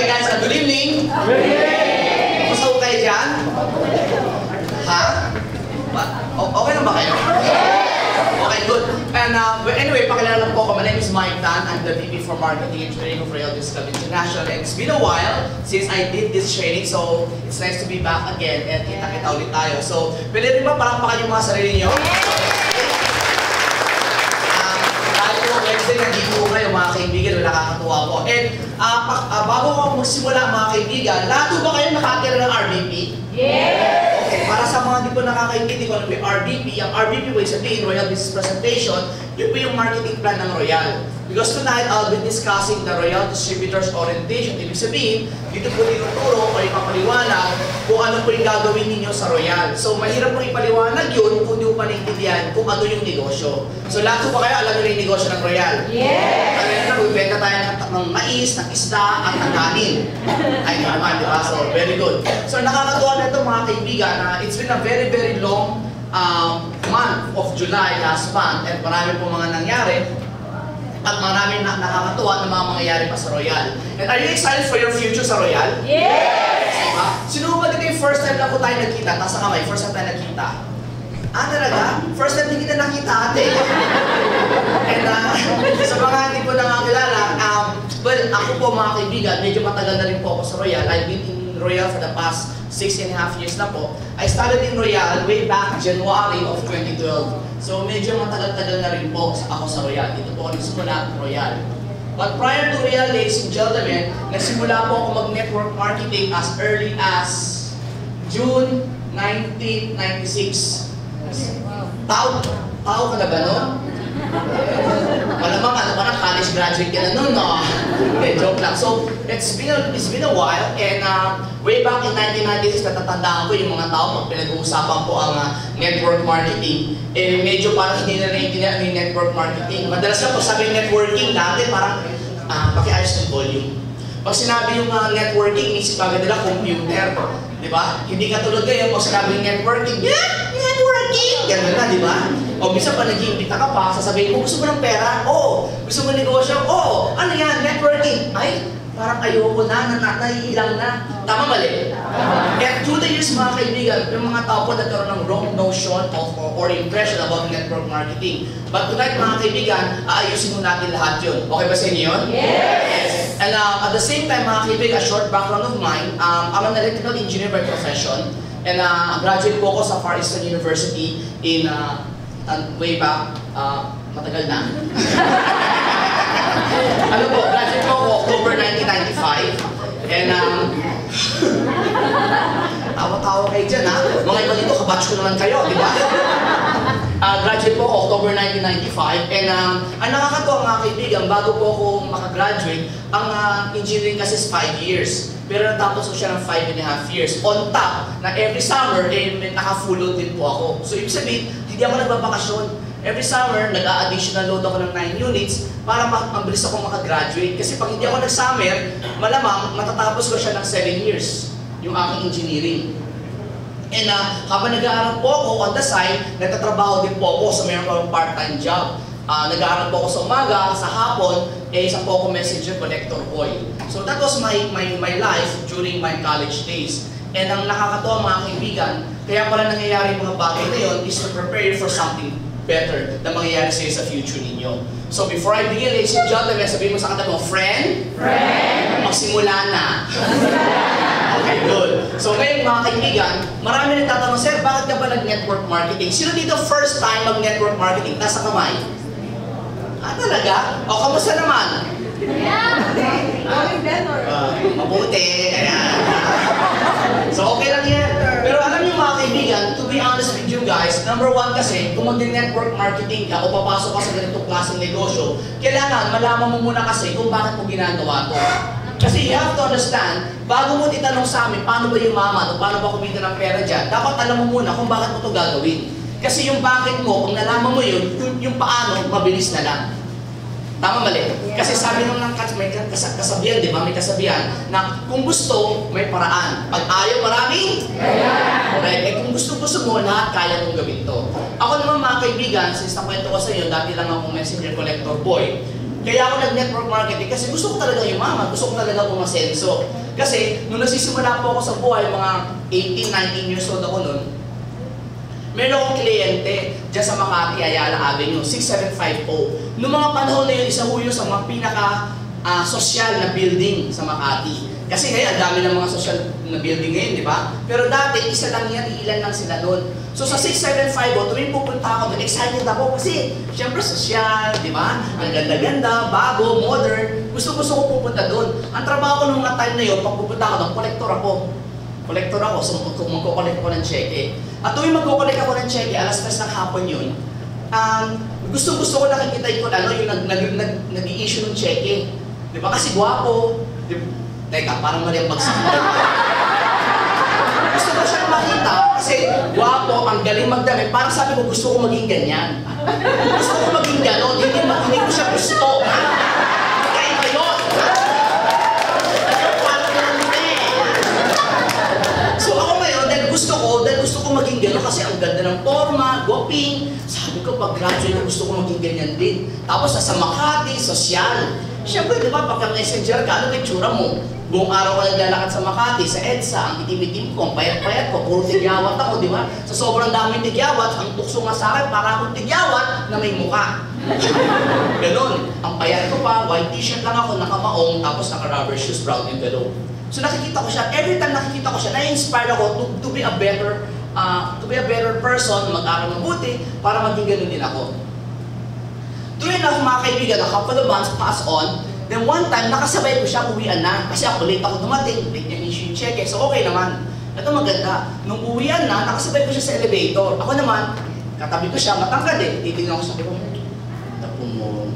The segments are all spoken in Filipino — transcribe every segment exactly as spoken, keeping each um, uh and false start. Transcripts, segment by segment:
Okay guys, good evening. Good evening. Kumusta po kayo dyan? Ha? O okay lang ba kayo? Okay, good. And uh, but anyway, pakilala lang po ako. My name is Mike Tan. I'm the V P for Marketing and Training of Royal Disc Club International. And it's been a while since I did this training, so it's nice to be back again and kita-kita ulit tayo. So, pwede rin ba parampakan yung mga sarili niyo? Wednesday, nandito kayo mga kaibigan, nakakatuwa po. And uh, pa, uh, bago ako magsimula mga kaibigan, lahat ba kayo nakakita ng R B P? Yes! Okay, para sa mga di po nakakaintindi ko ano yung R B P, ang R B P way sabihin, Royal Business Presentation, yun po yung marketing plan ng Royal. Because tonight, I'll be discussing the Royal Distributors Orientation. Ibig sabihin, dito po tinuturo o ipapaliwanag kung ano po yung gagawin ninyo sa Royal. So, mahirap po ipaliwanag yun kung di mo pa naintindihan kung ano yung negosyo. So, lahat po ba kayo alam nyo yung negosyo ng Royal? Yes! Alam nyo na, magbibenta tayo ng, ng mais, ng isda, at ng kanin. Ay, naman, di ba? So, very good. So, nakakatuwa na ito mga kaibigan na it's been a very, very long um, month of July last month at marami po mga nangyari. At maraming na nakakatuwa ng mga mangyayari pa sa Royal. And are you excited for your future sa Royal? Yes! Diba? Sino ba dito yung first time na po tayo nagkita? Taas sa kamay, first time tayo nagkita. Ah, talaga? First time din kita nakita ate. And uh, sa mga hindi ko nakakilala, um, well, ako po mga kaibigan, medyo matagal na rin po ako sa Royal. I've been in Royal for the past six and a half years na po. I started in Royal way back January of twenty twelve. So medyo matagal-tagal na rin po ako sa Royal. Dito po ako nagsimula Royal. But prior to Royal, ladies and gentlemen, nagsimula po ako mag-network marketing as early as June nineteen ninety-six. Tao, tao ka na ba nun? Malamang ano ka na, college graduate ka na nun, no? Okay, joke lang. So, it's been a, it's been a while, and uh, way back in nineteen ninety-six, natatandaan ko yung mga tao, pag pinag-uusapan po ang uh, network marketing, eh medyo parang hindi na naiintindihan yung network marketing. Madalas na po sabi networking, dati parang uh, pakiayos ng volume. Pag sinabi yung uh, networking, isip agad nila computer, di ba? Hindi katulad kayo, pag sinabi yung networking, yeah, networking! Ganun na, di ba? O minsan pa nag-iimbita ka pa, sasabihin mo, gusto mo ng pera? Oo. Gusto mo ng negosyo? Oo. Ano yan? Networking. Ay, parang ayoko na, na naiilang na. Tama mali? And through the years mga kaibigan, yung mga tao po nagkaroon ng wrong notion of, or, or impression about network marketing. But tonight mga kaibigan, aayusin mo natin lahat yun. Okay ba sa inyo yun? Yes! And uh, at the same time mga kaibigan, a short background of mine, um, I'm an electrical engineer by profession. And uh, graduate po ako sa Far Eastern University in uh, and way back, uh, matagal na. Ano po, graduate po ako October nineteen ninety-five. And um, tawa-tawa kayo dyan ha. Mga iba dito, kabatch ko naman kayo, di ba? Uh, graduate po ako October nineteen ninety-five. And um, ang nakakatawa mga kaibigan, bago po ako makagraduate, ang uh, engineering kasi is five years. Pero natapos ko siya ng five and a half years. On top, na every summer, eh, naka-full load din po ako. So, ibig sabihin, hindi ako nagbabakasyon. Every summer, nag-a-additional load ako ng nine units para mabilis ako makagraduate. Kasi pag hindi ako nag-summer, malamang matatapos ko siya ng seven years, yung aking engineering. And uh, habang nag-aaral po ako on the side, nagtatrabaho din po ako sa mayroon akong part-time job. Uh, nag-aaral po ako sa umaga, sa hapon, eh isa po ako messenger collector boy. So that was my, my, my life during my college days. And ang nakakatawa mga kaibigan, kaya pala nangyayari mga bagay na yun is to prepare you for something better na mangyayari sa'yo sa future ninyo. So before I begin, ladies and gentlemen, sabihin mo sa kanta mo, friend? Friend! Magsimula na. Okay, good. So ngayon mga kaibigan, marami nagtatanong, sir, bakit ka ba nag-network marketing? Sino dito first time mag-network marketing? Nasa kamay? Ah, talaga? O, kamusta naman? Yeah! Uh, mabuti. Ayan. So, okay lang yan. Pero alam niyo mga kaibigan, to be honest with you guys, number one kasi, kung mag-network marketing ka o papasok ka sa ganitong klaseng negosyo, kailangan malaman mo muna kasi kung bakit mo ginagawa to. Kasi you have to understand, bago mo itanong sa amin, paano ba yumaman o paano ba kumita ng pera dyan, dapat alam mo muna kung bakit mo to gagawin. Kasi yung bakit mo, kung nalaman mo yun, yung, yung paano, mabilis na lang. Tama mali? Kasi sabi nung may kasabihan, di ba? May kasabihan na kung gusto, may paraan. Pag ayaw marami, kaya. Right? Eh kung gusto-gusto mo, lahat kaya mong gawin to. Ako naman mga kaibigan, since nakwento ko sa iyo, dati lang akong messenger collector boy. Kaya ako nag-network marketing kasi gusto ko talaga yumaman, gusto ko talaga umasenso. Kasi nung nagsisimula po ako sa buhay, mga eighteen, nineteen years old ako noon, meron akong kliyente dyan sa Makati, Ayala Avenue, six seven five zero. Noong mga panahon na yun, isa ho yun sa mga pinaka-social uh, na building sa Makati. Kasi ngayon, ang dami ng mga social na building ngayon, di ba? Pero dati, isa lang yan, ilan lang sila noon. So sa six seven five zero, tuwing pupunta ako doon, excited ako kasi syempre social, di ba? Ang ganda-ganda, bago, modern. Gusto-gusto ko pupunta doon. Ang trabaho ko nung mga time na yun, pag pupunta ako doon, collector ako. Collector ako, so magkukolect ako ng cheque. At tuwing magkukolect ako ng cheque, alas tres ng hapon yun, um, gusto-gusto ko nakikita yung ano, yung nag-i-issue ng cheque. Di ba? Kasi gwapo. Di ba? Teka, parang mali ang bagsak. Gusto ko siyang makita kasi gwapo, ang galing magdamit. Parang sabi ko, gusto ko maging ganyan. Gusto ko maging ganon, hindi, hindi ko siya gusto. Kaya ba yun? So ako ngayon, dahil gusto ko, dahil gusto ko maging ganon kasi ang ganda ng forma, goping. Sabi ko, pag graduate, gusto ko maging ganyan din. Tapos sa Makati, sosyal. Siyempre, di ba, pagka messenger ka, ano ba yung tsura mo? Buong araw ka naglalakad sa Makati, sa EDSA, ang itim-itim ko, ang payat-payat ko, puro tigyawat ako, di ba? Sa sobrang daming tigyawat, ang tukso nga sa akin, para akong tigyawat na may muka. Ganon. Ang payat ko pa, white t-shirt lang ako, nakamaong, tapos naka-rubber shoes, brown envelope. So nakikita ko siya, every time nakikita ko siya, na-inspire ako to, to be a better, uh, to be a better person, mag-aral mabuti, para maging ganon din ako. Tuloy na mga kaibigan, a couple of months pass on, then one time, nakasabay ko siya, uwian na. Kasi ako, late ako dumating, late niya issue yung check, so okay naman. Ito maganda. Nung uwian na, nakasabay ko siya sa elevator. Ako naman, katabi ko siya, matangkad eh. Titignan ko sa akin, tapo mo.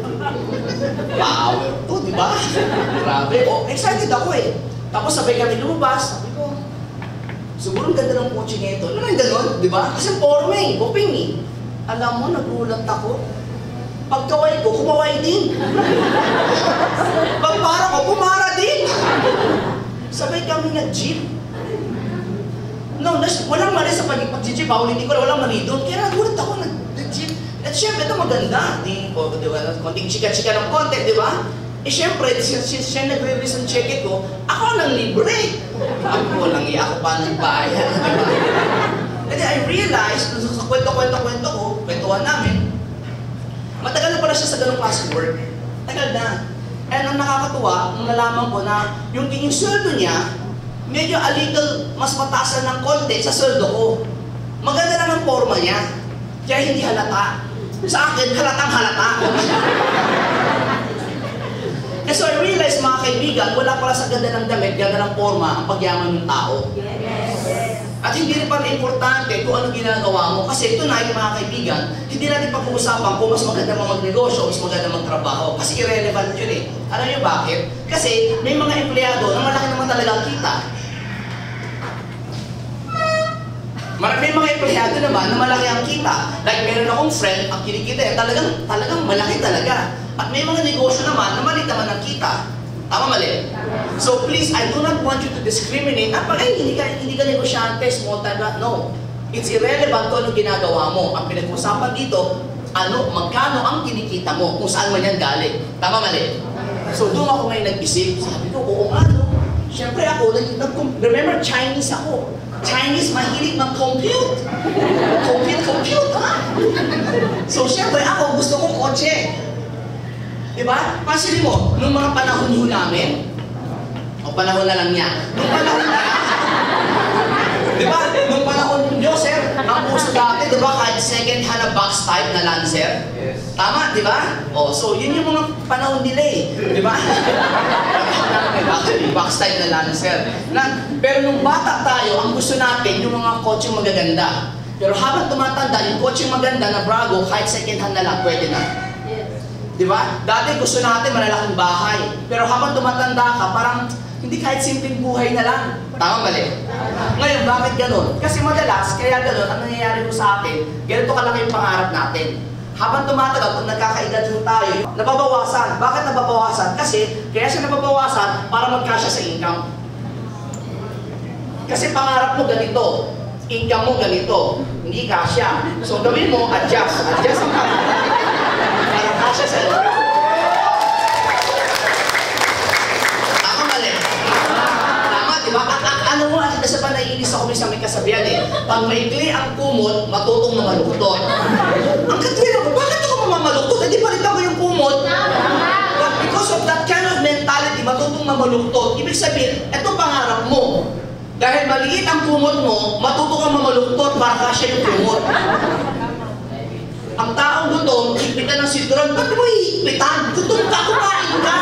Power to, di ba? Grabe. Oh, excited ako eh. Tapos sabay kami lumabas, sabi ko, siguro ang ganda ng kotse niya ito. Ano yung ganon, di ba? Kasi forma eh, koping eh. Alam mo, nagulat ako. Pagkaway ko, kumaway din. Pagpara ko, pumara din. Sabay kami nag-jeep. No, walang mali sa pag-jeep. Paulitin ko, walang mali doon. Kaya nagulat ako nag-jeep. At syempre, ito maganda. Di, o, di ba, konting chika-chika ng konti, di ba? Eh syempre, siya, siya, siya nagre-release ng cheque ko, ako nang libre. Ako walang iya, ako pa nagbayad. And then I realized, sa kwento-kwento-kwento ko, kwentuhan namin, matagal na pala siya sa ganong class work. Tagal na. And ang nakakatuwa, nung nalaman ko na yung, yung sweldo niya, medyo a little mas mataasan ng konti sa sweldo ko. Maganda naman forma niya. Kaya hindi halata. Sa akin, halatang halata. And so I realized, mga kaibigan, wala pala sa ganda ng damit, ganda ng forma, ang pagyaman ng tao. Yes. At hindi rin pala importante kung ano ginagawa mo. Kasi ito na, yung mga kaibigan, hindi natin pag-uusapan kung mas maganda mo magnegosyo o mas maganda magtrabaho. Kasi irrelevant yun eh. Alam niyo bakit? Kasi may mga empleyado na malaki naman talaga ang kita. May mga empleyado naman na malaki ang kita. Like meron akong friend, ang kinikita eh, talagang, talagang malaki talaga. At may mga negosyo naman na maliit naman ang kita. Tama mali? So please, I do not want you to discriminate. Ah, pag ay, hindi ka, hindi ka negosyante, small time na. No. It's irrelevant kung ano ginagawa mo. Ang pinag-usapan dito, ano, magkano ang kinikita mo, kung saan man yan galing. Tama mali? So doon ako ngayon nag-isip. Sabi ko, oo nga no. Siyempre ako, remember Chinese ako. Chinese, mahilig mag-compute. Compute, compute, ha? So siyempre ako, gusto kong kotse. Diba? Pansinin mo, nung mga panahon ho namin, o panahon na lang niya, nung panahon na lang, diba? Nung panahon nyo, sir, ang puso dati, diba, kahit second hand na box type na Lancer? Yes. Tama, diba? O, so yun yung mga panahon nila eh. Diba? Actually, box type na Lancer. Na, pero nung bata tayo, ang gusto natin, yung mga kotseng magaganda. Pero habang tumatanda, yung kotseng maganda na Brago, kahit second hand na lang, pwede na. Di ba? Dati gusto natin malalaking bahay. Pero habang tumatanda ka, parang hindi kahit simpleng buhay na lang. Tama mali? Ngayon, bakit ganun? Kasi madalas, kaya ganun, ang nangyayari ko sa atin, ganito kalaki yung pangarap natin. Habang tumatagal, kung nagkakaedad yung tayo, nababawasan. Bakit nababawasan? Kasi, kaya siya nababawasan para magkasya sa income. Kasi pangarap mo ganito, income mo ganito, hindi kasya. So gawin mo, adjust. Adjust ang kasya sa naiinis ako minsan may kasabihan eh. Pag maikli ang kumot, matutong na maluktot. Ang katwira ko, bakit ako mamamaluktot? Hindi palitan ko yung kumot. But because of that kind of mentality, matutong na maluktot, ibig sabihin, ito pangarap mo. Dahil maliit ang kumot mo, matutong kang mamaluktot para kasya yung kumot. Ang taong gutom, higpitan ng sinturon, ba't mo hihigpitan? Gutom ka, kumain ka!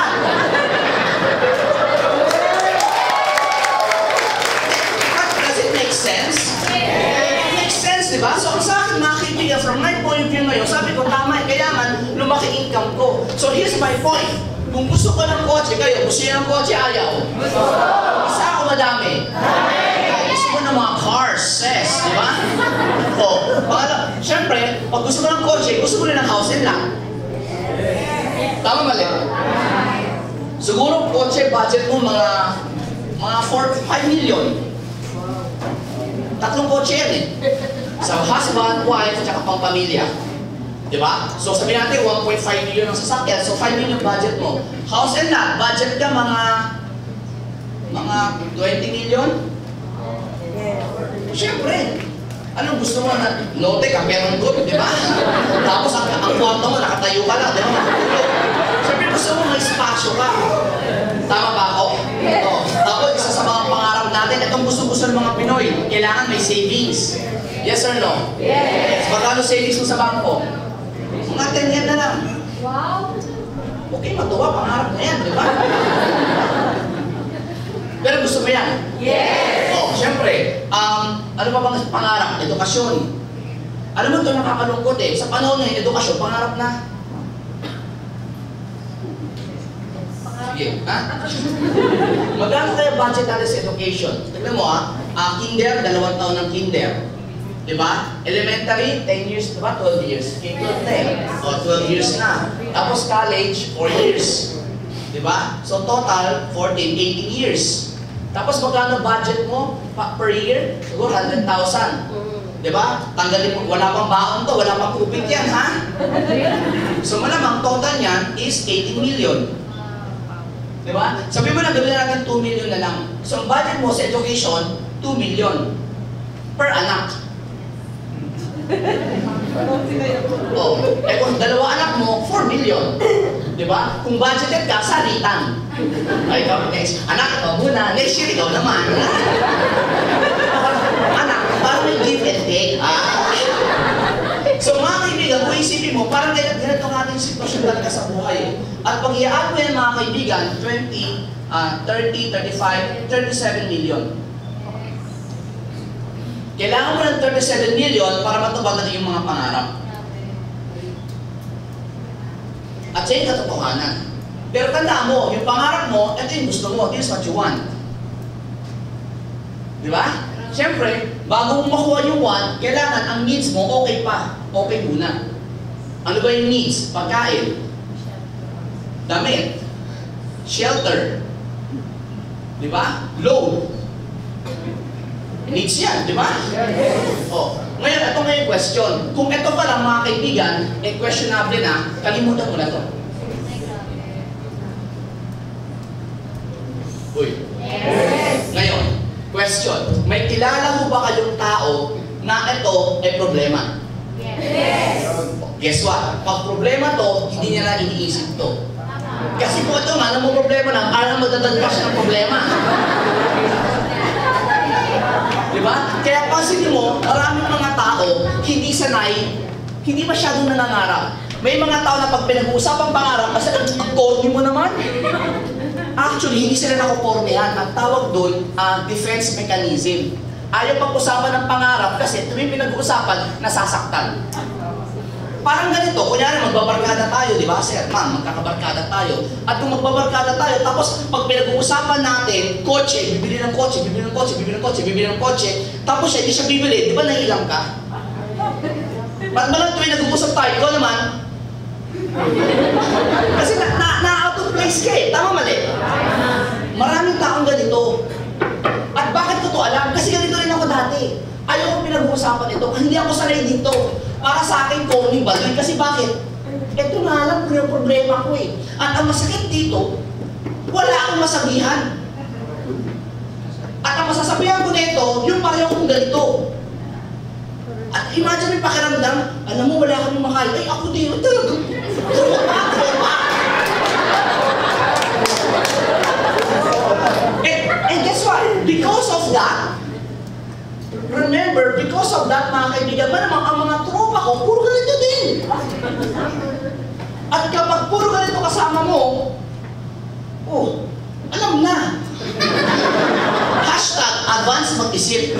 Does it make sense? It makes sense, di ba? So, sa akin mga kaibigan, from my point of view ngayon, sabi ko, tama, kailangan lumaki income ko. So, here's my point. Kung gusto ko ng kotse, kayo, gusto niyo ng kotse, ayaw? Isa ako madami. Gusto ko ng mga cars, says, di ba? O, pangalawa, syempre, pag gusto ko ng kotse, gusto ko rin ng house and lot. Tama mali? Siguro kotse, budget mo mga mga four to five million. Tatlong kotse yan eh. Sa husband, wife, at saka pang pamilya. Diba? So sabihin natin one point five million ang sasakyan, so five million budget mo. House and lot, budget ka mga mga twenty million? Siyempre, anong gusto mo na lote ka, pero good, di ba? Tapos ang, ang kwarto mo, nakatayo ka lang, di ba? Siyempre gusto mo may espasyo ka. Tama ba ako? Ito. Tapos isa sa mga pangarap natin, itong gusto-gusto ng mga Pinoy, kailangan may savings. Yes or no? Yes. Magkano savings mo sa bangko? Mga ten yan na lang. Wow! Okay, matuwa, pangarap na yan, di ba? Pero gusto mo yan? Yes! Oh, syempre, um, ano pa bang pangarap? Edukasyon. Ano mo ito nakakalungkot eh? Sa panahon ng edukasyon, pangarap na. Sige, ha? Magkano kaya budget natin sa education? Tignan mo ah, uh, kinder, dalawang taon ng kinder. Diba? Elementary, ten years, diba? twelve years. K twelve na eh. O, twelve years na. Tapos college, four years. Diba? So total, fourteen, eighteen years. Tapos magkano budget mo pa per year? Siguro one hundred thousand. Diba? Tanggalin mo, wala pang baon to, wala pang kupit yan, ha? So malamang total niyan is eighteen million. Diba? Sabi mo na, gawin natin two million na lang. So ang budget mo sa education, two million. Per anak. Oh, eh kung dalawa anak mo, four million. Diba? Kung budgeted ka, salitan. Ay, ikaw, next. Anak, ikaw muna. Next year, ikaw naman. Anak, parang may give and take. Ah, okay. So mga kaibigan, kung isipin mo, parang ganito ang ating sitwasyon talaga sa buhay. At pag i-add mo yan mga kaibigan, twenty, uh, thirty, thirty-five, thirty-seven million. Kailangan mo ng thirty-seven million para matubag natin yung mga pangarap. At siya yung katotohanan. Pero tandaan mo, yung pangarap mo, ito yung gusto mo, this is what you want. Di ba? Siyempre, bago mo makuha yung want, kailangan ang needs mo okay pa. Okay muna. Ano ba yung needs? Pagkain, damit, shelter, di ba? Loan. Needs yan, di ba? Oh. Ngayon, ito nga yung question. Kung ito pa lang mga kaibigan, eh questionable na, kalimutan mo na ito. Uy. Yes. Ngayon, question. May kilala mo ba kayong tao na ito ay problema? Yes. Guess what? Pag problema to, hindi niya na iniisip to. Kasi kung ito nga, alam mo problema na, alam mo dadagpa siya ng problema. Diba? Kaya pansinin mo, maraming mga tao hindi sanay, hindi masyadong nangangarap. May mga tao na pag pinag-uusapang pangarap, kasi ang corny mo naman. Actually, hindi sila nakukornehan. Ang tawag doon, uh, defense mechanism. Ayaw pag-usapan ng pangarap kasi tuwing pinag-uusapan, nasasaktan. Parang ganito, kunyari magbabarkada tayo, di ba? Sir, ma'am, magkakabarkada tayo. At kung magbabarkada tayo, tapos pag pinag-uusapan natin, kotse, bibili ng kotse, bibili ng kotse, bibili ng kotse, bibili ng kotse, tapos siya, hindi siya bibili, di ba nailang ka? Ba't ba lang tuwing nag-uusap tayo, ikaw naman? Kasi na, na, na out of place ka eh, tama mali? Maraming taong ganito. At bakit ko to alam? Kasi ganito rin ako dati. Ayaw ko pinag-uusapan ito, hindi ako sanay dito. Para sa akin, calling ba? Kasi bakit? Ito na alam ko yung problema ko eh. At ang masakit dito, wala akong masabihan. At ang masasabihan ko nito, yung akong ganito. At imagine yung pakiramdam, alam mo, wala kang mahal. Ay, ako din, talaga. and, and guess what? Because of that, remember, because of that, mga kaibigan, malamang ang mga tropa ko, puro ganito din. At kapag puro ganito kasama mo, oh, alam na. Hashtag advance mag-isip.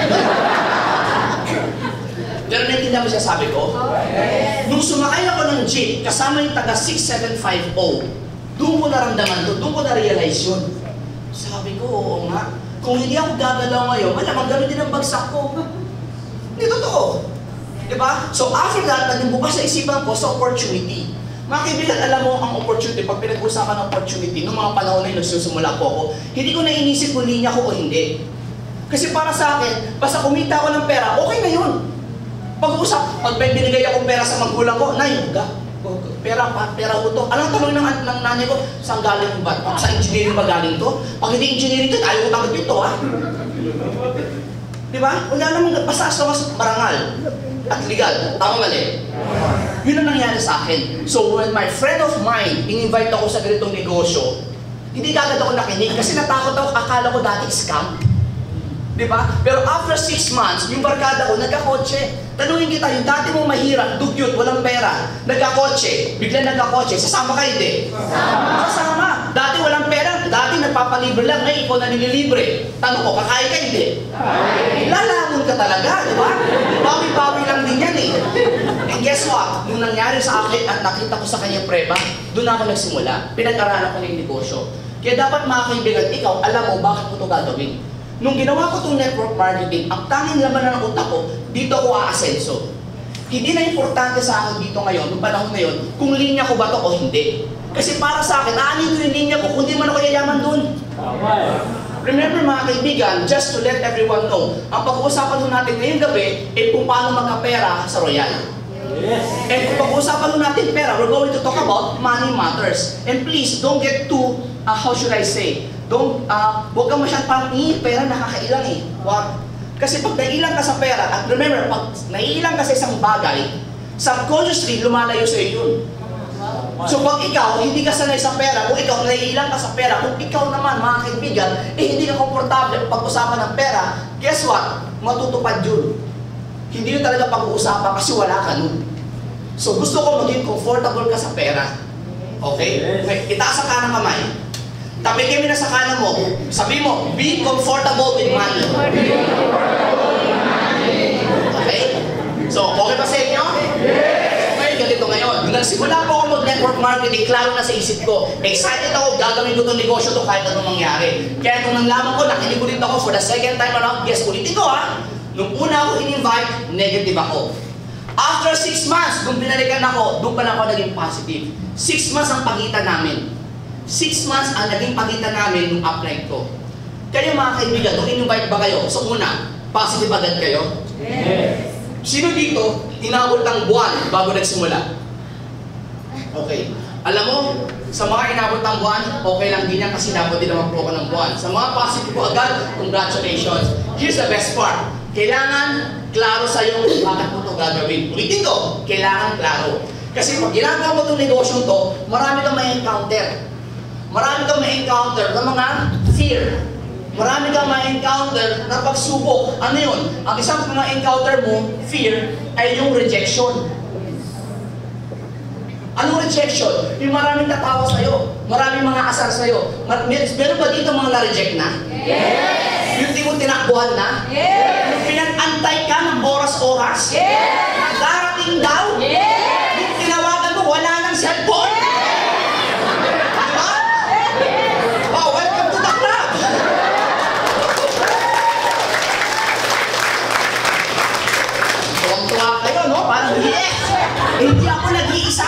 Pero naintindihan mo siya sabi ko? Yes. Nung sumakay ako ng jeep, kasama yung taga six seven five zero, doon ko naramdaman to, doon ko na-realize yun. Sabi ko, oo nga. Kung hindi ako gagalaw ngayon, malamang gano'n din ang bagsak ko. Hindi totoo. Diba? So after that, naging bukas sa isipan ko sa opportunity. Mga kaibigan, alam mo ang opportunity, pag pinag-usapan ng opportunity, noong mga panahon na yun, nagsusumula po ako, hindi ko na inisip kung linya ko o hindi. Kasi para sa akin, basta kumita ako ng pera, okay na yun. Pag-uusap, pag may binigay akong pera sa magulang ko, Nay, ga, pera pa, pera ko to. Anong tanong ng, ng nanay ko? Saan galing ba? Sa engineering ba galing to? Pag hindi engineering to, ayaw ko tanggap ito, ha? Diba? Wala namang, basta as long as marangal at legal. Tama mali? Yun ang nangyari sa akin. So when my friend of mine, in-invite ako sa ganitong negosyo, hindi kagad ako nakinig kasi natakot ako, akala ko dati scam. Diba? Pero after six months, yung barkada ko, nagkakotse. Tanungin kita, yung dati mong mahirap, dugyot, walang pera, nagkakotse, bigla nagkakotse, sasama ka hindi? Sasama. Sasama. Dati walang pera, dati nagpapalibre lang, ngayon ikaw na nililibre. Tanong ko, kakain ka hindi? Lalamon ka talaga, diba? Bawi-bawi lang din yan eh. And guess what? Nung nangyari sa akin at nakita ko sa kanyang preba, doon ako nagsimula. Pinag-aralan ko na yung negosyo. Kaya dapat mga kaibigan, ikaw, alam mo bakit mo ito gagawin. Nung ginawa ko itong network marketing, ang tanging laman ng utak ko, dito ako aasenso. Hindi na importante sa akin dito ngayon, noong panahon na yun, kung linya ko ba ito o hindi. Kasi para sa akin, aanin ko yung linya ko, kung di man ako yayaman dun. Remember mga kaibigan, just to let everyone know, ang pag-uusapan natin ngayong gabi, ay kung paano magkapera sa Royal. Yes. And kung pag-uusapan natin pera, we're going to talk about money matters. And please, don't get too, uh, how should I say, don't, uh, huwag ka masyadong parang, eh, pera nakakailang eh. Wag. Kasi pag naiilang ka sa pera, at remember, pag naiilang ka sa isang bagay, subconsciously, lumalayo sa iyo yun. So pag ikaw, hindi ka sanay sa pera, kung ikaw naiilang ka sa pera, kung ikaw naman, mga kaibigan, eh hindi ka komportable pag-usapan ng pera, guess what? Matutupad yun. Hindi yun talaga pag-uusapan kasi wala ka nun. So gusto ko maging comfortable ka sa pera. Okay? Okay. Itaas ang kanang kamay. Tabi kami na sa kanan mo. Sabi mo, be comfortable with money. Okay? So, okay ba sa inyo? Okay, ganito ngayon. Nung nagsimula po ako mag-network marketing, klaro na sa isip ko. Excited ako, gagawin ko itong negosyo to kahit anong mangyari. Kaya kung nanglaman ko, nakinig ulit ako for the second time around, guess ulitin ko ha. Nung una ako in-invite, negative ako. After six months, nung binalikan ako, doon pa na ako naging positive. Six months ang pagitan namin. Six months ang naging pagitan namin nung upline ko. Kayo mga kaibigan, nung in-invite ba kayo? So una, positive agad kayo? Yes. Sino dito, inabot ng buwan bago nagsimula? Okay. Alam mo, sa mga inabot ng buwan, okay lang din yan kasi dapat din naman po ako ng buwan. Sa mga positive ko agad, congratulations. Here's the best part. Kailangan klaro sa'yo kung bakit mo ito gagawin. Ulitin ko, kailangan klaro. Kasi pag ginagawa mo itong negosyo to, marami kang may encounter. Marami kang ma-encounter ng mga fear. Marami kang ma-encounter na pagsubok. Ano yun? Ang isang mga encounter mo, fear, ay yung rejection. Anong rejection? Yung maraming tatawa sa'yo. Maraming mga asar sa'yo. Mer meron ba dito mga na-reject na? Yes! Yung di mo tinakbuhan na? Yes! Yung pinag-antay ka ng oras-oras? Yes! Na darating daw? Yes! Yung tinawagan mo, wala nang cellphone? Hindi ako nag-iisa!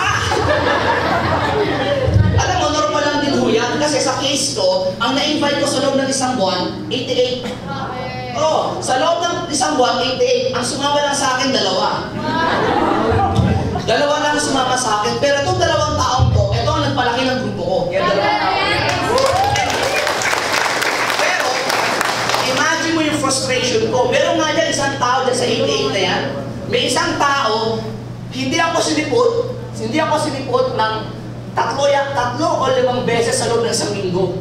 Alam mo, normal lang din ho yan. Kasi sa case ko, ang na-invite ko sa loob ng isang buwan, eighty-eight. Oo, oh, sa loob ng isang buwan, eighty-eight. Ang sumama lang sa akin, dalawa. Dalawa lang sumama sa akin. Pero itong dalawang taong to, ito ang nagpalaki ng grupo ko. Kaya dalawang taong yan. Pero, imagine mo yung frustration ko. Meron nga dyan isang tao dyan sa eighty-eight na yan. May isang tao, hindi ako sinipot, hindi ako sinipot ng tatlo, tatlo o limang beses sa loob ng isang linggo.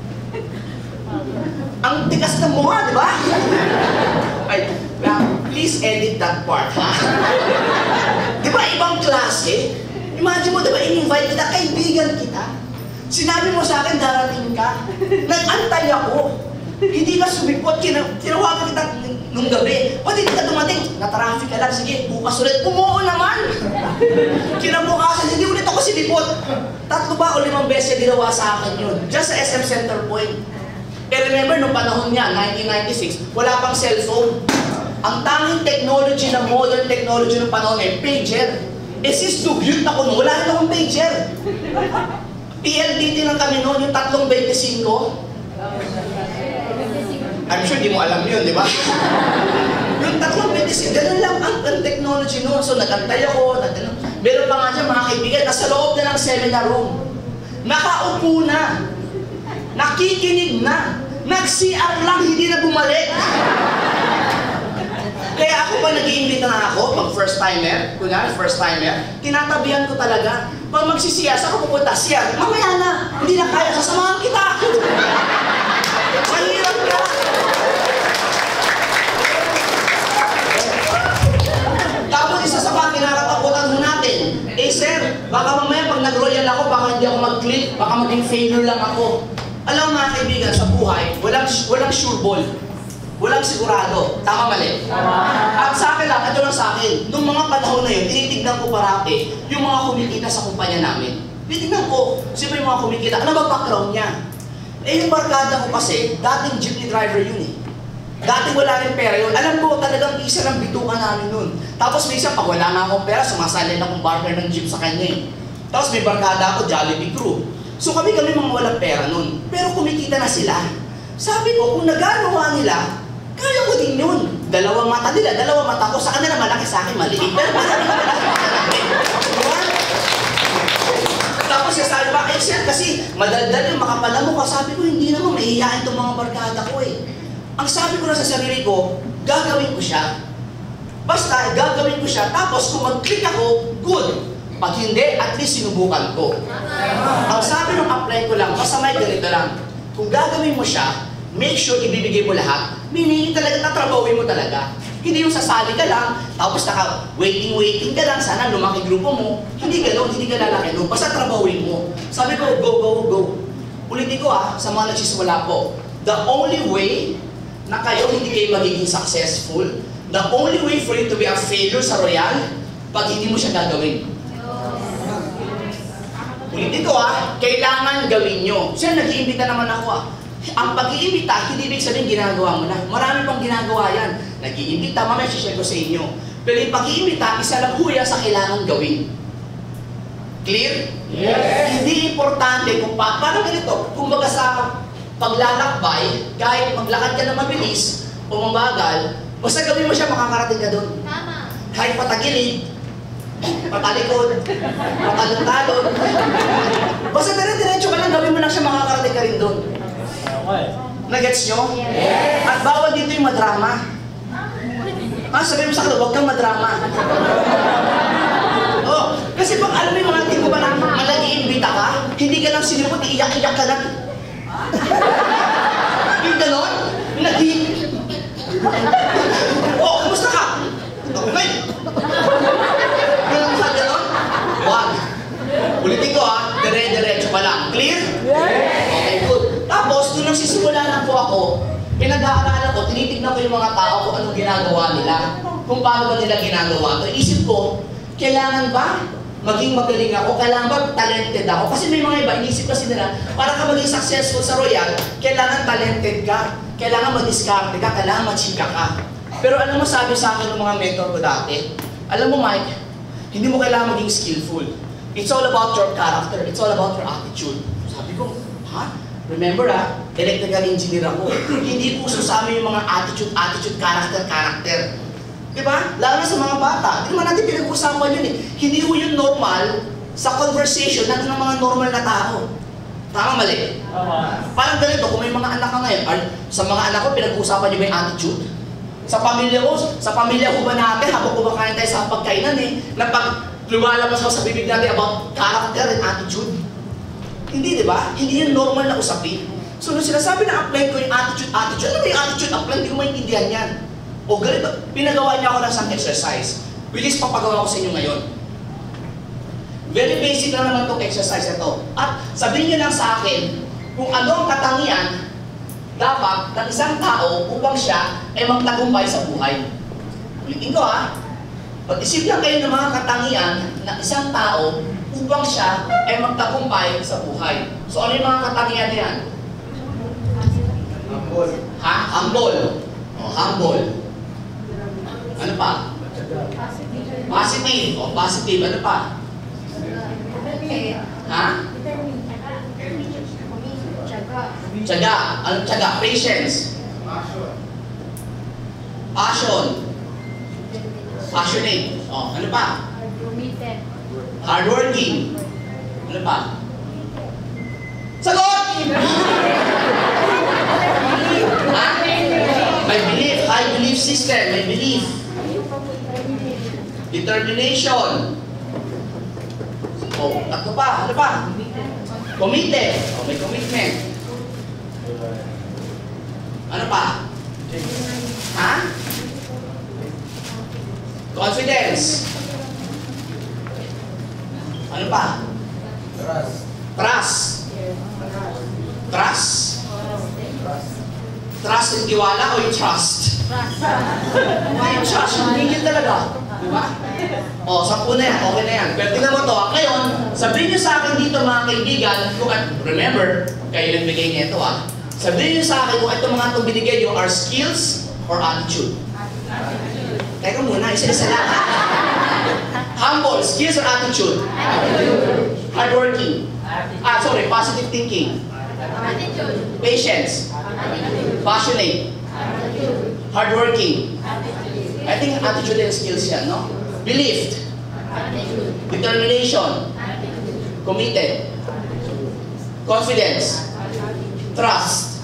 Ang tigas ng mukha, di ba? Ay, please edit that part, ha? Di ba, ibang klase? Imagine mo, di ba, in-invite kita, kaibigan kita. Sinabi mo sa akin, darating ka. Nag-antay ako. Hindi ka sumipot, tinawagan kita nung gabi. Pati hindi ka dumating, na-traffic ka lang, sige, bukas ulit. Umuo naman! Kinabukasan, hindi ulit ako sinipot. Tatlo ba o limang beses ginawa sa akin yun? Just sa S M Center Point. Eh remember, nung panahon niya, nineteen ninety-six, wala pang cellphone. Ang tanging technology na modern technology ng panahon ay pager. Eh sis, dugyot ako nung, wala rin akong pager. P L D T lang kami noon, yung tatlong twenty-five. I'm sure di mo alam yun, di ba? Yung tatlong twenty-five, ganun lang ang, ang technology noon. So nagantay ako, nag meron pa nga dyan mga kaibigan, nasa loob na ng seminar room. Nakaupo na. Nakikinig na. Nag-C R lang, hindi na bumalik. Kaya ako pa nag-iimbita na ako, pag first timer, kunyari first timer, tinatabihan ko talaga. Pag magsisiyas ako pupunta, siya, mamaya na, hindi na kaya, sasamahan kita. Mahirap ka. Tapos isa sa mga kinakatakutan mo natin, eh sir, baka mamaya pag nag-royal ako, baka hindi ako mag-click, baka maging failure lang ako. Alam mga kaibigan, sa buhay, walang, walang sure ball. Walang sigurado. Tama mali? At sa akin lang, ito lang sa akin, nung mga panahon na yun, tinitignan ko parati yung mga kumikita sa kumpanya namin. Tinitignan ko, sino yung mga kumikita, ano ba background niya? Eh yung barkada ko kasi, dating jeepney driver yun eh. Dating wala rin pera yun. Alam ko, talagang isa ng bituka namin nun. Tapos minsan, pag wala na akong pera, sumasalin akong barker ng jeep sa kanya eh. Tapos may barkada ako, Jollibee crew. So kami kami mga walang pera nun. Pero kumikita na sila. Sabi ko, kung nagagawa nila, kaya ko din yun. Dalawang mata nila, dalawang mata ko. Sa kanila malaki, sa akin maliit. Pero malaki na malaki sa akin. Tapos sabi ba, eh sir, kasi madaldal yung makapala mo. Sabi ko, hindi naman, mahihiyain itong mga barkada ko eh. Ang sabi ko na sa sarili ko, gagawin ko siya. Basta, gagawin ko siya. Tapos kung mag-click ako, good. Pag hindi, at least sinubukan ko. Ang sabi ng apply ko lang, basta may ganito lang. Kung gagawin mo siya, make sure ibibigay mo lahat. Meaning talaga tatrabawin mo talaga. Hindi yung sasali ka lang, tapos naka waiting-waiting ka lang, sana lumaki grupo mo. Hindi gano'n, hindi ka lalaki doon. Basta trabawin mo. Sabi ko, go, go, go. Ulitin ko ah, sa mga nagsisimula po. The only way na kayo hindi kayo magiging successful, the only way for you to be a failure sa Royal, pag hindi mo siya gagawin. Ulitin ko ah, kailangan gawin nyo. Siya, nag-iimbita naman ako ah. Ang pag-iimbita, hindi ibig sabihin ginagawa mo na. Marami pang ginagawa yan. Nag-iimbita, mamaya share ko sa inyo. Pero yung pag-iimbita, isa lang huya sa kailangan gawin. Clear? Yes! Hindi importante kung pa, parang ganito, kung baga sa paglalakbay, kahit maglakad ka na mabilis o mabagal, basta gawin mo siya, makakarating ka doon. Tama. Kahit patagilid, patalikod, patalon-talon. Basta dire-diretso ka lang, gawin mo lang siya, makakarating ka rin doon. Nagets nyo? Yes. At bawal dito yung madrama. Ah, sabihin mo sa kanila, huwag kang madrama. Oh, kasi pag alam mo yung mga tipo ba na malagi-imbita ka, hindi ka lang sinipot, iiyak-iyak ka lang. Yung ganon, nag- oh, kumusta ka? Okay. Ganun ka ganon? Wag. Ulitin ko ah, dire-diretso ka lang. Clear? Yes. Okay, good. Tapos, doon nagsisimula na po ako, pinag-aaralan ko, tinitignan ko yung mga tao kung anong ginagawa nila, kung paano ba nila ginagawa ito. Isip ko, kailangan ba maging magaling ako? Kailangan ba talented ako? Kasi may mga iba, inisip kasi nila, para ka maging successful sa Royal, kailangan talented ka, kailangan mag-discarte ka, kailangan machika ka. Pero alam mo, sabi sa akin ng mga mentor ko dati, alam mo Mike, hindi mo kailangan maging skillful. It's all about your character, it's all about your attitude. Sabi ko, ha? Remember ah, electrical engineer ako. Hindi puso sa amin yung mga attitude, attitude, character, character. Diba? Lalo na sa mga bata. Hindi naman natin pinag-uusapan yun eh. Hindi ko yun normal sa conversation ng, ng mga normal na tao. Tama, mali? Parang ganito, kung may mga anak ka ngayon, sa mga anak ko, pinag-uusapan niyo ba yung attitude? Sa pamilya ko, sa pamilya ko ba natin, habang kumakain tayo sa pagkainan eh, na pag lumalabas ako sa bibig natin about character and attitude. Hindi, di ba? Hindi yan normal na usapin. So, nung sinasabi na apply ko yung attitude, attitude, ano ba yung attitude apply? Hindi ko maintindihan yan. O ganito, pinagawa niya ako ng isang exercise, which is papagawa ko sa inyo ngayon. Very basic lang naman itong exercise na ito. At sabihin niyo lang sa akin kung ano ang katangian dapat ng isang tao upang siya ay magtagumpay sa buhay. Ulitin ko ha. Pag-isip lang kayo ng mga katangian ng isang tao upang siya ay magtagumpay sa buhay. So ano yung mga katangian na yan? Humble. Ha? Humble. O, humble. Ano pa? Positive. O, positive. Ano pa? Ha? Tiyaga. Anong tiyaga? Patience. Passion. Passionate. O, ano pa? Hardworking. Ano pa? Sagot! Ha? May belief. High belief system. May belief. Determination. Oh, tatlo pa. Ano pa? Committed. Oh, may commitment. Ano pa? Ha? Confidence. Ano pa? Trust. Trust. Trust. Trust yung tiwala o yung trust? Yung trust, hindi yun talaga. Diba? O, sampu na yan, okay na yan. Pero tingnan mo to, ngayon, sabihin nyo sa akin dito mga kaibigan, kung at, remember, kayo nagbigay nito ah. Sabihin nyo sa akin kung itong mga itong binigay nyo are skills or attitude. Attitude. Teka muna, isa-isa lang. Humble, skills or attitude? Attitude. Hardworking. Ah, sorry, positive thinking. Attitude. Patience. Attitude. Passionate. Attitude. Hardworking. Attitude. I think attitude and skills yan, no? Believed. Attitude. Determination. Attitude. Committed. Confidence. Trust.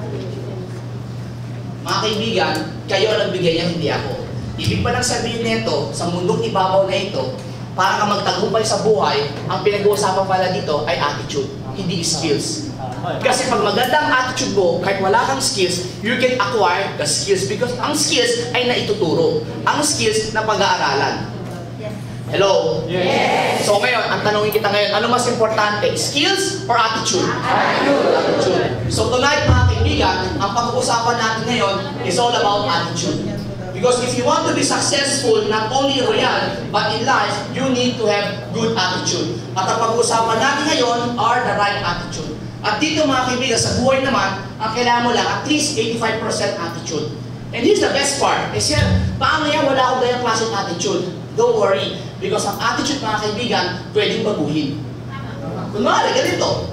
Mga kaibigan, kayo ang nagbigay niya, hindi ako. Ibig pa lang sabihin nito, sa mundong ibabaw na ito, para ka magtagumpay sa buhay, ang pinag-uusapan pala dito ay attitude, hindi skills. Kasi pag magandang attitude mo, kahit wala kang skills, you can acquire the skills because ang skills ay naituturo. Ang skills na pag-aaralan. Hello? Yes! So ngayon, ang tanongin kita ngayon, ano mas importante? Skills or attitude? Attitude. Attitude. So tonight, mga kaibigan, ang pag-uusapan natin ngayon is all about attitude. Because if you want to be successful, not only in Royal, but in life, you need to have good attitude. At ang pag-uusapan natin ngayon are the right attitude. At dito mga kaibigan, sa buhay naman, ang kailangan mo lang at least eighty-five percent attitude. And here's the best part. Eh sir, paano yan wala akong ganyang klaseng attitude? Don't worry. Because ang attitude mga kaibigan, pwedeng baguhin. Kunwari, ganito.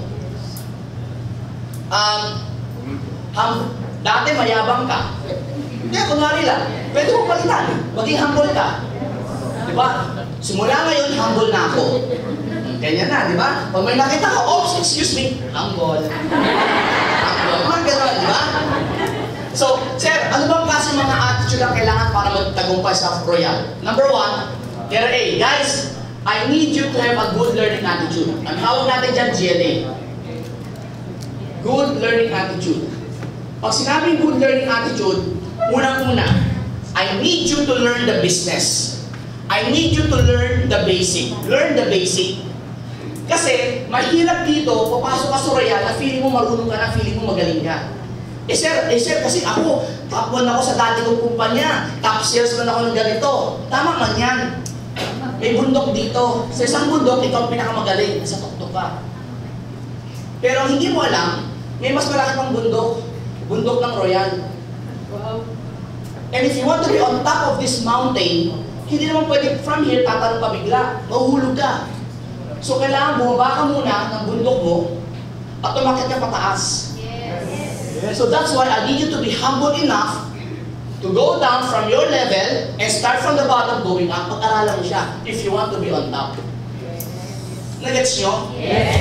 Um, hum, dati mayabang ka. Kaya kunwari lang, pwede mo palitan. Maging humble ka. Diba? Simula ngayon, humble na ako. Ganyan na, di ba? Pag may nakita ka, oh, excuse me, humble. Humble. Mga gano'n, di ba? So, sir, ano bang klase mga attitude ang kailangan para magtagumpay sa Royal? Number one, letter A. Guys, I need you to have a good learning attitude. Ang tawag natin dyan, G L A. Good learning attitude. Pag sinabing good learning attitude, unang-una, I need you to learn the business. I need you to learn the basic. Learn the basic. Kasi, mahirap dito, papasok ka sa Royal na feeling mo marunong ka na, feeling mo magaling ka. Eh sir, eh sir, kasi ako, top one ako sa dati kong kumpanya, top salesman ako ng ganito. Tama man yan. May bundok dito. Sa isang bundok, ikaw ang pinakamagaling. Sa tuktok ka. Pero hindi mo alam, may mas malaki pang bundok. Bundok ng Royal. Wow. And if you want to be on top of this mountain, hindi naman pwede from here, tatanong ka bigla. Mahuhulog ka. So kailangan bumaba ka muna ng bundok mo at umakyat ka pataas. Yes. So that's why I need you to be humble enough to go down from your level and start from the bottom going up. Pag-aralan mo siya if you want to be on top. Yes. Nagets nyo? Yes.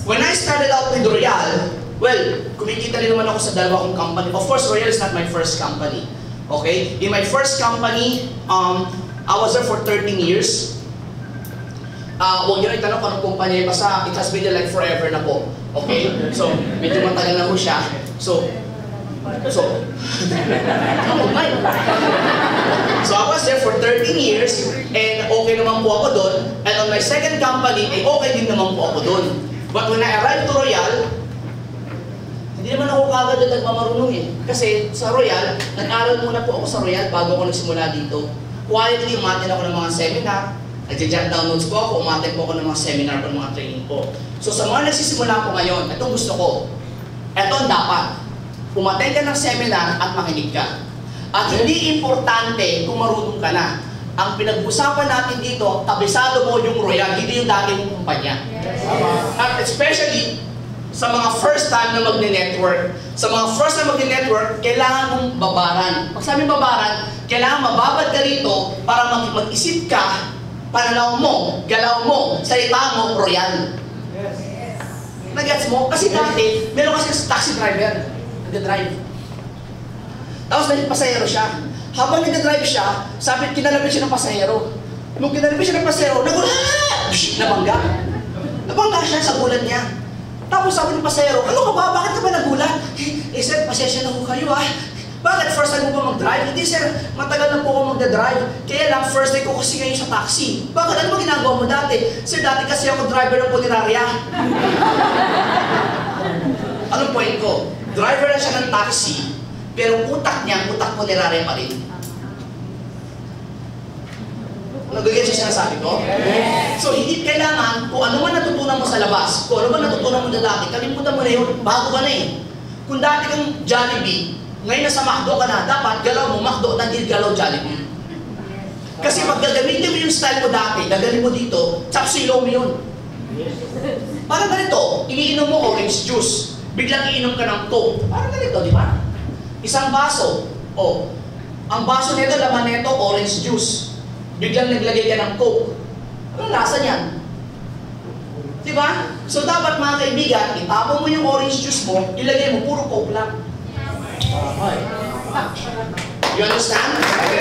when I started out with Royal, well, kumikita rin naman ako sa dalawa kong company. Of course, Royal is not my first company. Okay? In my first company, um, I was there for thirteen years. Uh, huwag nyo na itanong kung anong kumpanya pa sa, it has been there like forever na po. Okay? So, medyo matagal na po siya. So, so, oh my. So, I was there for thirteen years, and okay naman po ako doon. And on my second company, eh, okay din naman po ako doon. But when I arrived to Royal, hindi naman ako kagad na nagmamarunong eh. Kasi sa Royal, nag-aral muna po ako sa Royal bago ako nagsimula dito. Quietly, umatin ako ng mga seminar. Nag-jot down notes po ako, umatin po ako ng mga seminar po, ng mga training po. So sa mga nagsisimula po ngayon, itong gusto ko, ito ang dapat. Umatin ka ng seminar at makinig ka. At hindi importante kung marunong ka na. Ang pinag-usapan natin dito, kabisado mo yung Royal, hindi yung dati mong kumpanya. Yes. At especially, sa mga first time na magne-network, sa mga first time magne-network, kailangan mong babaran. Pag sabi babaran, kailangan mababad ka rito para mag-isip ka, pananaw mo, galaw mo, salita mo, Royal. Yes. Nag-gets mo? Kasi dati, meron kasi taxi driver, nag-drive. Tapos naging pasahero siya. Habang nag-drive siya, sabi, kinalapit siya ng pasahero. Nung kinalapit siya ng pasahero, nagula! Nabangga. Nabangga siya sa gulat niya. Tapos sabi ng pasahero, ano ka ba? Bakit ka ba nagulat? Eh sir, pasensya na po kayo ah. Bakit first time mo pa mag-drive? Hindi sir, matagal na po ako mag-drive. Kaya lang, first day ko kasi ngayon sa taxi. Bakit? Ano ba ginagawa mo dati? Sir, dati kasi ako driver ng punerarya. Anong point ko? Driver na siya ng taxi, pero utak niya, utak punerarya pa rin. Nagigyan siya sinasabi ko? Yes. So, hindi kailangan, kung ano man natutunan mo sa labas, kung ano man natutunan mo na dati, kalimutan mo na yun, bago ka na eh. Kung dati kang Jollibee, ngayon nasa McDo ka na, dapat galaw mo, McDo na hindi galaw Jollibee. Kasi pag gagamitin mo yung style mo dati, gagalin mo dito, chapsilo mo yun. Parang ganito, iniinom mo orange juice, biglang iinom ka ng Coke. Parang ganito, di ba? Isang baso, oh, ang baso nito, laman nito, orange juice. Biglang naglagay ka ng Coke. Anong lasa niyan? Diba? So dapat mga kaibigan, itapon mo yung orange juice mo, ilagay mo, puro Coke lang. Okay. You understand?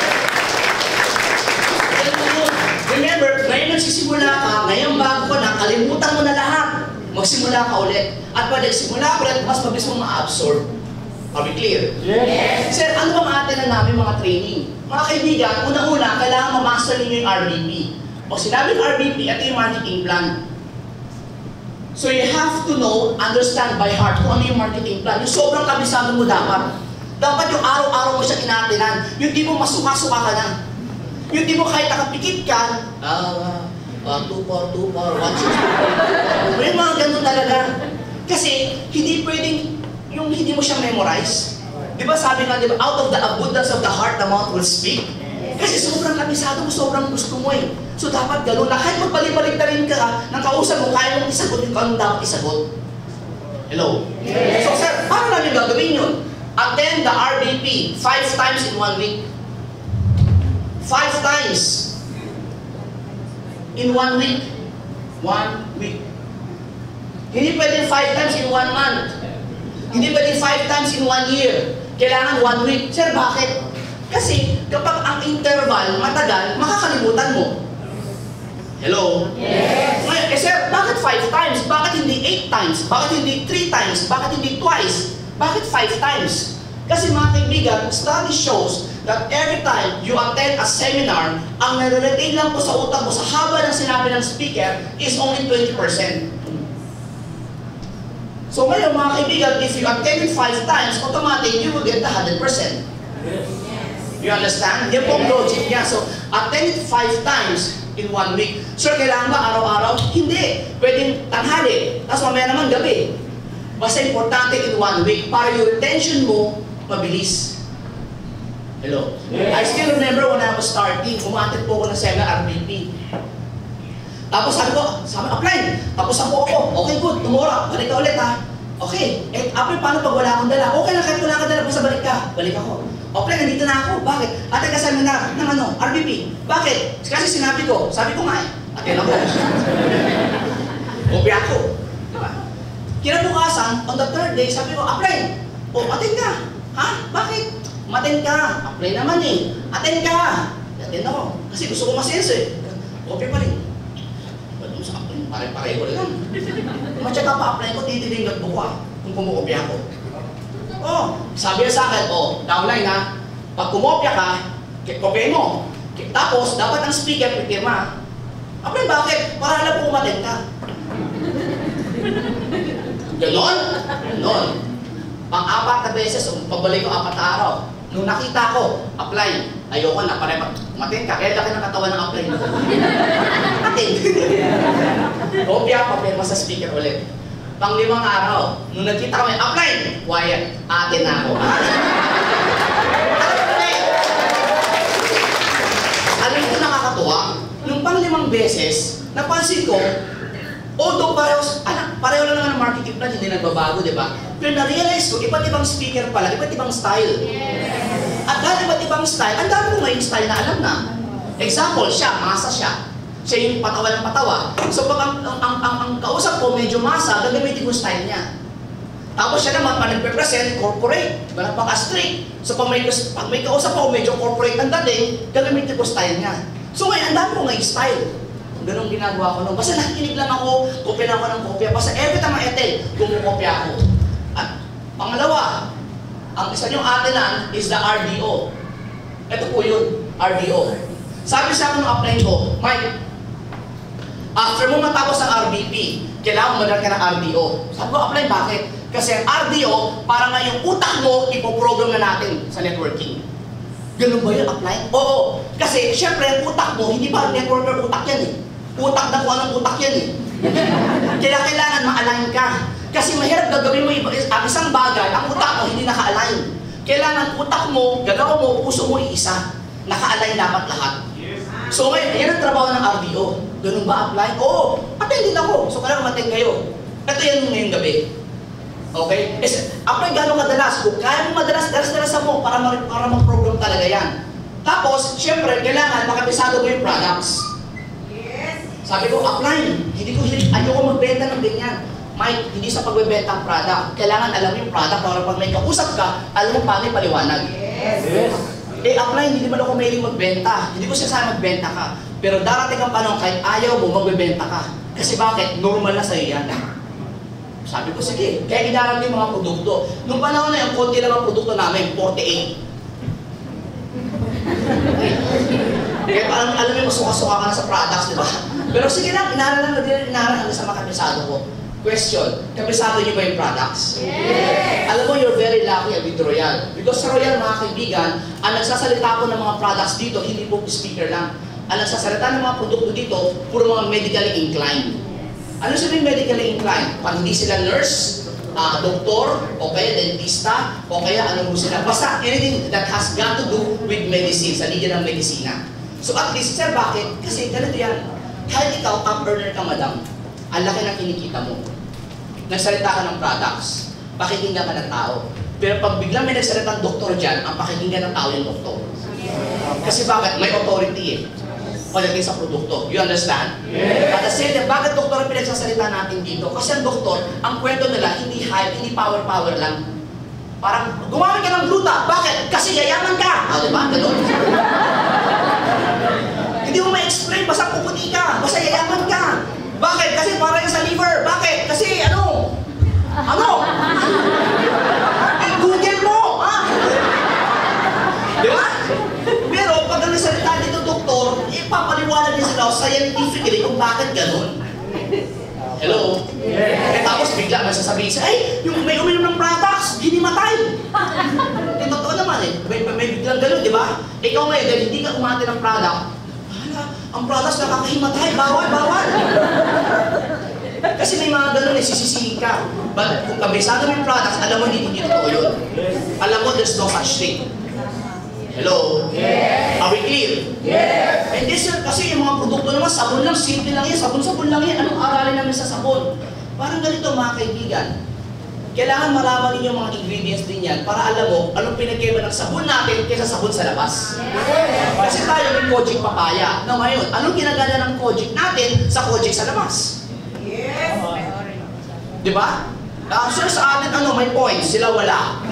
Remember, ngayon nagsisimula ka, ngayon bago ka na, kalimutan mo na lahat. Magsimula ka ulit. At pag nagsimula ka ulit, mas mabilis mo ma-absorb. Are we clear? Yes. Sir, ano bang atin na namin mga training? Mga kaibigan, una-una, kailangan ma-master ninyo yung R B P. O sinabing R B P, ito yung marketing plan. So you have to know, understand by heart kung ano yung marketing plan. Yung sobrang kabisado mo dapat. Dapat yung araw-araw mo siya inatinan. Yung di mo masuka-suka ka na. Yung di mo kahit nakapikit ka, ah, uh, two four two four one six. May mga ganun talaga. Kasi hindi pwedeng yung hindi mo siya memorize. Di ba sabi nga, di ba, out of the abundance of the heart, the mouth will speak? Kasi sobrang kabisado mo, sobrang gusto mo eh. So dapat gano'n na kahit magbalik-balik na rin ka, ng kausap mo, kaya mong isagot yung anong dapat isagot. Hello? Yes. So sir, paano namin gagawin yun? Attend the R B P five times in one week. Five times in one week. One week. Hindi pwedeng five times in one month. Hindi pwedeng five times in one year. Kailangan one week. Sir, bakit? Kasi kapag ang interval matagal, makakalimutan mo. Hello? Yes. Ngayon, eh sir, bakit five times? Bakit hindi eight times? Bakit hindi three times? Bakit hindi twice? Bakit five times? Kasi mga kaibigan, study shows that every time you attend a seminar, ang nare-retain lang po sa utak mo sa haba ng sinabi ng speaker is only twenty percent. So ngayon mga kaibigan, if you attend it five times, automatic you will get the one hundred percent. Yes. You understand? Yan po ang logic niya. So, attend it five times in one week. Sir, kailangan ba araw-araw? Hindi. Pwedeng tanghali. Tapos mamaya naman gabi. Basta importante in one week para yung retention mo mabilis. Hello? Yes. I still remember when I was starting, umattend po ako ng seminar R B P. Tapos sabi ko, sabi, apply. Tapos ako ako, okay good, tomorrow, balik ka ulit ha. Okay, eh, apply paano pag wala akong dala? Okay lang, kahit wala akong dala, basta balik ka. Balik ako. Apply, nandito na ako. Bakit? Ate ka seminar ng ano, R B P. Bakit? Kasi sinabi ko, sabi ko nga eh, ate lang ako. Upi ako. Diba? Kinabukasan, on the third day, sabi ko, apply. O, attend ka. Ha? Bakit? Attend ka. Apply naman eh. Attend ka. Attend ako. Kasi gusto ko masenso eh. Okay pa rin. Ba't sa apply? Pare-pareho lang. Matyaga pa apply ko, titilingat mo ko ah. Kung kumukopya ako. Oh, sabi niya sa akin, oh, downline ha. Pag kumopya ka, kopyahin mo. Tapos, dapat ang speaker pipirma. Apply bakit? Para alam kung umattend ka. Ganon? Ganon. Pang-apat na beses, pagbalik ko apat na araw. Nung nakita ko, apply. Ayoko na, pare umattend ka. Kaya laki ng katawan ng apply mo. Attend. Kopya, papirma sa speaker ulit. Pang-limang araw, nung nagkita kami, apply! Quiet, atin na ako. Alam ko nakakatuwa, nung pang-limang beses, napansin ko, although pareho, anak, pareho lang naman ang marketing plan, hindi nagbabago, di ba? Pero na-realize ko, iba't ibang speaker pala, iba't ibang style. At dahil iba't ibang style, ang dami ko ngayon style na alam na. Example, siya, masa siya. Siya yung patawa ng patawa. So pag ang, ang, ang, ang, ang kausap ko medyo masa, gagamitin ko style niya. Tapos siya naman, pag nagpe-present, corporate, napaka-strict. So pag may, pag may kausap ako, medyo corporate ang dating, gagamitin ko style niya. So ngayon, ang dami ko ngayon style. Ganun ginagawa ko nung. Basta nakikinig lang ako, kopya lang ako ng kopya. Basta every time ma-attend, kumukopya ako. At pangalawa, ang isa niyong atinan is the R D O. Ito po yun, R D O. Sabi sa akin ng upline ko, Mike, after mo matapos ang R B P, kailangan mo ka ng R D O. Sabi ko, upline, bakit? Kasi ang R D O, para nga yung utak mo, ipoprogram na natin sa networking. Ganun ba yun, upline? Oo. Kasi, syempre, ang utak mo, hindi ba networker utak yan eh. Utak na kung anong utak yan eh. Kaya kailangan ma-align ka. Kasi mahirap gagawin mo ang isang bagay, ang utak mo hindi naka-align. Kailangan utak mo, gagawa mo, puso mo iisa. Naka-align dapat lahat. So ngayon, yan ang trabaho ng R D O. Ganun ba apply? Oo, attend din ako. So kailangan matend kayo. Ito yan ngayong gabi. Okay? Is, apply gano'ng kadalas. Kung kaya mo madalas, dalas-dalasan mo para, para mag-program talaga yan. Tapos, syempre, kailangan makabisado mo yung products. Yes. Sabi ko, apply. Hindi ko hilig, ayoko magbenta ng ganyan. Mike, hindi sa pagbebenta ang product. Kailangan alam mo yung product para pag may kausap ka, alam mo paano yung paliwanag. Yes. Yes. Eh, apply, hindi naman ako mahilig magbenta. Hindi ko sinasabi magbenta ka. Pero darating ang panahon, kahit ayaw mo, magbebenta ka. Kasi bakit? Normal na sa'yo yan. Sabi ko, sige. Kaya inarap yung mga produkto. Nung panahon na yung konti lang ang produkto namin, forty-eight. Kaya parang alam mo, masuka-suka ka na sa products, di ba? Pero sige lang, inaral lang na din, inaral hanggang sa makabisado ko. Question, kabisado niyo ba yung products? Yes! Alam mo, you're very lucky with Royal. Because sa Royal, mga kaibigan, ang nagsasalita po ng mga products dito, hindi po speaker lang. Ang nagsasalita ng mga produkto dito, puro mga medically inclined. Ano sabihin medically inclined? Pag hindi sila nurse, uh, doktor, o kaya dentista, o kaya ano mo sila. Basta anything that has got to do with medicine, sa linya ng medisina. So at least, sir, bakit? Kasi ganito yan. Kahit ikaw, top earner ka, madam, ang laki ng kinikita mo. Nagsalita ka ng products, pakikinggan ka ng tao. Pero pag biglang may nagsalita ng doktor dyan, ang pakikinggan ng tao yung doktor. Kasi bakit? May authority eh. Pagdating sa produkto. You understand? Yes. At the same time, bakit doktor ang pinagsasalita natin dito? Kasi ang doktor, ang kwento nila, hindi hype, hindi power-power lang. Parang, gumamit ka ng gluta. Bakit? Kasi yayaman ka. Ah, diba? Ganun. Hindi mo ma-explain, basta puputi ka. Basta yayaman ka. Bakit? Kasi para yung sa liver. Bakit? Kasi ano? Ano? I-google mo! Ha? Di ba? Pero pag ang nasalita dito, doktor, ipapaliwanag din sila scientifically kung bakit ganun. Hello? Yeah. Eh tapos bigla may sasabihin siya, ay, yung may uminom ng products, hinimatay. Eh, totoo naman eh. May, may biglang ganun, di ba? Ikaw ngayon, dahil hindi ka umate ng product, ang products nakakahimatay, bawal, bawal. Kasi may mga ganun eh, sisisihin ka. But kung kabisado mo yung products, alam mo hindi hindi totoo yun. Alam mo, there's no such thing. Hello? Yes. Are we clear? Yes. And this year, kasi yung mga produkto naman, sabon lang, simple lang yan, sabon-sabon lang yan. Anong aralin namin sa sabon? Parang ganito mga kaibigan. Kailangan malaman ninyo mga ingredients din yan para alam mo anong pinagkaiba ng sabon natin kaysa sabon sa labas. Yes. Kasi tayo may Kojic papaya. Na ngayon, anong ginagana ng Kojic natin sa Kojic sa labas? Yes. Di ba? Uh, sir, sa atin, ano, may points. Sila wala.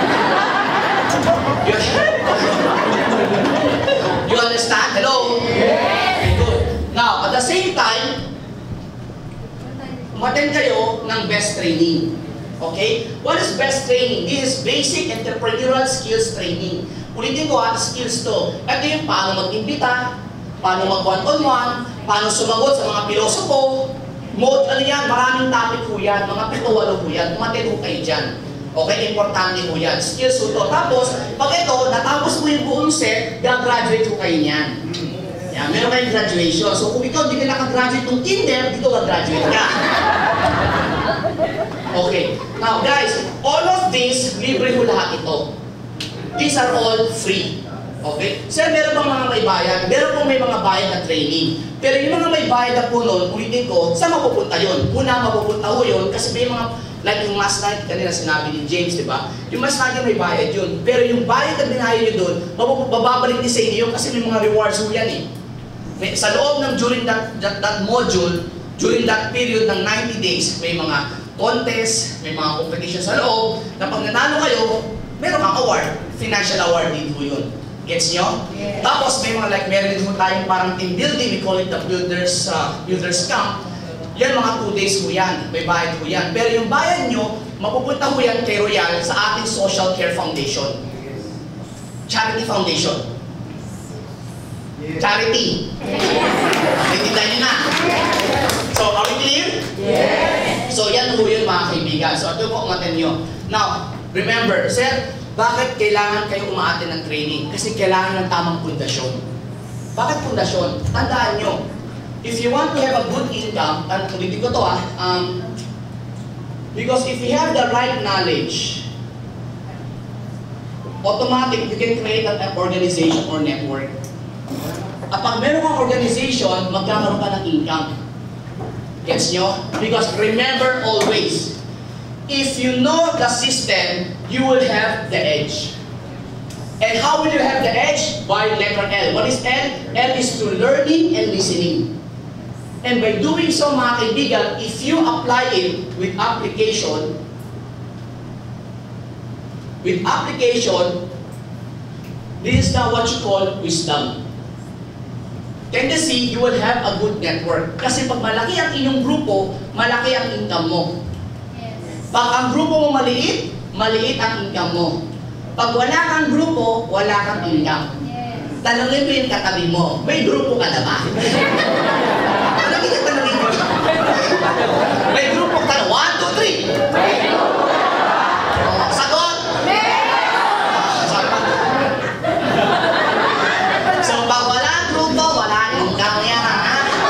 You, you understand? Hello? Very good. Now, at the same time, umattend kayo ng best training. Okay? What is best training? This is basic entrepreneurial skills training. Ulitin ko ha, skills to. Ito yung paano mag-imbita, paano mag-one-on-one, paano sumagot sa mga pilosopo, mode, ano yan, maraming topic po yan, mga pito-walo po yan, umattend po kayo dyan. Okay, importante po yan. Skills po to. Tapos, pag ito, natapos mo yung buong set, gagraduate po kayo niyan. Yan, meron kayong graduation. So, kung ikaw hindi ka nakagraduate ng kinder, dito gagraduate ka. Okay. Now, guys, all of this, libre po lahat ito. These are all free. Okay? Sir, meron bang mga may bayad? Meron pong may mga bayad na training. Pero yung mga may bayad na po noon, ulitin ko, saan mapupunta yun? Una, mapupunta ho yun kasi may mga, like yung mass night, kanina sinabi ni James, di ba? Yung mass night may bayad yun. Pero yung bayad na binayad nyo doon, mababalik din sa inyo kasi may mga rewards ho yan eh. May, sa loob ng during that, that, that module, during that period ng ninety days, may mga contest, may mga competition sa loob, na pag nanalo kayo, meron kang award, financial award din po yun. Gets nyo? Yeah. Tapos may mga like, meron din po tayong parang team building, we call it the builders, uh, builders camp. Yan mga two days po yan, may bayad po yan. Pero yung bayad nyo, mapupunta po yan kay Royal sa ating Social Care Foundation. Charity Foundation. Yeah. Charity. Naintindihan nyo na. So, are we clear? Yes. So, yan po yun mga kaibigan. So, ito po umaten nyo. Now, remember, sir, bakit kailangan kayo umaaten ng training? Kasi kailangan ng tamang pundasyon. Bakit pundasyon? Tandaan nyo, if you want to have a good income, and ulitin ko to ah, um, because if you have the right knowledge, automatic, you can create an organization or network. At pag meron kang organization, magkakaroon ka ng income. Gets nyo? Because remember always, if you know the system, you will have the edge. And how will you have the edge? By letter L. What is L? L is to learning and listening. And by doing so, mga kaibigan, if you apply it with application, with application, this is now what you call wisdom. Tendency, you will have a good network. Kasi pag malaki ang inyong grupo, malaki ang income mo. Pag ang grupo mo maliit, maliit ang income mo. Pag wala kang grupo, wala kang income. Tanongin mo yung katabi mo, may grupo ka na ba? Tanongin ka, tanongin mo. May grupo ka na, one, two, three. Oh, sagot? So, pag wala ang grupo, wala income yan, ha?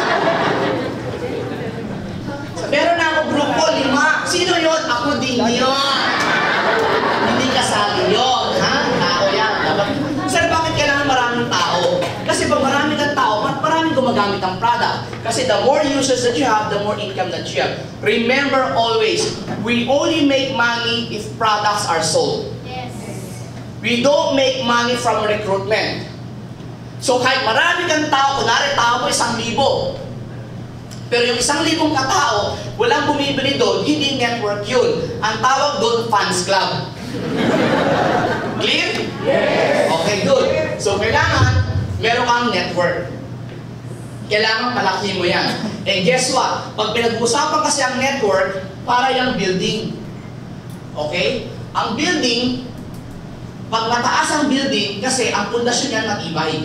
So, meron na ako grupo, lima. Sino yun? Ako din yun. Hindi kasali yun. Ha? Tao yan. Sir, bakit kailangan maraming tao? Kasi pag marami kang tao, maraming gumagamit ang product. Kasi the more users that you have, the more income that you have. Remember always, we only make money if products are sold. Yes. We don't make money from recruitment. So kahit marami kang tao, kunwari tao mo isang libo, pero yung isang libong katao, walang bumibili doon, hindi network yun. Ang tawag doon, fans club. Clear? Yes. Okay, good. So, kailangan, meron kang network. Kailangan palaki mo yan. And guess what? Pag pinag-usapan kasi ang network, para yung building. Okay? Ang building, pag mataas ang building, kasi ang pundasyon niyan matibay.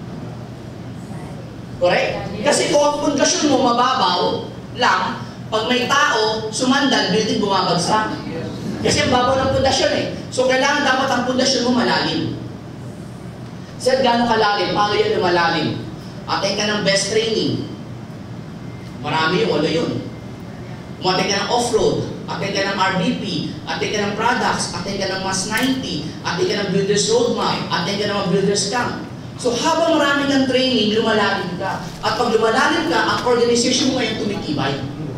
Correct? Kasi kung ang pundasyon mo mababaw lang, pag may tao, sumandal, building bumabagsak. Kasi ang babaw ng pundasyon eh. So kailangan dapat ang pundasyon mo malalim. Sir, gano'ng kalalim? Paano yan lumalalim? Atin ka ng best training. Marami yung wala yun. Umatin ka ng off-road, atin ka ng R B P, atin ka ng products, atin ka ng Mass ninety, atin ka ng builder's roadmap, atin ka ng mga builder's camp. So habang marami kang training, lumalalim ka. At pag lumalalim ka, ang organization mo ngayon tumitibay.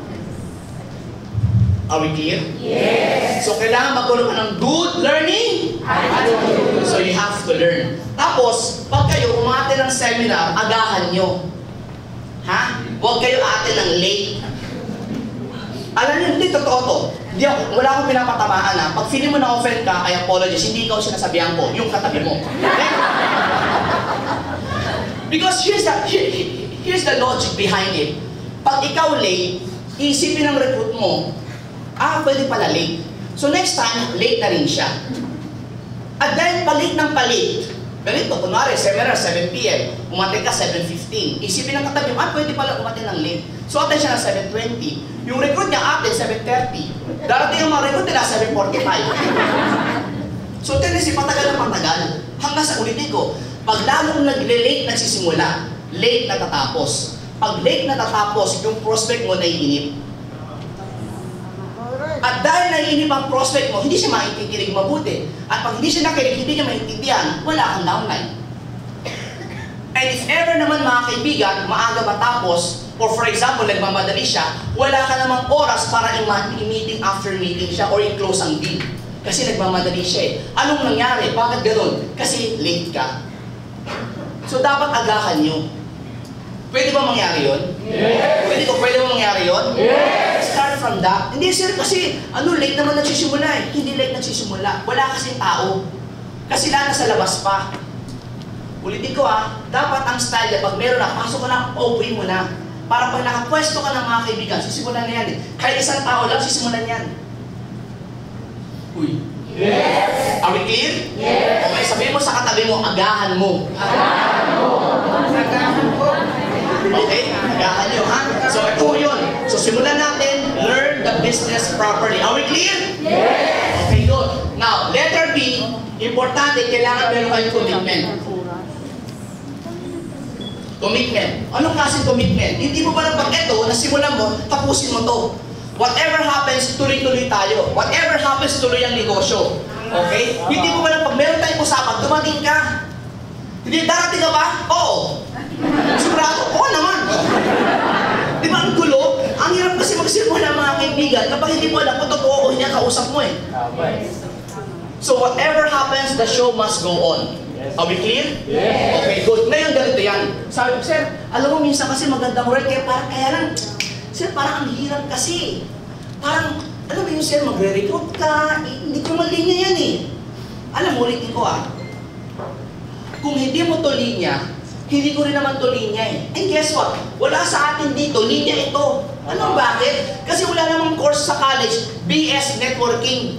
Are we clear? Yes. So kailangan magkaroon ka ng good learning attitude. So you have to learn. Tapos, pag kayo umate ng seminar, agahan nyo. Ha? Huwag kayo ate ng late. Alam niyo, hindi totoo to. Hindi ako, wala akong pinapatamaan ha. Pag feeling mo na-offend ka, I apologize. Hindi ikaw sinasabihan ko, yung katabi mo. Because here's the, here, here's the logic behind it. Pag ikaw late, isipin ng recruit mo, ah, pwede pala late. So next time, late na rin siya. At then, palit ng palit. Ganito, kunwari, seminar, seven p m Umatin ka, seven fifteen. Isipin ng katabi mo, ah, pwede pala umatin ng late. So, atin siya ng seven twenty. Yung recruit niya atin, seven thirty. Darating yung mga recruit nila, seven forty-five. So, tendency, patagal na patagal. Hanggang sa ulitin ko, pag lalong nag-late nagsisimula, late natatapos. Pag late natatapos, yung prospect mo naiinip. At dahil naiinip ang prospect mo, hindi siya maintindihan mabuti. At pag hindi siya nakinig, hindi niya maintindihan, wala kang downline. And if ever naman mga kaibigan, maaga matapos, or for example, nagmamadali siya, wala ka namang oras para i-meeting after meeting siya or i-close ang deal. Kasi nagmamadali siya eh. Anong nangyari? Bakit ganun? Kasi late ka. So dapat agahan nyo. Pwede ba mangyari yun? Yes! Pwede ko, pwede ba mangyari yun? Yes! Start from that. Hindi sir, kasi ano, late naman nagsisimula eh. Hindi late nagsisimula. Wala kasing tao. Kasi lahat nasa labas pa. Ulitin ko ah, dapat ang style niya, pag meron na, pasok ka na, paupuin mo na. Para pag nakapwesto ka ng mga kaibigan, sisimulan na yan eh. Kahit isang tao lang, sisimulan yan. Uy. Yes! Are we clear? Yes! Okay, sabihin mo sa katabi mo, agahan mo. Agahan mo. Agahan mo. Okay, agahan nyo ha? So ito yun. So simulan natin, learn the business properly. Are we clear? Yes! Okay, good. Now, letter B, importante, kailangan meron kayong commitment. Commitment. Anong klaseng commitment? Hindi mo ba lang pag ito, nasimulan mo, tapusin mo to. Whatever happens, tuloy-tuloy tayo. Whatever happens, tuloy ang negosyo. Okay? Hindi mo ba lang pag meron tayong usapan, dumating ka. Hindi, darating ka ba? Oo. Sigurado, oo naman. Di ba ang gulo? Ang hirap kasi magsimula mga kaibigan kapag hindi mo alam kung totoo o hindi ang kausap mo eh. So whatever happens, the show must go on. Are we clear? Yes. Okay, good. Ngayon ganito yan. Sabi ko, sir, alam mo minsan kasi magandang word, kaya parang kaya lang, sir, parang ang hirap kasi. Parang, alam mo yung sir, magre-recruit ka, eh, hindi ko malinya yan eh. Alam mo, ulitin ko ah. Kung hindi mo to linya, hindi ko rin naman to linya eh. And guess what? Wala sa atin dito, linya ito. Ano bakit? Kasi wala namang course sa college, B S Networking.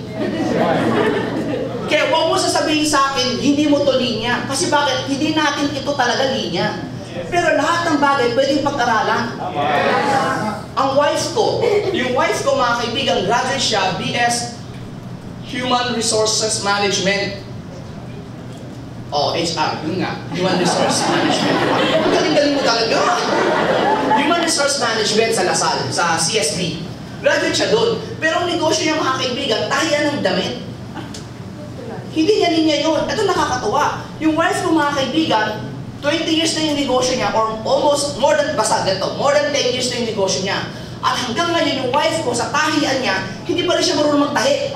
Kaya huwag mo sasabihin sa akin, hindi mo to linya. Kasi bakit? Hindi natin ito talaga linya. Pero lahat ng bagay pwedeng pag-aralan. Ang wife ko, yung wife ko mga kaibigan, graduate siya, B S Human Resources Management. Oh, H R, yun nga. Human Resource Management. Ang galing-galing mo talaga. Human Resource Management sa Lasal, sa C S B. Graduate siya doon. Pero ang negosyo niya mga kaibigan, tahiyan ng damit. Hindi niya linya yun. Ito nakakatuwa. Yung wife ko mga kaibigan, twenty years na yung negosyo niya, or almost more than, basta dito, more than ten years na yung negosyo niya. At hanggang ngayon yung wife ko, sa tahian niya, hindi pa rin siya marunong magtahi.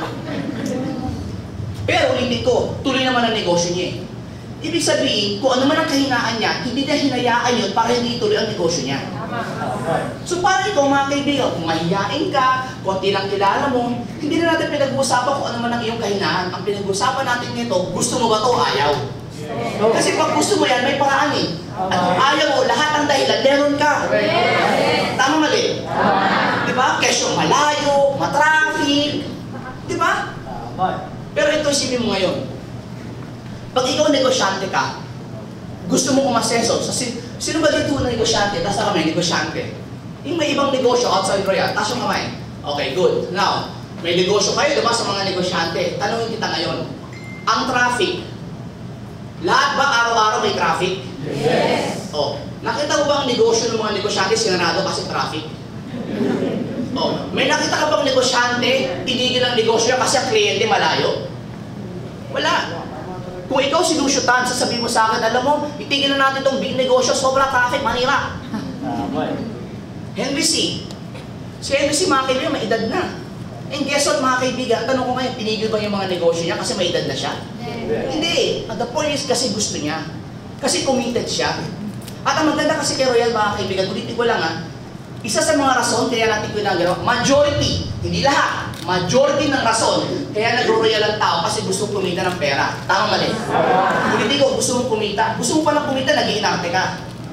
Pero ulitin ko, tuloy naman ang negosyo niya eh. Ibig sabihin, kung ano man ang kahinaan niya, hindi niya hinayaan yun para hindi ituloy ang negosyo niya. So parang ikaw mga kaibigan, kung mahihain ka, konti lang kilala mo, hindi na natin pinag-uusapan kung ano man ang iyong kahinaan. Ang pinag-uusapan natin nito, gusto mo ba ito o ayaw? Kasi pag gusto mo yan, may paraan eh. At kung ayaw mo, lahat ng dahilan, meron ka. Tama mali? Diba? Kesyo malayo, matraffic. Diba? Pero ito isipin mo ngayon. Pag ikaw negosyante ka, gusto mo umasenso, sa sin sino ba dito na negosyante? Taas na kamay, negosyante. Yung may ibang negosyo outside Royal, taas yung kamay. Okay, good. Now, may negosyo kayo, diba, sa mga negosyante. Tanungin kita ngayon, ang traffic, lahat ba araw-araw may traffic? Yes! Oh, nakita mo ba ang negosyo ng mga negosyante sinarado kasi traffic? Oh, may nakita ka bang negosyante, tinigil ang negosyo kasi ang kliyente malayo? Wala. Kung ikaw sinusyutan, sasabihin mo sa akin, alam mo, itigil na natin itong big negosyo, sobrang traffic, manira. Henry C. Si Henry C, mga kaibigan, may edad na. And guess what, mga kaibigan, tanong ko ngayon, tinigil ba yung mga negosyo niya kasi may edad na siya? Yeah. Hindi. At the point is, kasi gusto niya. Kasi committed siya. At ang maganda kasi kay Royal, mga kaibigan, ulitin ko lang ha, isa sa mga rason, kaya natin ko lang gano'n, majority, hindi lahat, majority ng rason kaya nag-royal ang tao kasi gusto kumita ng pera. Tama mali? Kung hindi ko gusto mong kumita, gusto mo palang kumita, nag-iinarte ka.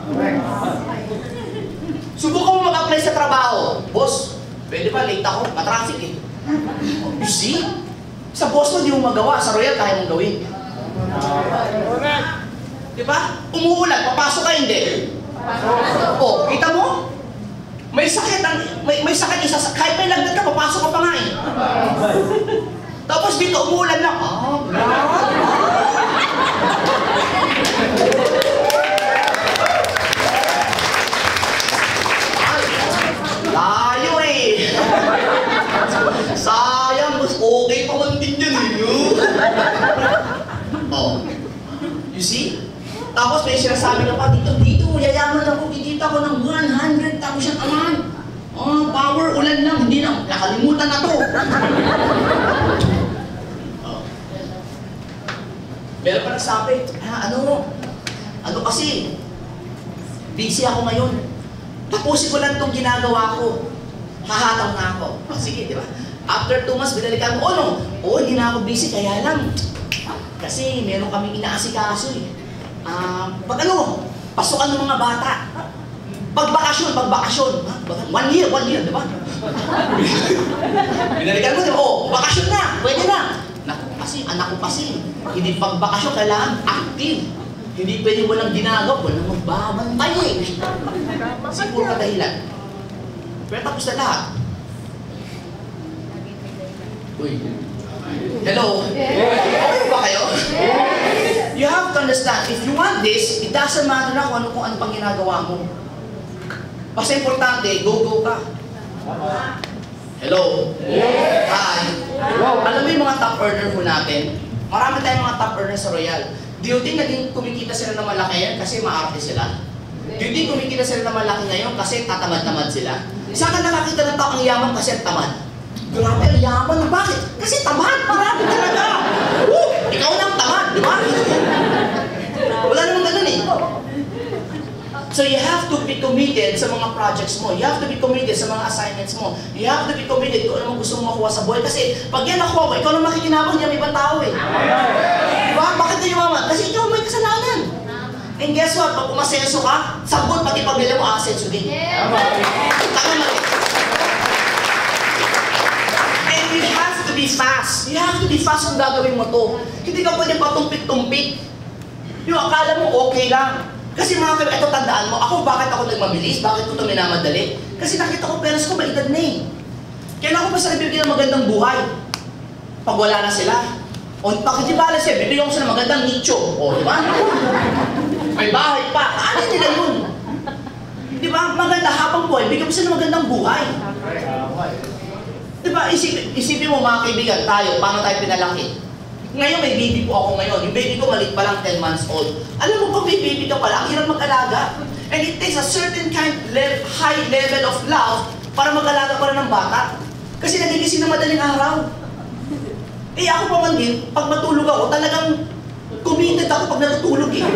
Subukan mo mag-apply sa trabaho. Boss, pwede ba late ako? Matraffic eh. You see? Sa boss mo, di mo magawa. Sa royal, kaya mong gawin. Diba? Umuulan, papasok ka hindi. Oh, kita mo? May sakit ang may, may sakit isa sa kahit may lagnat ka, papasok ka pa nga eh. Tapos dito umuulan lang. Ah, layo eh. Sayang, mas okay pa man din yan eh. Oh. You see? Tapos may sinasabi ka pa dito, dito, yayaman ako, kikita ko ng one hundred thousand a month. Oh, power, ulan lang, hindi na, nakalimutan na to. Oh. Meron pa nagsabi, ah, ano, ano kasi, busy ako ngayon. Tapusin ko lang itong ginagawa ko. Hahataw na ako. Oh, sige, di ba? After two months, binalikan mo, oh no, oh, hindi na ako busy, kaya lang. Kasi meron kaming inaasikaso eh. Ah, uh, pag ano, pasukan ng mga bata. Pag bakasyon, pag bakasyon. Ha? One year, one year, di ba? Binalikan mo, di ba? Oh, bakasyon na, pwede na. Naku, kasi, anak ko kasi, hindi pag bakasyon, kailangan active. Hindi pwede walang ginagawa, walang magbabantay eh. Siguro ka dahilan. Pero tapos na lahat. Uy. Hello? Okay ba kayo? You have to understand, if you want this, it doesn't matter na kung ano kung ano pang ginagawa mo. Basta importante, go-go ka. Hello? Hi? Alam mo yung mga top earner mo natin? Marami tayong mga top earner sa Royal. Do you think naging kumikita sila ng malaki yan kasi maarte sila? Do you think kumikita sila ng malaki ngayon kasi tatamad-tamad sila? Saan ka nakakita ng tao ang yaman kasi tamad? Grabe ang yaman. Bakit? Kasi tamad. Grabe talaga. Woo! Ikaw na ang tamad, di ba? Wala namang ganun eh. So you have to be committed sa mga projects mo. You have to be committed sa mga assignments mo. You have to be committed kung ano gusto mo makuha sa buhay. Kasi pag yan nakuha mo, ikaw na makikinabang niya may ibang tao eh. Diba? Bakit na yumaman? Kasi ikaw may kasalanan. And guess what? Pag umasenso ka, sagot pati pamilya mo aasenso din. Taka mali. And you have to be fast. You have to be fast kung gagawin mo to. Hindi ka pwede patumpik-tumpik. Yung akala mo okay lang. Kasi mga kaibigan, ito tandaan mo, ako bakit ako nagmabilis? Bakit ko ito minamadali? Kasi nakita ko parents ko maedad na eh. Kailan ko pa sa nabibigyan ng magandang buhay? Pag wala na sila. O bakit di bala siya? Bibigyan ko sila ng magandang nicho. O di ba? May bahay pa. Ano nila yun? Di ba? Maganda habang buhay, bigyan mo sila ng magandang buhay. Di ba? Isipin, isipin mo mga kaibigan, tayo, paano tayo pinalaki? Ngayon may baby po ako ngayon. Yung baby ko maliit pa lang ten months old. Alam mo pag may baby ka pala, ang hirap mag-alaga. And it takes a certain kind le high level of love para mag-alaga pa rin ng bata. Kasi nagigising na madaling araw. Eh ako pa man din, pag matulog ako, talagang committed ako pag natutulog eh.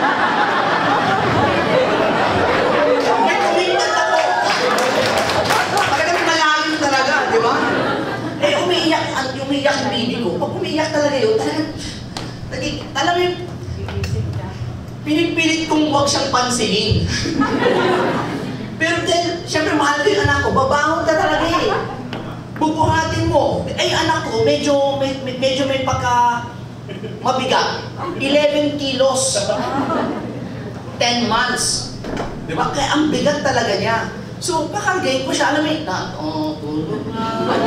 May committed ako. Talagang malalim talaga, di ba? Eh, umiiyak, umiiyak yung baby ko. Pag umiiyak talaga yun, talagang, naging, alam mo yung, pinipilit kong huwag siyang pansinin. Pero dahil, siyempre mahal ko yung anak ko, babangon ka talaga eh. Bubuhatin mo. Eh, anak ko, medyo, med, medyo may pagka, mabigat. eleven kilos. ten months. Diba? Kaya ang bigat talaga niya. So, pakargayin ko siya, alam mo, na, oh, tulog na,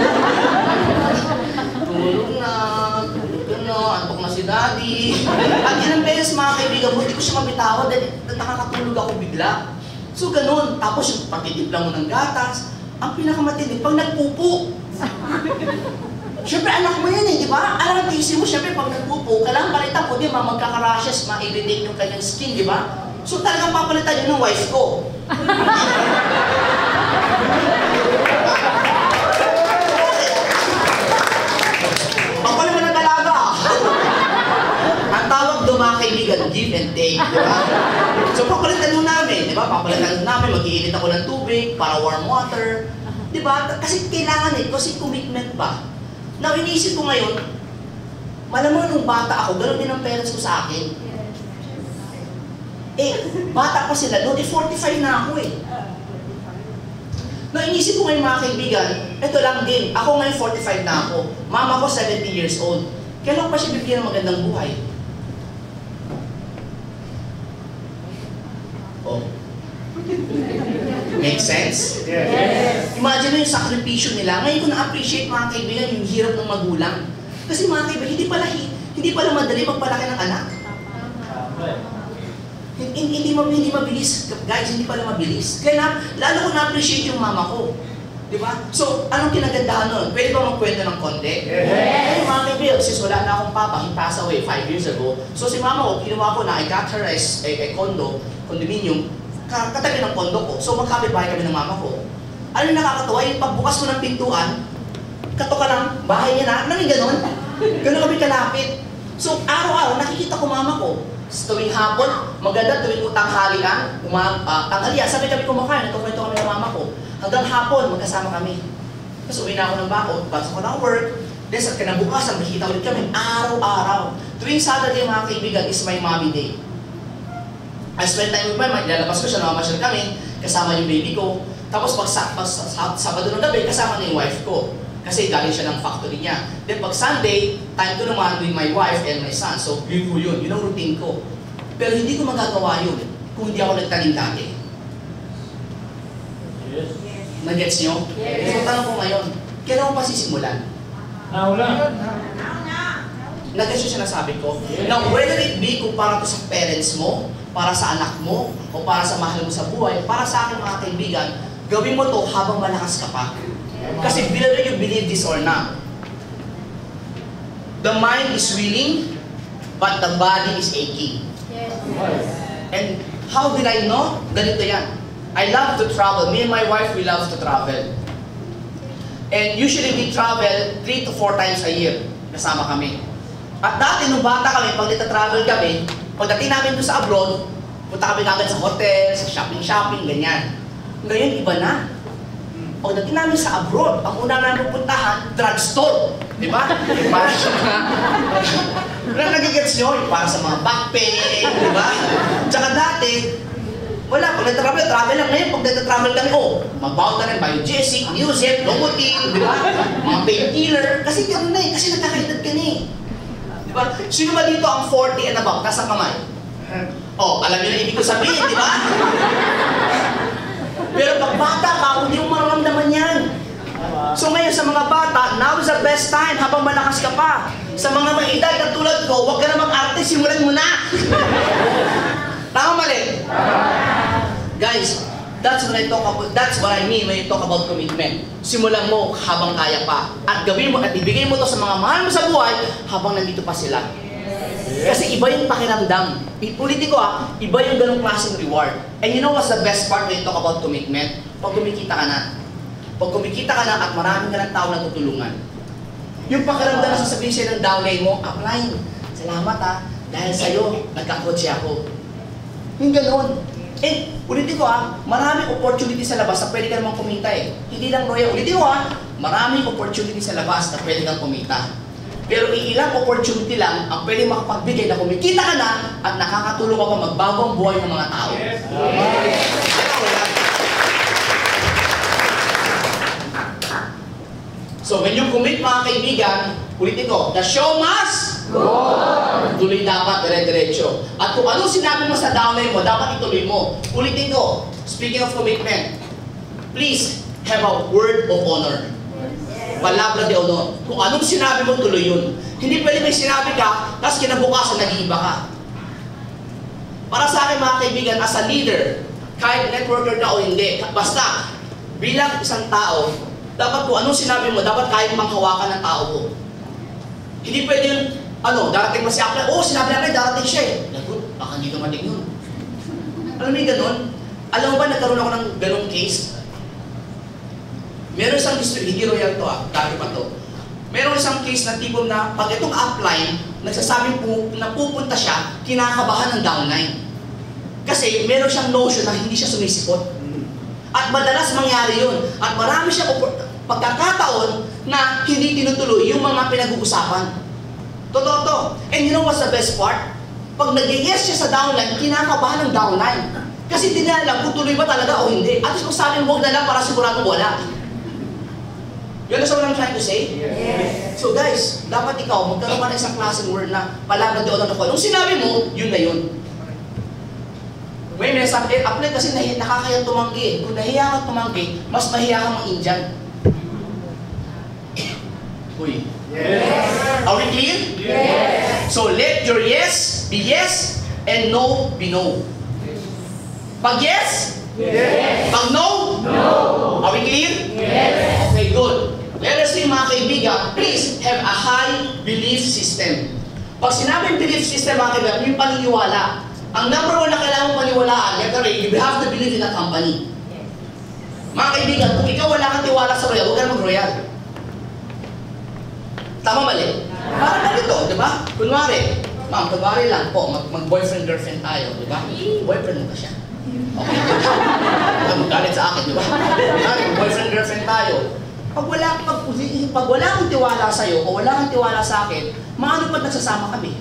tulog na, tulog na, antok na si daddy. At ilang beses mga kaibigan mo, hindi ko siya mabitawan dahil nakakatulog ako bigla. So, ganun. Tapos yung pagtitimpla mo ng gatas, ang pinakamatindi, pag nagpupo. Siyempre, anak mo yan eh, di ba? Alam, tisi mo, siyempre, pag nagpupo, kailangan palitan ko, di ba, magkakarashes, ma-irritate yung kanyang skin, di ba? So talagang papalitan yun ng wife ko. Ako naman ang dalaga. Ang tawag doon mga kaibigan, give and take, di ba? So papalitan nun namin, di ba? Papalitan nun namin, mag-iinit ako ng tubig para warm water. Di ba? Kasi kailangan eh, kasi commitment pa. Now, iniisip ko ngayon, malamang nung bata ako, gano'n din ang parents ko sa akin. Eh, bata pa sila noon, eh forty-five na ako eh. Now, iniisip ko ngayon mga kaibigan, ito lang din, ako ngayon forty-five na ako. Mama ko seventy years old. Kailan pa siya bibigyan ng magandang buhay? Oh. Make sense? Yes. Imagine mo yung sakripisyo nila. Ngayon ko na-appreciate mga kaibigan yung hirap ng magulang. Kasi mga kaibigan, hindi pala, hindi pala madali magpalaki ng anak. Hindi, hindi, hindi mabilis, guys, hindi pala mabilis. Kaya na, lalo ko na-appreciate yung mama ko. Di ba? So, anong kinagandahan nun? Pwede ba magkwento ng konti? Yes. Ay, mga kaibigan, since wala na akong papa, he passed away five years ago. So, si mama ko, kinuha ko na, I got her as a, a condo, condominium, katabi ng kondo ko. So, magkapit-bahay kami ng mama ko. Ano yung nakakatawa? Yung pagbukas mo ng pintuan, kato ka lang, bahay niya na, namin ganon. Ganon kami kalapit. So, araw-araw, nakikita ko mama ko. Tuwing hapon, maganda tuwing tanghalian, umag, uh, tanghalian, sabi kami kumakain, nagkukwento kami ng mama ko. Hanggang hapon, magkasama kami. Tapos uwi na ako ng bako, pasok ko ng work, then sa kinabukasan, makikita ulit kami, araw-araw. Tuwing Saturday, mga kaibigan, is my mommy day. I spend time with my mom, lalabas ko siya, namamasyal kami, kasama yung baby ko. Tapos pag, pag, pag Sabado ng gabi, kasama na yung wife ko. Kasi galing siya ng factory niya. Then pag Sunday, time ko naman with my wife and my son. So yun ko yun, yun ang routine ko. Pero hindi ko magagawa yun kung hindi ako nagtanim dati. Yes. Nag-gets nyo? Yes. So tanong ko ngayon, kailan mo pa sisimulan? Now na. Nag-gets yung sinasabi ko? Yes. Now, whether it be kung para to sa parents mo, para sa anak mo, o para sa mahal mo sa buhay, para sa akin mga kaibigan, gawin mo to habang malakas ka pa. Kasi whether you believe this or not, the mind is willing, but the body is aching. And how did I know? Ganito yan. I love to travel. Me and my wife, we love to travel. And usually we travel three to four times a year. Kasama kami. At dati, nung bata kami, pag nita-travel kami, pagdating namin doon sa abroad, punta kami kagad sa hotel, sa shopping-shopping, ganyan. Ngayon, iba na. Pagdating namin sa abroad, ang una namin pupuntahan, drugstore. Di ba? Para sa mga... Nagigets nyo, para sa mga backpack, di ba? Tsaka dati, wala, pag nag-travel, travel lang. Ngayon, pag nag-travel kami, oh, mag-bout na rin, Biogesic, Newsep, Lomotil, di ba? Mga painkiller. Kasi gano'n na eh, kasi nagkakaedad ka na eh. Di ba? Sino ba dito ang forty and above? Nasa kamay? Oh, alam niyo na ibig ko sabihin, di ba? Pero pag bata ka, hindi mo mararamdaman yan. So ngayon sa mga bata, now is the best time habang malakas ka pa. Sa mga may edad na tulad ko, huwag ka na mag-arte, simulan mo na. Tama mali? Guys, that's what I talk about, that's what I mean when you talk about commitment. Simulan mo habang kaya pa. At gawin mo at ibigay mo to sa mga mahal mo sa buhay habang nandito pa sila. Kasi iba yung pakiramdam. Ulitin ko ah, iba yung ganong klaseng reward. And you know what's the best part when you talk about commitment? Pag kumikita ka na. Pag kumikita ka na at maraming ka ng tao na tutulungan. Yung pakiramdam na sasabihin siya ng downline mo, upline, salamat ah, dahil sa'yo, nagkakotse ako. Yung ganon. And ulitin ko ah, maraming opportunity sa labas na pwede ka namang kumita eh. Hindi lang royal. Ulitin ko ah, maraming opportunity sa labas na pwede kang kumita. Pero iilang opportunity lang ang pwede makapagbigay na kumikita ka na at nakakatulong ka pa magbago ang buhay ng mga tao. Yes. So when you commit mga kaibigan, ulitin ko, the show must go on. Tuloy dapat, dire-diretso. At kung anong sinabi mo sa downline mo, dapat ituloy mo. Ulitin ko, speaking of commitment, please have a word of honor. Palabra de honor. Kung anong sinabi mo, tuloy yun. Hindi pwede may sinabi ka, tapos kinabukasan, nag-iiba ka. Para sa akin mga kaibigan, as a leader, kahit networker ka o hindi, basta, bilang isang tao, dapat kung anong sinabi mo, dapat kayang manghawakan ng tao ko. Hindi pwede yun, ano, darating mo si Akla, oh, sinabi namin, darating siya eh. Lagot, baka hindi dumating yun. Alam mo yung ganun? Alam mo ba, nagkaroon ako ng ganung case? Meron isang history, hindi royal to ah, dati pa to. Meron isang case na tipong na pag itong upline, nagsasabing pu na pupunta siya, kinakabahan ng downline. Kasi meron siyang notion na hindi siya sumisipot. At madalas mangyari yun. At marami siyang pagkakataon na hindi tinutuloy yung mga pinag-uusapan. Totoo to. And you know what's the best part? Pag nag-yes siya sa downline, kinakabahan ng downline. Kasi hindi niya alam kung tuloy ba talaga o hindi. At least kung sabi mo, huwag na lang para sigurado wala. You understand what I'm trying to say? Yes. So guys, dapat ikaw magkaroon ka ng isang klaseng word na palabra doon ako. Nung sinabi mo, yun na yun. May sabi, eh, apply kasi nahi, nakakaya tumanggi. Kung nahiya ka tumanggi, mas mahiya ka mga Indian. Uy. Yes. Are we clear? Yes. So let your yes be yes and no be no. Pag yes, Yes. pag no, No. are we clear? Yes. Okay, good. Let us see mga kaibigan, please have a high belief system. Pag sinabing belief system mga kaibigan, yung paniniwala. Ang number one na kailangan mong paniwalaan, letter A, you have to believe in a company. Mga kaibigan, kung ikaw wala kang tiwala sa royal, huwag ka na mag-royal. Tama mali? Parang ganito, di ba? Kunwari, ma'am, kunwari lang po, mag- mag-boyfriend, girlfriend tayo, di ba? Boyfriend mo ba siya? Okay. Huwag magalit sa akin, di ba? Kunwari, boyfriend, girlfriend tayo. Pag wala, pag, pag wala kang tiwala sa'yo, o wala kang tiwala sa akin, maano pa nagsasama kami?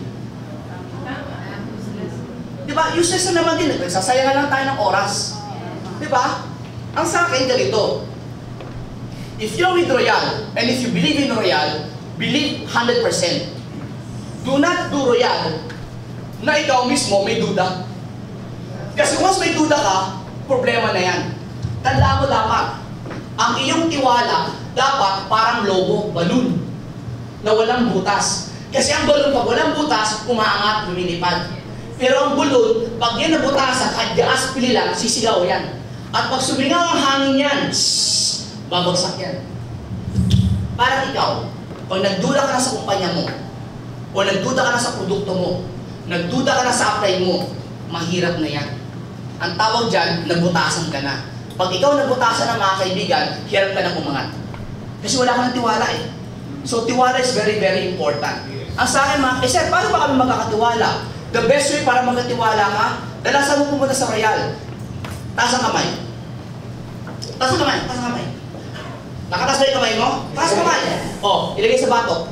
Di ba? Useless na naman din. Sasayangan lang tayo ng oras. Di ba? Ang sa akin ganito. If you're with Royal, and if you believe in Royal, believe one hundred percent. Do not do Royal na ikaw mismo may duda. Kasi once may duda ka, problema na yan. Tandaan mo dapat, ang iyong tiwala dapat parang lobo, balloon, na walang butas. Kasi ang balloon pag walang butas, umaangat, lumilipad. Pero ang balloon, pag yan nabutasan, kahit gaas pili lang, sisigaw yan. At pag sumingaw ang hangin yan, shhh, babagsak yan. Parang ikaw, pag nagduda ka na sa kumpanya mo, o nagduda ka na sa produkto mo, nagduda ka na sa apply mo, mahirap na yan. Ang tawag dyan, nabutasan ka na. Pag ikaw nabutasan ng mga kaibigan, hirap ka na umangat. Kasi wala ka ng tiwala eh. So tiwala is very, very important. Ang sa akin mga, eh sir, paano ba kami magkakatiwala? The best way para magkatiwala ka, dalasan mo pumunta sa Royal. Taas ang kamay. Taas ang kamay, taas ang kamay. Nakataas ba yung kamay mo? Taas ang kamay. O, ilagay sa batok.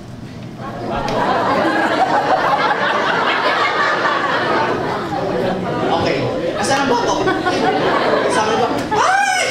Okay. Nasaan ang batok? Sabi ba? Ay!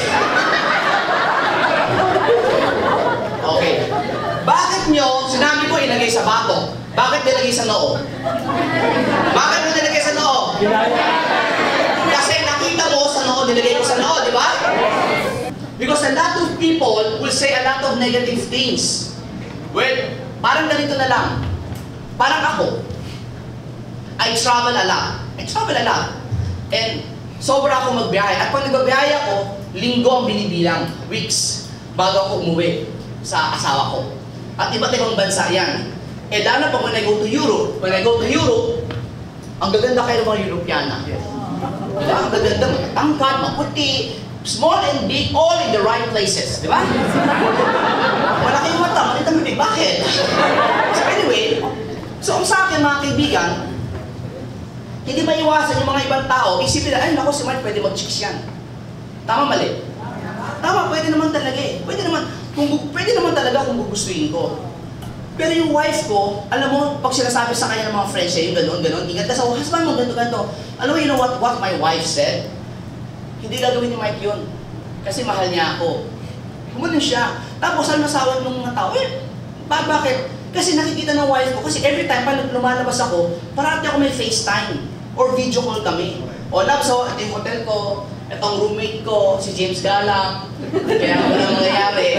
Okay. Bakit nyo, sinabi ko ilagay sa batok? Bakit nilagay sa noo? Bakit mo nilagay sa noo? Kasi nakita mo sa noo, nilagay ko sa noo, di ba? Because a lot of people will say a lot of negative things. Well, parang ganito na lang. Parang ako. I travel a lot. I travel a lot. And sobra ako magbiyahe. At pag nagbabiyahe ako, linggo ang binibilang, weeks, bago ako umuwi sa asawa ko. At iba't ibang bansa yan. Eh lalo pag when I go to Europe, when I go to Europe, ang gaganda kayo ng mga Europeana. Diba? Ang gaganda, matangkad, maputi, small and big, all in the right places. Diba? Malaki yung mata, maliit ang bibig. Bakit? So anyway, so kung sa akin mga kaibigan, hindi maiwasan yung mga ibang tao, isipin na, ay naku, si Mark pwede mag-chicks yan. Tama mali? Tama, pwede naman talaga eh. Pwede naman, kung, pwede naman talaga kung gugustuhin ko. Pero yung wife ko, alam mo, pag sinasabi sa kanya ng mga friends niya, yung gano'n, gano'n, ingat ka sa husband mo, gano'n, gano'n. Alam mo, you know what, what my wife said? Hindi gagawin ni Mike yun. Kasi mahal niya ako. Gumanon siya. Tapos, ang nasawan ng mga tao, eh, ba, bakit? Kasi nakikita ng wife ko, kasi every time pa lumalabas ako, parati ako may FaceTime or video call kami. O, love, so, ito yung hotel ko, itong roommate ko, si James Galang, kaya ano na mangyayari.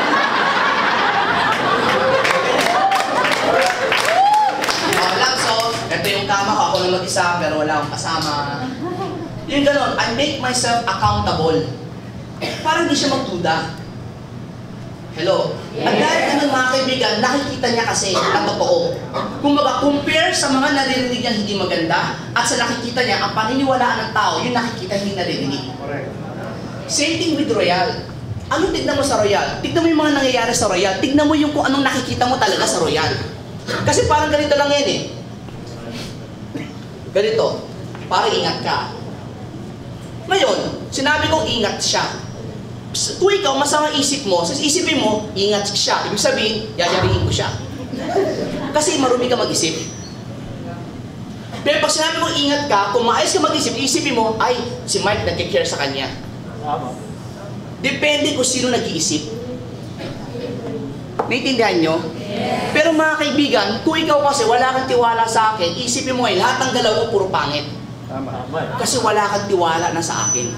O, love, so, ito yung kama ko, ako lang mag-isa, pero wala akong kasama. Yung ganon, I make myself accountable. Parang hindi siya magduda. Hello? Yes. At dahil ganun mga kaibigan, nakikita niya kasi ang totoo. Kung mag-compare sa mga naririnig niya hindi maganda, at sa nakikita niya, ang paniniwalaan ng tao, yung nakikita hindi naririnig. Same thing with Royal. Ano tignan mo sa Royal? Tignan mo yung mga nangyayari sa Royal. Tignan mo yung kung anong nakikita mo talaga sa Royal. Kasi parang ganito lang yan eh. Ganito. Parang ingat ka. Ngayon, sinabi kong ingat siya. Kung ikaw, masama isip mo, sa isipin mo, ingat siya. Ibig sabihin, yayarihin ko siya. Kasi marumi ka mag-isip. Pero pag sinabi kong ingat ka, kung maayos ka mag-isip, isipin mo, ay, si Mike nag-care sa kanya. Depende kung sino nag-iisip. Naintindihan nyo? Yes. Pero mga kaibigan, kung ikaw kasi wala kang tiwala sa akin, isipin mo ay lahat ng galaw ko puro pangit. Kasi wala kang tiwala na sa akin.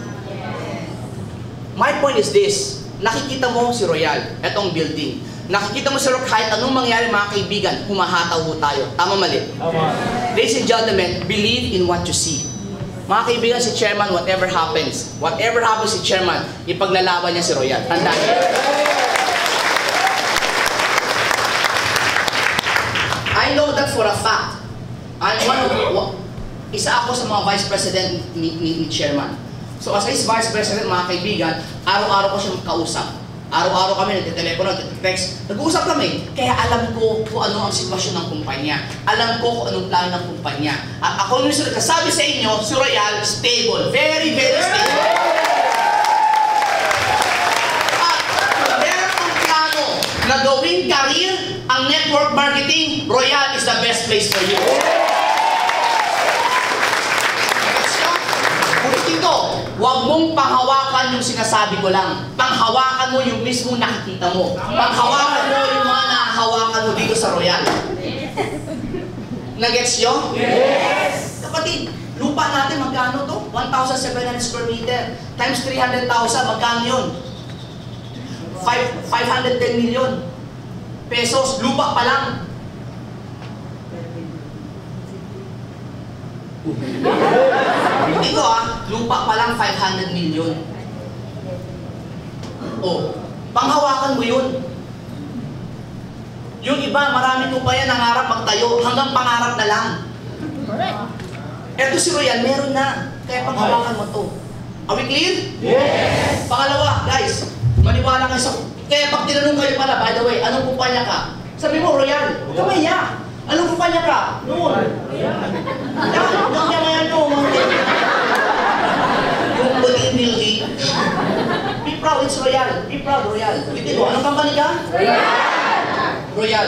My point is this, nakikita mo si Royal, etong building. Nakikita mo si Royal, kahit anong mangyari mga kaibigan, humahataw ho tayo. Tama mali? Tama. Ladies and gentlemen, believe in what you see. Mga kaibigan, si Chairman, whatever happens, whatever happens si Chairman, ipaglalaban niya si Royal. Tandaan niyo. I know that for a fact. I'm one of, isa ako sa mga Vice President ni, ni, ni Chairman. So as his Vice President, mga kaibigan, araw-araw ko siya kausap. Araw-araw kami nagtitelepono, nagtitext. Nag-uusap kami. Kaya alam ko kung ano ang sitwasyon ng kumpanya. Alam ko kung anong plano ng kumpanya. At ako nung nagsasabi sa inyo, si Royal, stable. Very, very stable. At meron kong plano na gawing career ang network marketing, Royal is the best place for you. Ulitin ko, huwag mong panghawakan yung sinasabi ko lang. Panghawakan mo yung mismo nakikita mo. Panghawakan mo yung mga nahahawakan mo dito sa Royal. Nagets nyo? Yes. Kapatid, lupa natin magkano to? one thousand seven hundred square meter times three hundred thousand, magkano yun? five hundred ten million pesos, lupa pa lang. Hindi ko ah, lupa pa lang five hundred million. Oh, panghawakan mo yun. Yung iba, marami ko pa yan nangarap magtayo, hanggang pangarap na lang. Eto si Royal, meron na. Kaya panghawakan mo to. Are we clear? Yes! Pangalawa, guys, maniwala kayo sa... Kaya pag tinanong kayo pala, by the way, anong kumpanya ka? Sabi mo, Royal, huwag ka maya. Anong kumpanya ka? Noon. Yan, huwag niya maya noon. Yung building building. Be proud, it's Royal. Be proud, Royal. Ulitin mo, anong company ka? Royal. Royal.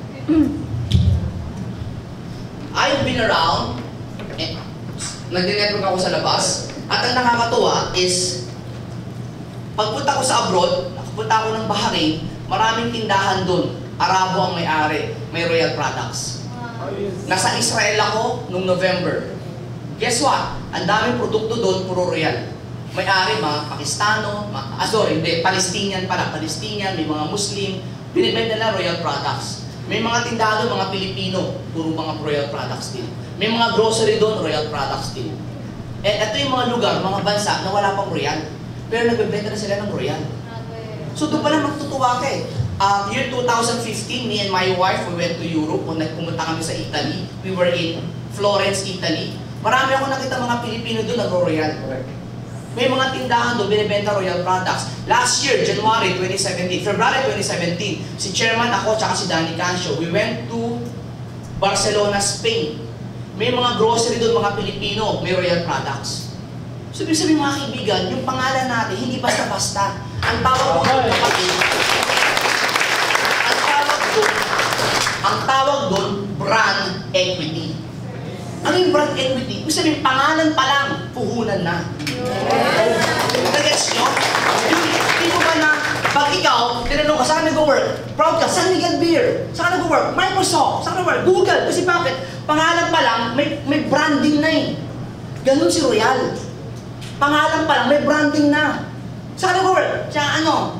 I've been around, eh, nag-network ako sa labas, at ang nakakatuwa is, pagpunta ko sa abroad, nakapunta ako ng Bahrain, maraming tindahan doon. Arabo ang may-ari, may Royal products. Nasa Israel ako nung November. Guess what? Ang daming produkto doon, puro Royal. May-ari, mga Pakistano, mga, ah sorry, hindi, Palestinian pala, Palestinian, may mga Muslim, binibenta nila Royal products. May mga tindahan doon, mga Pilipino, puro mga Royal products din. May mga grocery doon, Royal products din. Eh, ito yung mga lugar, mga bansa na wala pang Royal. Pero nagbebenta na sila ng Royal. So doon pala magtutuwa ka eh. Uh, year two thousand fifteen, me and my wife, we went to Europe. Kung nagpumunta kami sa Italy, we were in Florence, Italy. Marami ako nakita mga Pilipino doon nag-Royal. May mga tindahan doon, binibenta Royal products. Last year, January twenty seventeen, February twenty seventeen, si Chairman, ako, tsaka si Danny Cancio, we went to Barcelona, Spain. May mga grocery doon, mga Pilipino, may Royal products. So, ibig sabihin mga kaibigan, yung pangalan natin, hindi basta-basta. Ang tawag ko, kapatid, ang tawag doon, ang tawag doon, brand equity. Ano yung brand equity? Ibig sabihin, pangalan pa lang, puhunan na. Nag-gets nyo? Yung, hindi mo ba na, pag ikaw, tinanong ka, saan nag-work? Proud ka, San Miguel Beer. Saan nag-work? Microsoft. Saan nag-work? Google. Kasi bakit? Pangalan pa lang, may, may branding na eh. Ganun si Royal. Pangalan pa lang, may branding na. Saan nag-work? Siya ano?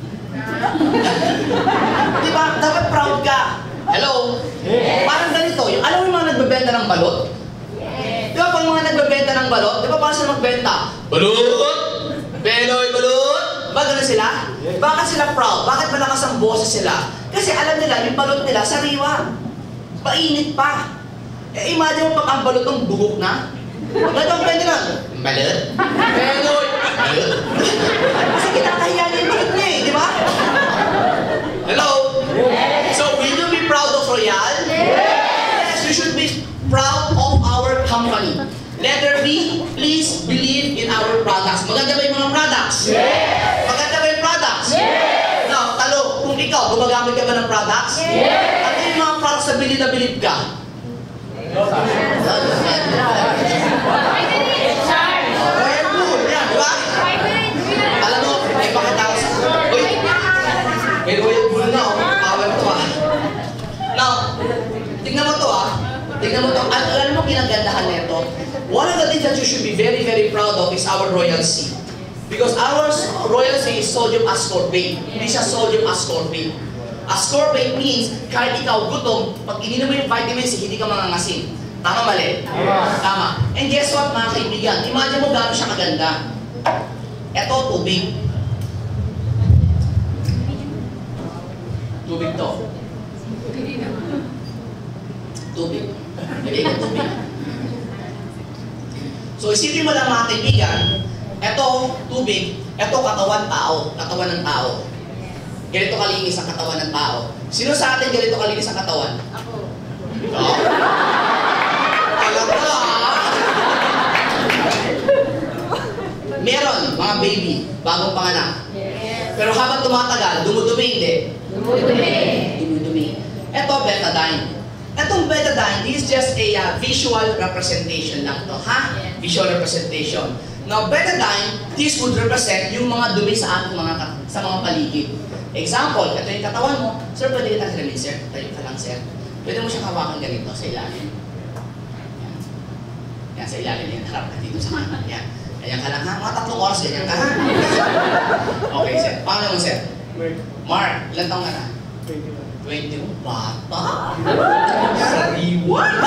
Diba? Dapat proud ka. Hello? Yes. Parang ganito, yung, alam mo yung mga nagbebenta ng balot? Yes. Di ba pag mga nagbebenta ng balot, di ba paano sila magbenta? Balot! Peloy balot! Ba gano'n sila? Bakit sila proud? Bakit malakas ang boses sila? Kasi alam nila, yung balot nila, sariwa. Painit pa. Eh, imagine mo pag ang balot ng bugok na. Ganito ang pwede lang. Balot? Peloy! Balot? Kasi kinakahiya niya yung balot niya eh, di ba? Hello? So, will you be proud of Royal? Yes! You should be proud of our company. Letter B, please believe in our products. Maganda ba yung mga products? Yes! Maganda ba yung products? Yes! Now, talo, kung ikaw, gumagamit ka ba ng products? Yes! Ano yung mga products na bilib na bilib ka? Royal Bull, yan, di ba? Alam mo, may pakita ko sa... Uy, may Royal Bull na, oh. Power to ah. Now, tingnan mo to ah. Tingnan mo to. Al alam mo kinagandahan nito? One of the things that you should be very, very proud of is our Royal Sea. Because our Royal Sea is sodium ascorbate. Hindi siya sodium ascorbate. Ascorbate means, kahit ikaw gutom, pag ininom mo yung vitamin C, hindi ka mangangasim. Tama, mali? Tama. Tama. And guess what, mga kaibigan? Imagine mo gano'n siya kaganda. Ito, tubig. Tubig to. Tubig. Lagay ka tubig. So, isipin mo lang mga kaibigan, ito, tubig, ito katawan tao, katawan ng tao. Ganito kalinis ang katawan ng tao. Sino sa atin ganito kalinis ang katawan? Ako. Ikaw? Alam ko ah! Meron, mga baby, bagong panganak. Yes. Pero habang tumatagal, dumudumi hindi. Dumudumi. Dumudumi. Ito, betadine. Itong betadine, this is just a uh, visual representation lang to, ha? Yes. Visual representation. Now, betadine, this would represent yung mga dumi sa ating mga sa mga paligid. Example, ito yung katawan mo. Sir, pwede kita salamin, sir. Tayo ka lang, sir. Pwede mo siyang hawakan ganito sa ilalim. Yan. Yan, sa ilalim yan. Harap ka dito sa kanan. Yan. Ayan ka lang, ha? Mga tatlong oras, ganyan ka, ha? Okay, sir. Pangalan mo, sir? Mark. Ilan taong ka na? twenty-one. Bata? Sariwan?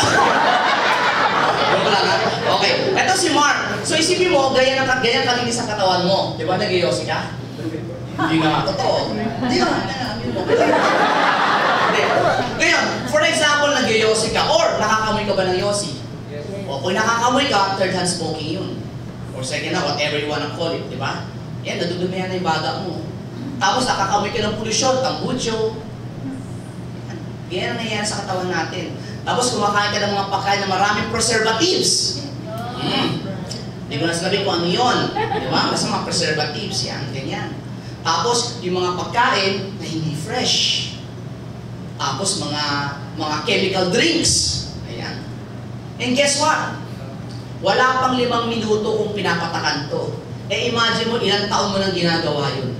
Okay, ito si Mark. So isipin mo, ganyan, ganyan kalinis ang katawan mo. Di ba, nag-iossi ka? Hindi nga, totoo. Hindi nga, nanamin mo. Hindi. Ngayon, for example, nag-iossi ka or nakakamoy ka ba ng yosi? O kung nakakamoy ka, third hand smoking yun. Or second hand, whatever you wanna call it, di ba? Yan, nadudumihan na yung baga mo. Tapos nakakamoy ka ng polusyon, tambucho. Yan ang nangyayari sa katawan natin. Tapos kumakain ka ng mga pagkain na maraming preservatives. Hmm. Hindi ko na sabi kung ano yun. Di ba? Basta mga preservatives, yan, ganyan. Tapos yung mga pagkain na hindi fresh. Tapos mga mga chemical drinks. Ayan. And guess what? Wala pang limang minuto kung pinapatakan to. Eh imagine mo, ilang taon mo nang ginagawa yun.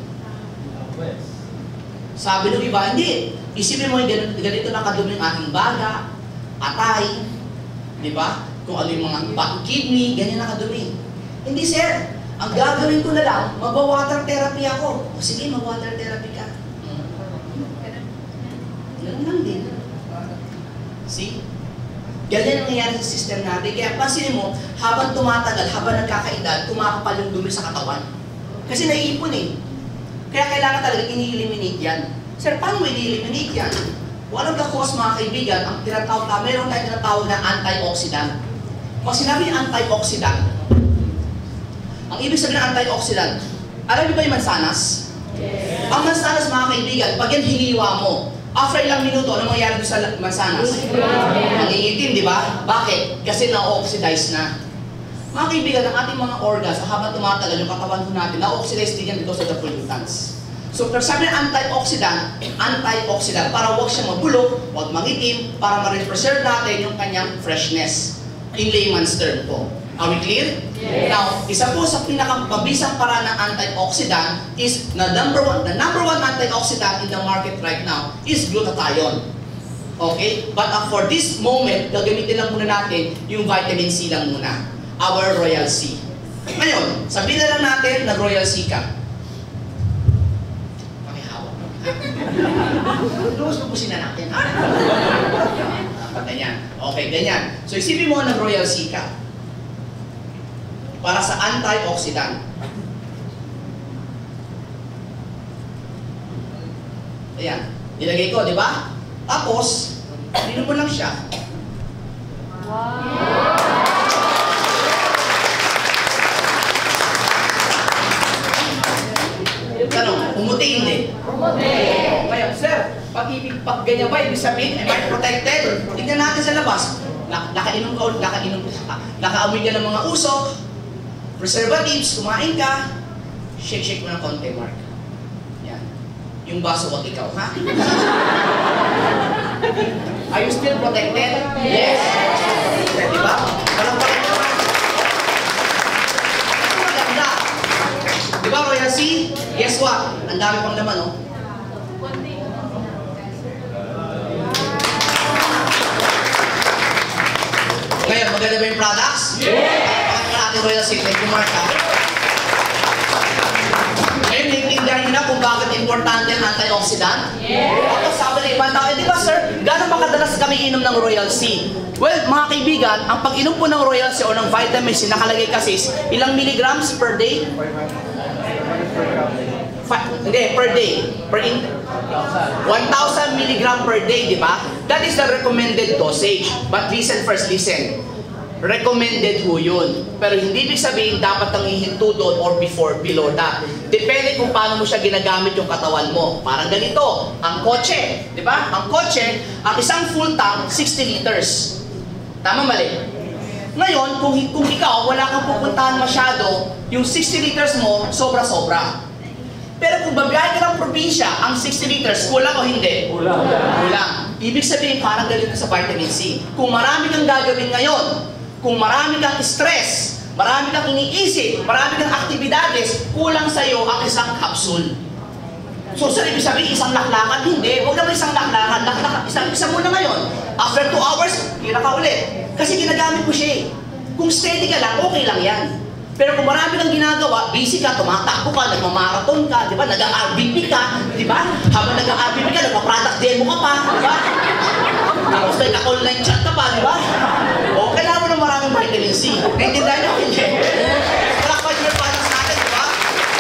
Sabi ng iba, hindi. Isipin mo, ganito, ganito nakadumi ang aking baga, atay, di ba? Kung ano yung mga back kidney, ganyan nakadumi. Hindi, sir. Ang gagawin ko na lang, magwa-water therapy ako. O sige, mag-water therapy ka. Hmm. Ganun lang din. See? Ganyan ang nangyayari sa system natin. Kaya pansinin mo, habang tumatagal, habang nagkakaedad, tumakapal yung dumi sa katawan. Kasi naiipon eh. Kaya kailangan talaga ini-eliminate yan. Sir, paano mo ini-eliminate yan? One of the cause, mga kaibigan, ang tinatawag na, mayroon tayong tinatawag na antioxidant. Pag sinabi ng antioxidant, ang ibig sabihin ng antioxidant, alam niyo ba yung mansanas? Yes. Ang mansanas, mga kaibigan, pag yan hiniwa mo, after ilang minuto, ano mangyayari doon sa mansanas? Mangingitim, di ba? Bakit? Kasi na-oxidize na. Mga kaibigan, ang ating mga organs, habang tumatagal yung katawan natin, na-oxidize din yan because of the pollutants. So, pag sabi ng antioxidant, antioxidant, para huwag siya mabulok, huwag mangitim, para ma-preserve natin yung kanyang freshness. In layman's term po. Are we clear? Yes. Now, isa po sa pinakamabisang paraan ng antioxidant is na number one, the number one antioxidant in the market right now is glutathione. Okay? But uh, for this moment, gagamitin lang muna natin yung vitamin C lang muna. Our Royal Sea. Ngayon, sabihin na lang natin na Royal Sea ka. Pakihawak mo. Luwas mabusin na natin. Ganyan. Okay, ganyan. So isipin mo na Royal Sea ka. Para sa antioxidant. Ayan. Nilagay ko, di ba? Tapos, inom mo lang siya. Wow! Tanong, umuti hindi? Umuti! Ngayon, sir, pag, pag ganyan ba, ibig sabihin, am I protected? Tignan natin sa labas. na, nakainom ka, nakainom ka, nakaamoy ka ng mga usok, preservatives, kumain ka, shake-shake mo ng konti, Mark. Yan. Yung baso, wag ikaw, ha? Are you still protected? Yes! Protected, di ba? Walang protected. Maganda. Di ba, Royal C? Guess what? Ang dami pang laman, oh. Ngayon, maganda ba yung products? Yes! Pakapin natin Royal C. Thank you, Mark, ha? Ngayon, naiintindihan niyo na kung bakit importante ang antioxidant? Yes! Tapos sabi na ibang tao, eh, di ba, sir, gano'n ba kadalas kami inom ng Royal C? Well, mga kaibigan, ang pag-inom po ng Royal C o ng vitamin C, nakalagay kasi is ilang milligrams per day? Fa hindi, per day. Per in one thousand milligram per day, di ba? That is the recommended dosage. But listen first, listen. Recommended ho yun. Pero hindi ibig sabihin dapat nang ihinto doon or before, below that. Depende kung paano mo siya ginagamit yung katawan mo. Parang ganito, ang kotse, di ba? Ang kotse, ang isang full tank, sixty liters. Tama, mali? Ngayon, kung, kung ikaw, wala kang pupuntahan masyado, yung sixty liters mo, sobra-sobra. Pero kung babiyahe ka ng probinsya, ang sixty liters, kulang o hindi? Kulang. Kulang. Ibig sabihin, parang ganito sa vitamin C. Kung marami kang gagawin ngayon, kung marami kang stress, marami kang iniisip, marami kang aktibidades, kulang sa'yo ang isang capsule. So, sir, ibig sabihin, isang laklakan? Hindi. Huwag naman isang laklakan. Laklakan. Isang isa muna ngayon. After two hours, kira ka ulit. Kasi ginagamit mo siya eh. Kung steady ka lang, okay lang yan. Pero kung marami kang ginagawa, busy ka, tumatakbo ka, nagmamarathon ka, di ba? Nag-R B P ka, di ba? Habang nag-R B P ka, nagpa-product demo ka pa, di ba? Tapos nag-online chat ka pa, di ba? O, kailangan mo ng maraming vitamin C. Naintindihan niyo? Hindi. Palakpan niyo yung products natin, di ba?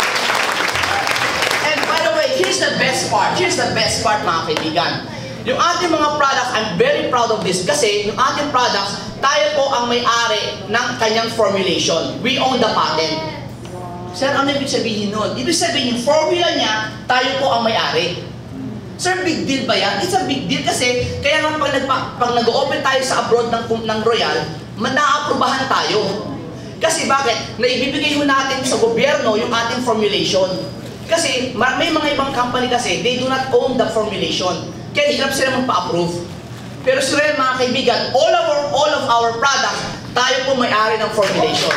And by the way, here's the best part. Here's the best part, mga kaibigan. Yung ating mga products, I'm very proud of this kasi yung ating products, tayo po ang may-ari ng kanyang formulation. We own the patent. Sir, ano ibig sabihin nun? Ibig sabihin, yung formula niya, tayo po ang may-ari. Sir, big deal ba yan? It's a big deal kasi, kaya nga pag, nagpa, pag nag-open tayo sa abroad ng, ng Royal, na-aprubahan tayo. Kasi bakit? Naibibigay ho natin sa gobyerno yung ating formulation. Kasi may mga ibang company kasi, they do not own the formulation. Kaya hirap sila magpa-approve. Pero sila mga kaibigan, all of our, all of our products, tayo po may-ari ng formulation.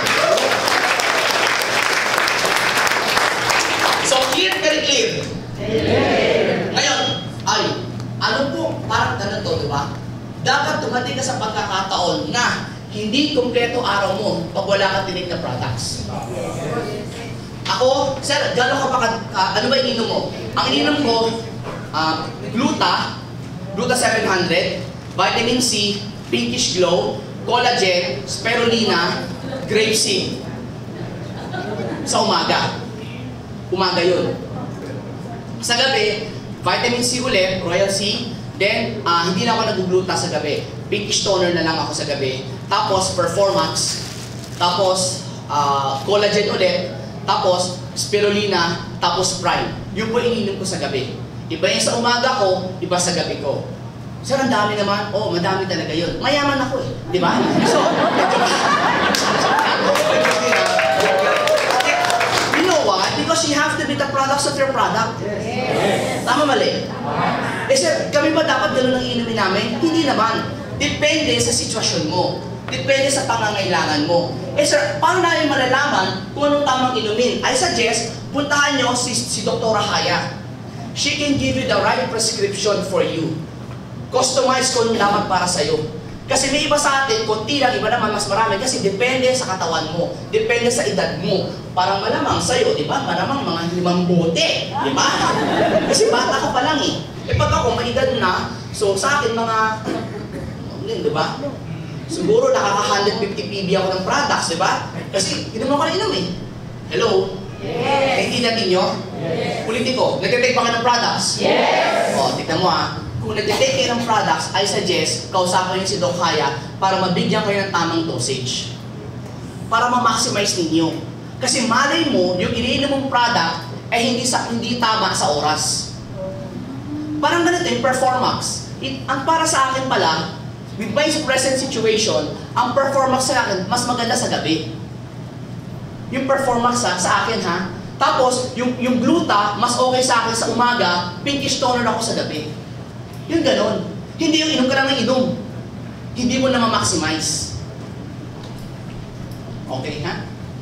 So, clear, very clear. Ngayon, ay, ano po, parang ganun to, di ba? Dapat dumating ka sa pagkakataon na hindi kumpleto araw mo pag wala kang tinig na products. Ako, sir, gano'n ka pa, uh, ano ba ininom mo? Ang ininom ko, uh, Gluta, Gluta seven hundred, Vitamin C, Pinkish Glow, Collagen, Spirulina, Grape Seed. Sa umaga. Umaga yun. Sa gabi, Vitamin C ulit, Royal C, then uh, hindi na ako nag-gluta sa gabi. Pinkish toner na lang ako sa gabi. Tapos Performax, tapos uh, Collagen ulit, tapos Spirulina, tapos Prime. Yun po ininom ko sa gabi. Iba yung sa umaga ko, iba sa gabi ko. Sir, ang dami naman. Oo, oh, madami talaga yun. Mayaman ako eh. Di ba? So, you know why? Because you have to be the products of your product. Yes. Tama, mali? Eh sir, kami ba dapat gano'n ang inumin namin? Hindi naman. Depende sa sitwasyon mo. Depende sa pangangailangan mo. Eh sir, paano namin malalaman kung anong tamang inumin? I suggest, puntahan nyo si, si Doktora Haya. She can give you the right prescription for you. Customize ko nung dapat para sa'yo. Kasi may iba sa atin, konti lang, iba naman mas marami. Kasi depende sa katawan mo. Depende sa edad mo. Parang malamang sa'yo, di ba? Malamang mga limang bote. Di ba? Kasi bata ka pa lang eh. E pag ako, may edad na, so sa akin mga, di ba? Siguro nakaka one fifty P B ako ng products, di ba? Kasi inom ako na inom eh. Hello? Yes. Hindi natin nyo? Yes. Ulitin ko, nagtitake pa kayo ng products? Yes. O, tignan mo ha. Kung nagtitake kayo ng products, I suggest, kausapin nyo si Doc Haya para mabigyan kayo ng tamang dosage. Para ma-maximize ninyo. Kasi malay mo, yung iniinom mong product ay hindi, sa, hindi tama sa oras. Parang ganito yung Performax. It, ang para sa akin pala, with my present situation, ang performance sa akin, mas maganda sa gabi. Yung performance ha, sa akin ha. Tapos, yung, yung gluta, mas okay sa akin sa umaga, pinkish toner ako sa gabi. Yung ganon. Hindi yung inom ka lang ng inom. Hindi mo na ma-maximize. Okay ha?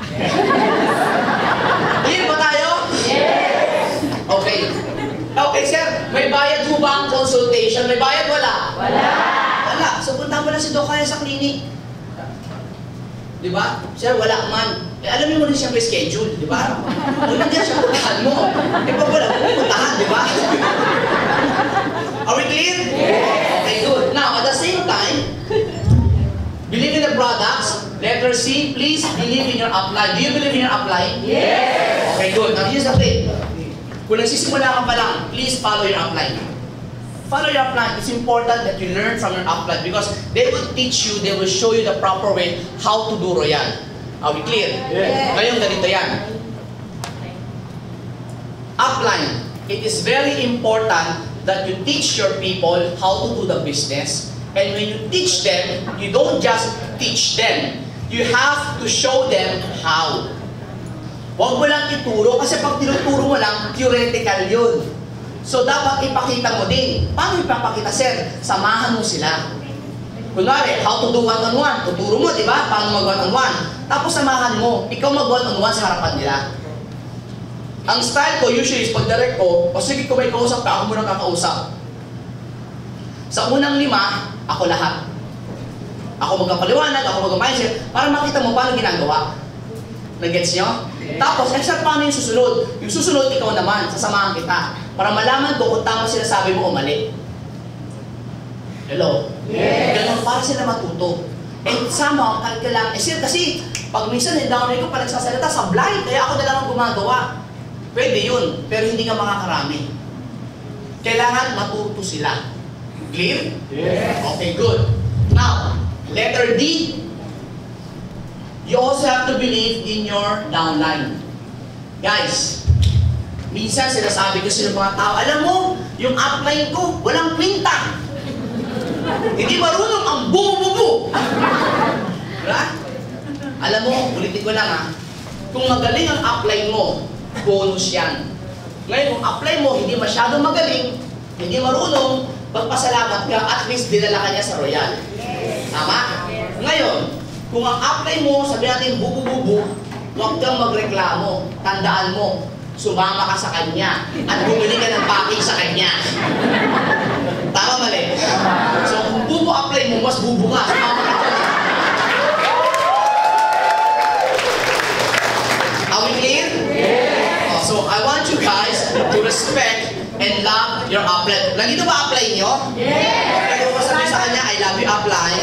Clear ba tayo? Yes! Okay. Okay, sir. May bayad ho ba ang consultation? May bayad? Wala? Wala! Wala. So, punta mo lang si Doc kaya sa clinic. Di ba? Sir, wala man. Eh, alam mo rin siya may schedule, di ba? Kung nandiyan siya, puntahan mo. Eh, pag wala, puntahan, di ba? Are we clear? Yes! Okay, good. Now, at the same time, believe in the products. Letter C, please believe in your upline. Do you believe in your upline? Yes! Okay, good. Now, here's the thing. Kung nagsisimula ka pa lang, please follow your upline. Follow your upline. It's important that you learn from your upline because they will teach you, they will show you the proper way how to do Royal. Are we clear? Yes. Ngayon, ganito yan. Upline. It is very important that you teach your people how to do the business. And when you teach them, you don't just teach them. You have to show them how. Huwag mo lang ituro kasi pag tinuturo mo lang, theoretical yun. So dapat ipakita mo din. Paano ipapakita, sir? Samahan mo sila. Kunwari, how to do one-on-one. Tuturo mo, di ba? Paano mag-one-on-one. Tapos samahan mo. Ikaw mag-one-on-one sa harapan nila. Ang style ko usually is pag direct ko, o sige kung may kausap ka, ako muna kakausap. Sa unang lima, ako lahat. Ako magkapaliwanag, ako mag-mindset, para makita mo paano ginagawa. Nag-gets nyo? Tapos, eh sir, paano yung susunod? Yung susunod, ikaw naman, sasamahan kita. Para malaman ko kung tama sinasabi mo o mali. Hello? Yes! Ganun, para sila matuto. And somehow, kailangan, eh sir, kasi pag minsan, eh, down ko pa nagsasalita sa blind, kaya ako na lang ang gumagawa. Pwede yun, pero hindi ka makakarami. Kailangan matuto sila. Clear? Yes! Okay, good. Now, letter D, you also have to believe in your downline. Guys, minsan sinasabi ko sa mga tao, alam mo, yung upline ko, walang kwinta. Hindi marunong ang bubu-bubu. Diba? Alam mo, ulitin ko lang ha, kung magaling ang upline mo, bonus yan. Ngayon, kung upline mo, hindi masyadong magaling, hindi marunong, magpasalamat ka, at least dinala ka niya sa Royal. Tama? Ngayon, kung ang upline mo, sabi natin bubu-bubu, huwag kang magreklamo. Tandaan mo, sumama ka sa kanya at bumili ka ng package sa kanya. Tama mali? So kung bubu upline mo, mas bubu ka. Sumama ka dyan. Are we clear? Yes! Oh, so I want you guys to respect and love your upline. Nandito ba upline nyo? Yes! Pwede mo sabihin sa kanya, I love you upline.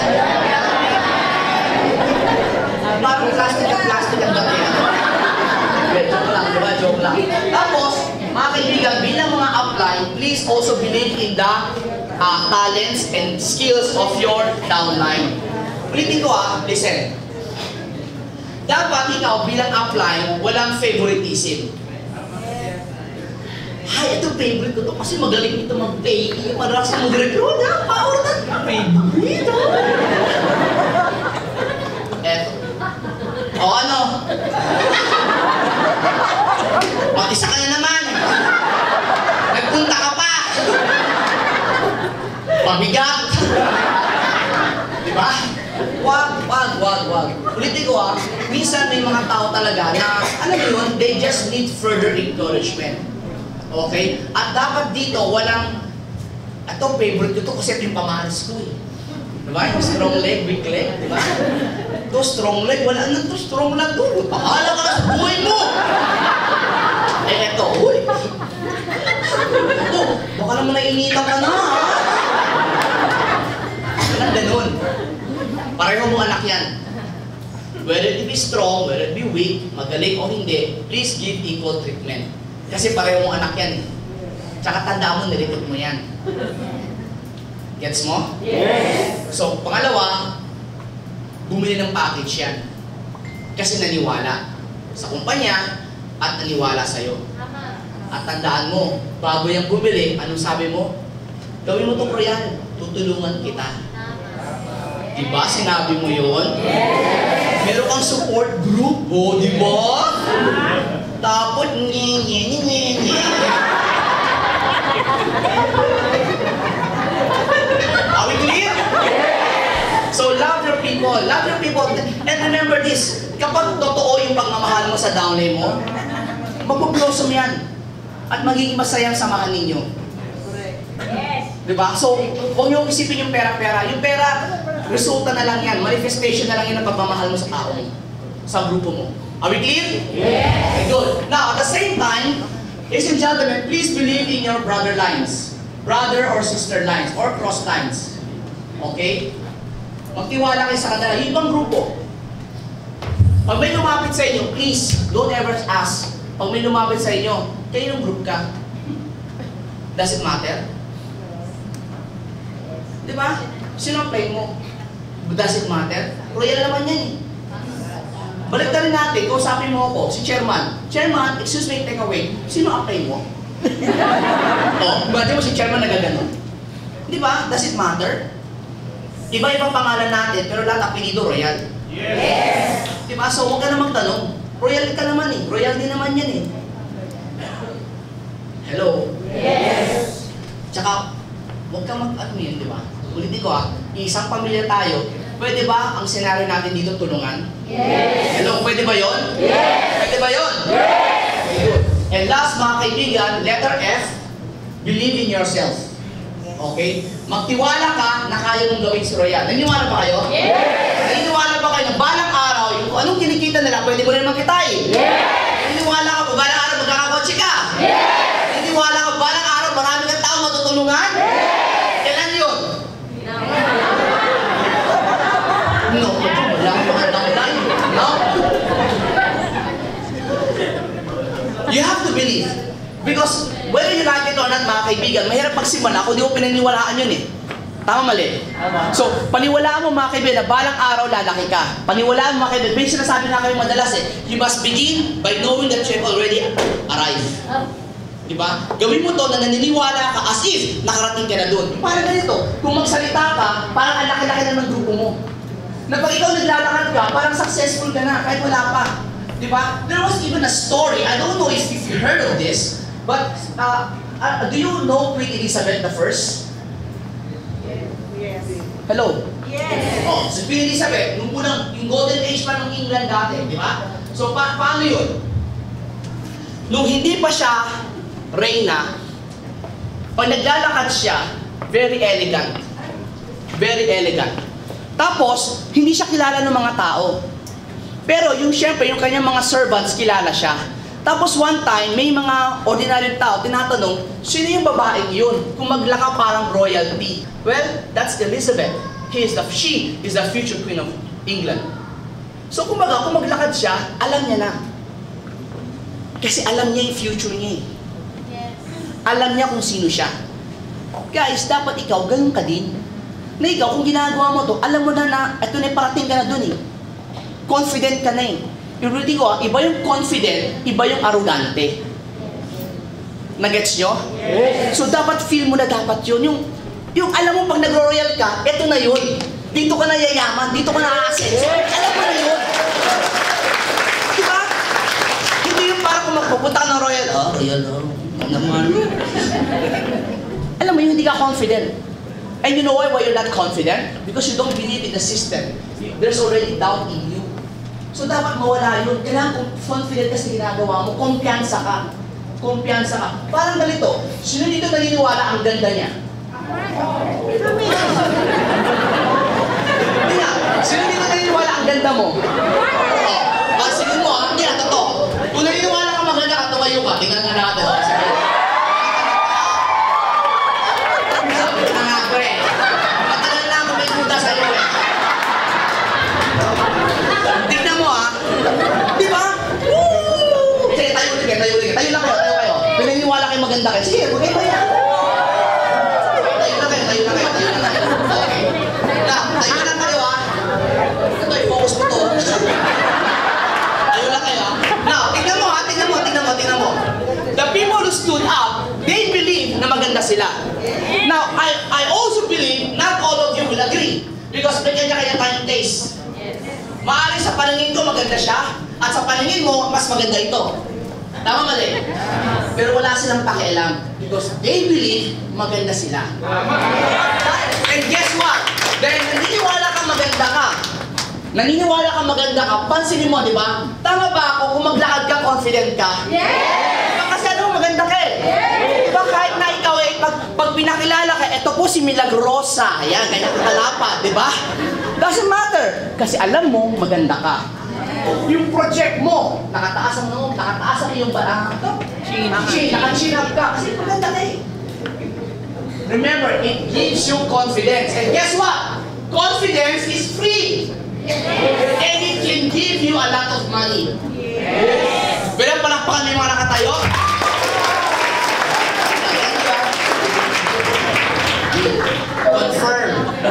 Parang plastic at plastic ang dati. Joke lang, diba? Joke lang. Tapos, mga kaibigan, bilang mga upline, please also believe in the uh, talents and skills of your downline. Ulitin ko ah, listen. Dapat ikaw bilang upline, walang favoritism. Ay, ito favorite ko to kasi magaling ito mag-pay. Madalas na mag-recruit. Ha? Power na. Favorite. Eto. O ano? O, isa ka na naman. Nagpunta ka pa. Mabigat. Diba? Wag, wag, wag, wag. Ulitin ko ah, minsan may mga tao talaga na, alam mo yun, they just need further encouragement. Okay? At dapat dito, walang, ito, favorite ko to kasi ito yung pamahalas ko eh. Diba? Yung strong leg, weak leg, diba? Ito, strong leg, wala na to, strong leg to. Pahala ka sa buhay mo! Eh, ito, uy. Ito, baka naman nainitan ka na, ha? Walang ganun. Pareho mo anak yan. Whether it be strong, whether it be weak, magaling o hindi, please give equal treatment. Kasi pareho mong anak yan eh. Tsaka tandaan mo, nilitot mo yan. Gets mo? Yes! So, pangalawa, bumili ng package yan. Kasi naniwala sa kumpanya at naniwala sa'yo. At tandaan mo, bago yung bumili, anong sabi mo? Gawin mo itong Royal, tutulungan kita. Diba? Sinabi mo yun? Meron kang support group, oh, di ba? Tapos, nye, nye, nye, nye, nye. Are we clear? So, love your people. Love your people. And remember this, kapag totoo yung pagmamahal mo sa downline mo, magpo-blossom yan. At magiging masayang samahan ninyo. Diba? So, huwag niyo isipin yung pera-pera. Yung pera, resulta na lang yan. Manifestation na lang yan ng pagmamahal mo sa tao mo. Sa grupo mo. Are we clear? Yes! Okay, good. Now, at the same time, ladies and gentlemen, please believe in your brother lines. Brother or sister lines. Or cross lines. Okay? Magtiwala kayo sa kanila. Yung ibang grupo. Pag may lumapit sa inyo, please, don't ever ask. Pag may lumapit sa inyo, kayo yung group ka. Does it matter? Diba? Sino ang play mo? Does it matter? Royal naman yan eh. Balik na rin natin, kausapin mo ako, si Chairman. Chairman, excuse me, take away. Sino ang play mo? O, bati mo si Chairman nagaganon. Diba? Does it matter? Iba-ibang pangalan natin, pero lahat apelido Royal. Yes! Diba? So, huwag ka namang tanong. Royal ka naman eh. Royal din naman yan eh. Hello? Yes! Tsaka, huwag ka mag-ano yun, di ba? Ulitin ko ah, isang pamilya tayo, pwede ba ang senaryo natin dito tulungan? Yes! Hello, pwede ba yun? Yes! Pwede ba yun? Yes! Okay, good. And last mga kaibigan, letter F, believe in yourself. Okay? Magtiwala ka na kaya mong gawin si Royal. Naniniwala ba kayo? Yes! Naniniwala ba kayo na balang araw, yung kung anong kinikita nila, pwede mo rin magkitay? Yes! Naniniwala ka ba balang araw magkakakotse ka? Yes! Naniniwala ka ba balang araw marami kang tao matutulungan? Yes! Kailan yun? No, wala ka magandang line. No? You have to believe. Because whether you like it or not, mga kaibigan, mahirap magsimula kung di mo pinaniwalaan yun eh. Tama mali? So, paniwalaan mo mga kaibigan na balang araw lalaki ka. Paniwalaan mo mga kaibigan, may sinasabi na kayo madalas eh, you must begin by knowing that you have already arrived. Diba? Gawin mo to na naniniwala ka as if nakarating ka na doon. Parang ganito, kung magsalita ka, parang ang laki-laki na ng grupo mo. Na pag ikaw naglalakad ka, parang successful ka na, kahit wala pa. Diba? There was even a story, I don't know if, if you heard of this, but uh, uh, do you know Queen Elizabeth the First? Yes. Hello? Yes. Oh, si Queen Elizabeth, nung unang, yung golden age pa ng England dati, di ba? So, pa paano yun? Nung hindi pa siya reyna, pag naglalakad siya, very elegant. Very elegant. Tapos, hindi siya kilala ng mga tao. Pero yung syempre, yung kanyang mga servants, kilala siya. Tapos one time, may mga ordinary tao, tinatanong, sino yung babaeng yun? Kung maglaka parang royalty. Well, that's Elizabeth. He is the, she is the future queen of England. So kumbaga, kung maglakad siya, alam niya na. Kasi alam niya yung future niya eh. Yes. Alam niya kung sino siya. Guys, dapat ikaw, ganun ka din. Na ikaw, kung ginagawa mo to, alam mo na na, eto na parating ka na dun eh. Confident ka na eh. Iulitin ko, iba yung confident, iba yung arrogante. Nagets nyo? Yes. So dapat feel mo na dapat yun. Yung, yung alam mo pag nag-royal ka, eto na yun. Dito ka na yayaman, dito ka na aasenso. Alam mo na yun. Diba? Hindi yung para kung magpupunta ka ng royal, oh, royal, oh, naman. Alam mo yun, hindi ka confident. And you know why, why you're not confident? Because you don't believe in the system. There's already doubt in you. So dapat mawala yun. Kailangan kung confident ka sa ginagawa mo, kumpiyansa ka. Kumpiyansa ka. Parang ganito, sino dito naniniwala ang ganda niya? Hindi nga, sino dito naniniwala ang ganda mo? Oh, ah, sige mo ah, hindi ah, totoo. Kung naniniwala ka maganda ka, tumayo ka, tingnan nga natin. Oh, sige. Sabi ko na nga ko eh. Matagal na ako may buta sa'yo eh. Tignan mo ah. Di ba? Woo! Sige, tayo ulit kayo, tayo ulit kayo. Tayo lang kayo, tayo kayo. Pinaniwala kayo maganda kayo. Sige, magay mo yan. Tayo lang kayo, tayo lang kayo, tayo lang kayo. Okay. Na, tayo lang kayo ah. Ito, i-focus mo to. Tayo lang kayo ah. Now, tignan mo ah, tignan mo, tignan mo, tignan mo. The people who stood up, they believe na maganda sila. Now, I I also believe not all of you will agree. Because may kanya-kanya tayong taste. Maaaring sa paningin ko maganda siya, at sa paningin mo, mas maganda ito. Tama mali? Pero wala silang pakialam because they believe maganda sila. And guess what? Dahil naniniwala ka maganda ka, naniniwala ka maganda ka, pansinin mo, di ba? Tama ba ako kung maglakad ka, confident ka? Yes! Diba kasi ano, maganda ka eh. Diba kahit na ikaw eh, pag, pag pinakilala ka, eto po si Milagrosa, ayan, ganyan ka talapa, di ba? Doesn't matter. Kasi alam mo, maganda ka. Yung project mo, nakataas ang nung, nakataas ang iyong ba? Ito? Chin. Chin. Naka-chin up ka. Kasi maganda ka eh. Remember, it gives you confidence. And guess what? Confidence is free. And it can give you a lot of money. Yes. Bilang palakpakan mo yung mga nakatayo. Confirm.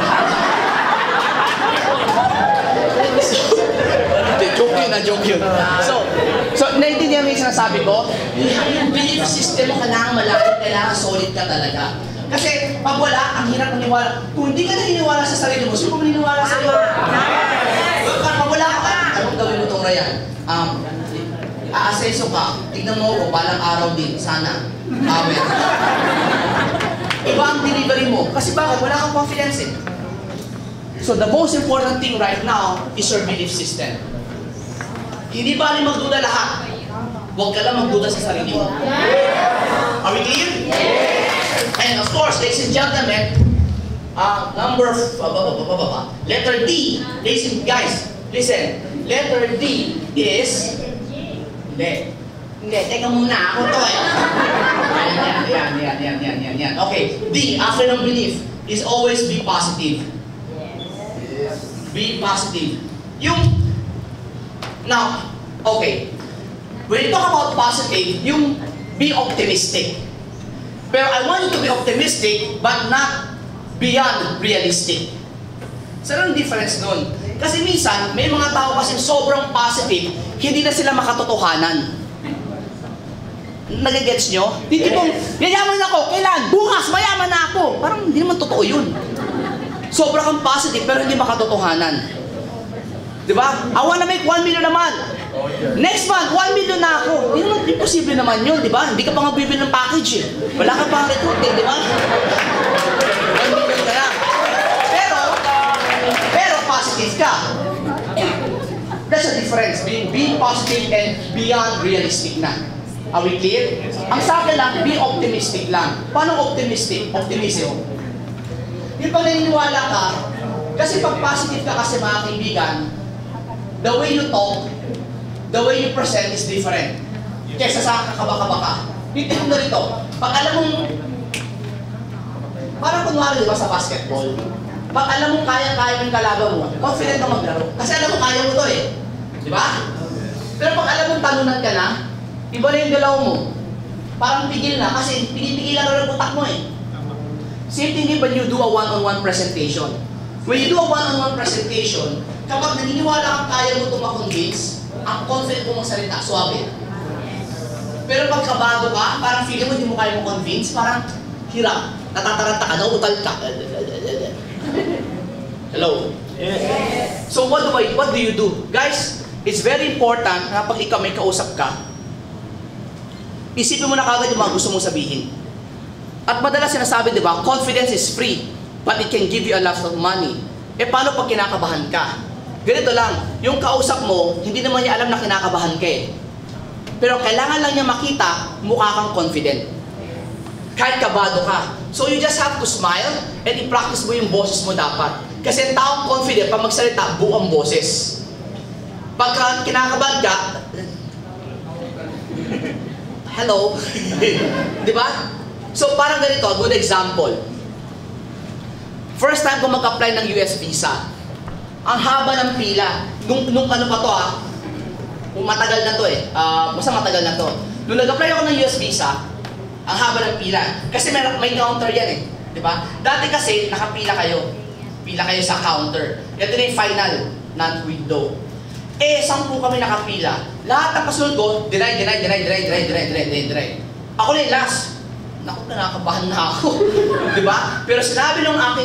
Hindi, joke yun na, joke yun. So, so naiintindihan mo yung sinasabi ko? Yung belief system mo, kailangan malalim, kailangan solid ka talaga. Kasi pag wala, ang hirap maniwala. Kung hindi ka naniniwala sa sarili mo, sino ka maniniwala sa iyo? Pag wala ka, anong gawin mo itong Ryan? Um, aaseso ka, tignan mo ako, balang araw din, sana. Amen. Iba ang delivery mo. Kasi bakit? Wala kang confidence eh. So the most important thing right now is your belief system. Hindi bali magduda lahat. Huwag ka lang magduda sa sarili mo. Are we clear? And of course, ladies and gentlemen, uh, number, uh, baba, baba, baba, letter D, listen, guys, listen, letter D is, hindi, hindi, teka muna, ako to eh. Yan, yan, yan, yan, yan, yan, yan. Okay, D, after ng belief, is always be positive. Be positive. Yung, now, okay, when you talk about positive, yung be optimistic. Pero I want you to be optimistic, but not beyond realistic. Saan ang difference nun? Kasi minsan, may mga tao kasi sobrang positive, hindi na sila makatotohanan. Nagigets nyo? Hindi pong, yayaman ako, kailan? Bukas, mayaman na ako. Parang hindi naman totoo yun. Sobra kang positive, pero hindi makatotohanan. Diba? I wanna make one million a month. Next month, one million na ako. Hindi naman, imposible naman yun, di ba? Hindi ka pa nga bibili ng package eh. Wala ka pa recruiting, di ba? one million ka lang. Pero, pero positive ka. That's the difference. Being, being positive and beyond realistic na. Are we clear? Ang sa akin lang, be optimistic lang. Paano optimistic? Optimism. Yung pag naniniwala ka, kasi pag positive ka kasi mga kaibigan, the way you talk, the way you present is different. Kesa sa kakaba-kaba ka. Titignan mo rito. Pag alam mong, parang kunwari diba sa basketball, pag alam mong kaya-kaya ng kalaban mo, confident ka maglaro. Kasi alam mo kaya mo to eh. Di ba? Pero pag alam mong talunan ka na, iba na yung galaw mo. Parang pigil na kasi pinipigilan ka ng utak mo eh. Same thing when you do a one-on-one presentation. When you do a one-on-one presentation, kapag naniniwala kang kaya mo ito ma-convince, ang confident mo magsalita, suwabe. Pero pag kabado ka, parang feeling mo hindi mo kaya mo convince, parang hirap. Natataranta ka daw, utal ka. Hello? Yes. So what do I, what do you do? Guys, it's very important na pag ikaw may kausap ka, isipin mo na kagad yung mga gusto mong sabihin. At madalas sinasabi, di ba, confidence is free, but it can give you a lot of money. Eh paano pag kinakabahan ka? Ganito lang, yung kausap mo, hindi naman niya alam na kinakabahan ka eh. Pero kailangan lang niya makita, mukha kang confident. Kahit kabado ka. So you just have to smile and i-practice mo yung boses mo dapat. Kasi ang taong confident, pag magsalita, buong boses. Pag kinakabahan ka, hello? Di ba? So parang ganito, a good example. First time ko mag-apply ng U S visa, ang haba ng pila. Nung, nung ano pa to ah, kung matagal na to eh, uh, basta matagal na to. Nung nag-apply ako ng U S visa, ang haba ng pila. Kasi may, may counter yan eh, di ba? Dati kasi, nakapila kayo. Pila kayo sa counter. Ito na yung final, non-window. Eh, sampu kami nakapila. Lahat ng kasunod ko, deny, deny, deny, deny, deny, deny, deny, deny, deny. Ako na yung last. Naku, nakakabahan na ako. Di ba? Pero sinabi ng aking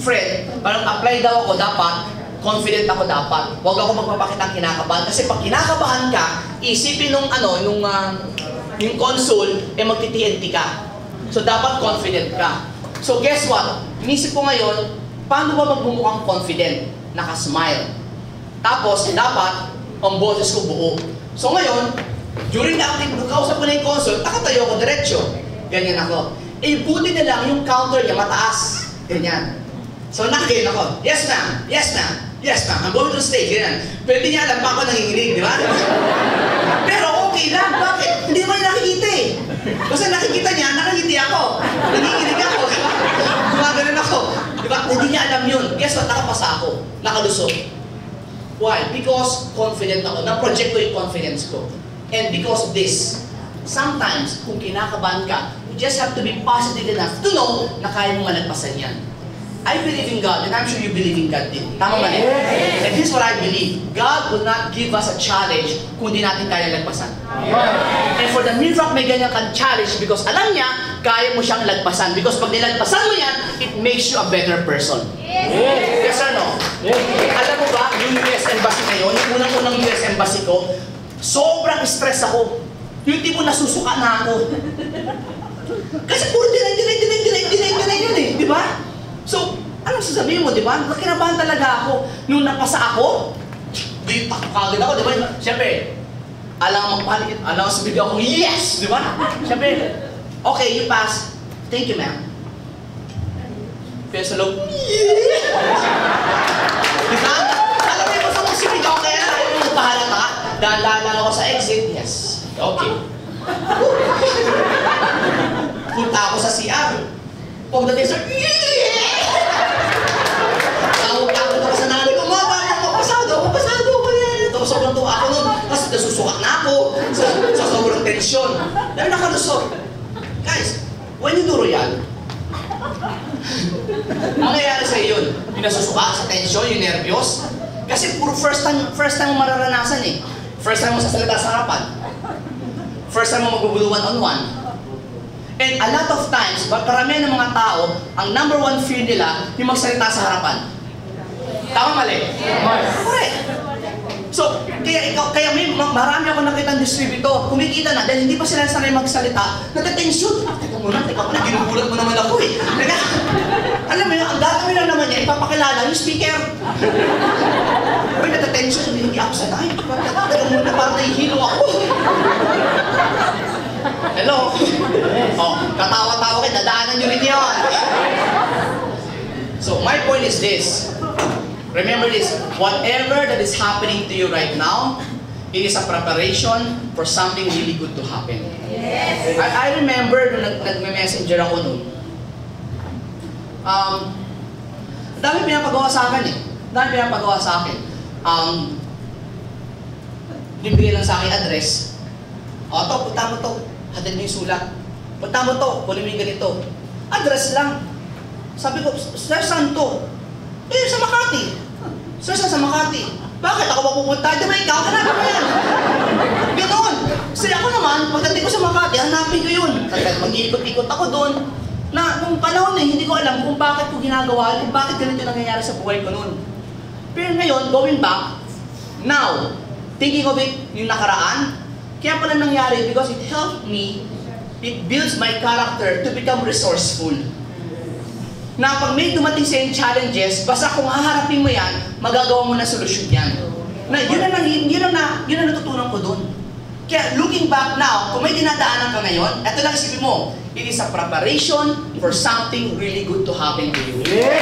friend, parang apply daw ako dapat, confident ako dapat. Huwag ako magpapakita ng kinakabahan. Kasi pag kinakabahan ka, isipin nung ano, nung uh, yung console, eh magti-T N T ka. So dapat confident ka. So guess what? Inisip ko ngayon, paano ba magbumukhang confident? Naka-smile. Tapos, dapat, ang boses ko buo. So ngayon, during the active, nung kausap ko na yung console, nakatayo ako diretsyo. Ganyan ako. Eh, buti na lang yung counter niya mataas. Ganyan. So nakakin ako. Yes ma'am, yes ma'am, yes ma'am. I'm going to the stage. Ganyan. Pwede niya alam pa ako nanginginig, di ba? Pero okay lang. Bakit? Hindi mo yung nakikita eh. Kasi nakikita niya, nakikiti ako. Nanginginig ako. Gumaganon ako. Di ba? Hindi niya alam yun. Guess what? Nakapasa ako. Nakalusot. Why? Because confident ako. Na-project ko yung confidence ko. And because of this, sometimes, kung kinakabahan ka, you just have to be positive enough to know na kaya mong malagpasan yan. I believe in God, and I'm sure you believe in God din. Tama ba rin? And this is what I believe. God will not give us a challenge kung di natin kaya lagpasan. And for the mere fact may ganyan kang challenge because alam niya, kaya mo siyang lagpasan. Because pag nilagpasan mo yan, it makes you a better person. Yes or no? Alam mo ba, yung U S Embassy ngayon, yung unang-unang U S Embassy ko, sobrang stress ako. Yung tipo nasusuka na ako. Kasi puro dinay, dinay, dinay, dinay, dinay, dinay yun eh, di ba? So, anong sasabihin mo, di ba? Nakinabahan talaga ako. Nung napasa ako, di takot kagad ako, di ba? Siyempre, alam magpalit, alam sabihin ako, yes! Di ba? Siyempre, okay, you pass. Thank you, ma'am. Pero sa loob, yes! Di ba? Alam mo yung basta mong sabihin ako, kaya ayaw mo magpahalata. Dahan-dahan lang ako sa exit, yes. Okay. Punta ako sa C R. Pagdating sa, yeah! Tawag ka ako sa nanay ko, ma, paano ako? Pasado ako, pasado ako yan. Tapos sobrang tuwa ako nun. Kasi nasusukat na ako sa, sa sobrang tensyon. Dahil nakalusot. Guys, when you do royal, mangyayari sa'yo yun. Yung nasusuka sa tensyon, yung nervyos. Kasi puro first time, first time mo mararanasan eh. First time mo sasalita sa harapan. First time mo magbubulu one-on-one. And a lot of times, karamihan ng mga tao, ang number one fear nila, yung magsalita sa harapan. Tama mali? Yes. Correct. So, kaya ikaw, kaya may marami ako nakita ng distributor, kumikita na, dahil hindi pa sila sanay magsalita, natatensyon. Ah, teka muna, teka muna, ginugulat mo naman ako eh. Teka, alam mo yun, ang gagawin lang naman niya, ipapakilala yung speaker. Uy, natatensyon, hindi ako sanay. Teka muna, parang nahihilo ako. Hello? Oh, katawa-tawa kayo, dadaanan nyo rin yun. So, my point is this. Remember this, whatever that is happening to you right now, it is a preparation for something really good to happen. Yes. I, I remember nung nag-messenger ako nun, um, dami pinapagawa sa akin eh. Dami pinapagawa sa akin. Um, bibigyan lang sa akin address. O, to, punta mo to. Hatid mo yung sulat. Punta mo to, kunin mo yung ganito. Address lang. Sabi ko, sir, saan to? Eh, sa Makati. Sir, saan sa Makati? Bakit ako mapupunta? Di ba ikaw? Hanapin mo yan. Ganoon. Kasi ako naman, pagdating ko sa Makati, hanapin ko yun. Mag-iikot-ikot ako doon. Na, nung panahon eh, hindi ko alam kung bakit ko ginagawa, kung bakit ganito nangyayari sa buhay ko noon. Pero ngayon, going back, now, thinking of it, yung nakaraan, kaya pala nangyari because it helped me, it builds my character to become resourceful. Na pag may dumating sa yung challenges, basta kung haharapin mo yan, magagawa mo na solusyon yan. Na yun ang, yun ang, yun ang natutunan ko doon. Kaya looking back now, kung may dinadaanan ka ngayon, eto lang isipin mo, it is a preparation for something really good to happen to you. Yeah.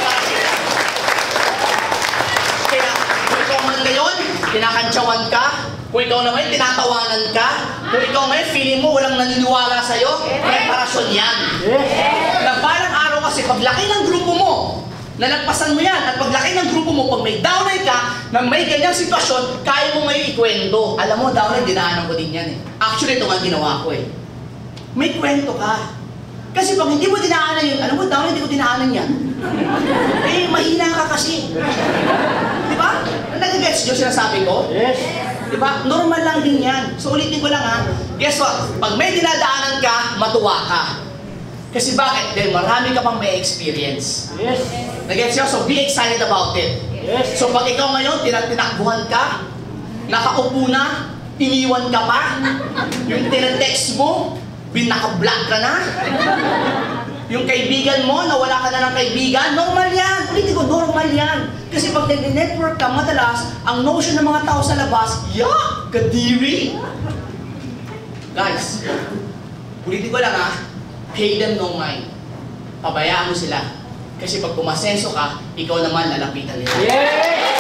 Kaya kung ikaw man ngayon, kinakantsawan ka, kung ikaw naman tinatawanan ka, kung ikaw ngayon feeling mo walang naniniwala sa'yo, preparasyon yan. Na parang araw kasi paglaki ng grupo mo, nalagpasan mo yan, at paglaki ng grupo mo, pag may downay ka, na may ganyang sitwasyon, kaya mo ngayon ikwento. Alam mo, downay, dinaanan ko din yan eh. Actually, ito nga ginawa ko eh. May kwento ka. Kasi pag hindi mo dinaanan yun, alam mo, downay, hindi ko dinaanan yan. Eh, mahina ka kasi. Di ba? Nag-gets nyo sinasabi ko? Yes. Di ba? Normal lang din yan. So ulitin ko lang ha. Guess what? Pag may dinadaanan ka, matuwa ka. Kasi bakit? Dahil marami ka pang may experience. Yes. Nag-gets nyo? So be excited about it. Yes. So pag ikaw ngayon, tinatinakbuhan ka, nakaupo na, iniwan ka pa, yung tinatext mo, binaka-block ka na, yung kaibigan mo, nawala ka na ng kaibigan, normal yan. Ulitin ko, normal yan. Kasi pag nag-network ka, madalas, ang notion ng mga tao sa labas, yak, kadiri. Guys, ulitin ko lang ha, pay them no mind. Pabayaan mo sila. Kasi pag pumasenso ka, ikaw naman lalapitan nila. Yes.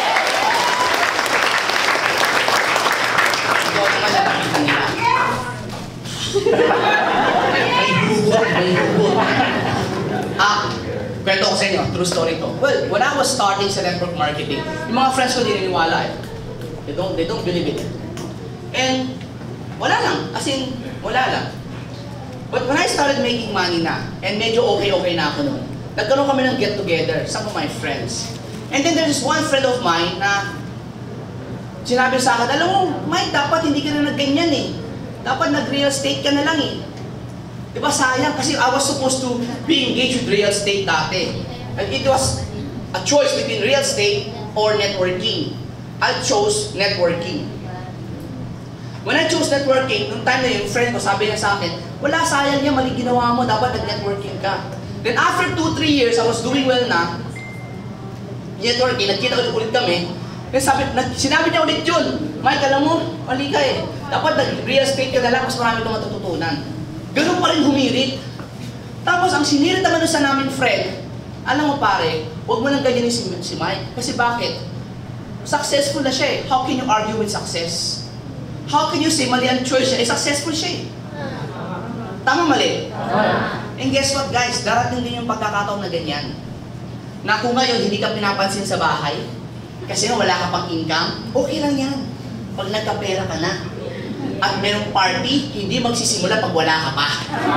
Ikaw naman lalapitan nila. May hugot, may hugot. Ah, kwento ko sa inyo, true story to. Well, when I was starting sa network marketing, yung mga friends ko di naniniwala eh. They don't, they don't believe it. And, wala lang. As in, wala lang. But when I started making money na, and medyo okay-okay na ako noon, nagkaroon kami ng get-together, some of my friends. And then there's one friend of mine na sinabi sa akin, alam mo, Mike, dapat hindi ka na nagganyan eh. Dapat nag-real estate ka na lang eh. Diba sayang? Kasi I was supposed to be engaged with real estate dati. And it was a choice between real estate or networking. I chose networking. When I chose networking, nung time na yung friend ko, sabi niya sa akin, wala, sayang niya, mali ginawa mo, dapat nag-networking ka. Then after two, three years, I was doing well na, networking, nagkita ulit, ulit kami, then sabi, nag, sinabi niya ulit yun, Mike, alam mo, mali ka eh, dapat nag-real estate ka na lang, mas marami kang matututunan. Ganun pa rin humirit. Tapos ang sinirit naman sa namin friend, alam mo pare, huwag mo nang ganyanin si, si Mike, kasi bakit? Successful na siya eh, how can you argue with success? How can you say mali ang choice siya? Eh, successful siya eh. Tama mali? And guess what guys? Darating din yung pagkakataon na ganyan. Na kung ngayon hindi ka pinapansin sa bahay, kasi wala ka pang income, okay lang yan. Pag nagkapera ka na, at merong party, hindi magsisimula pag wala ka pa.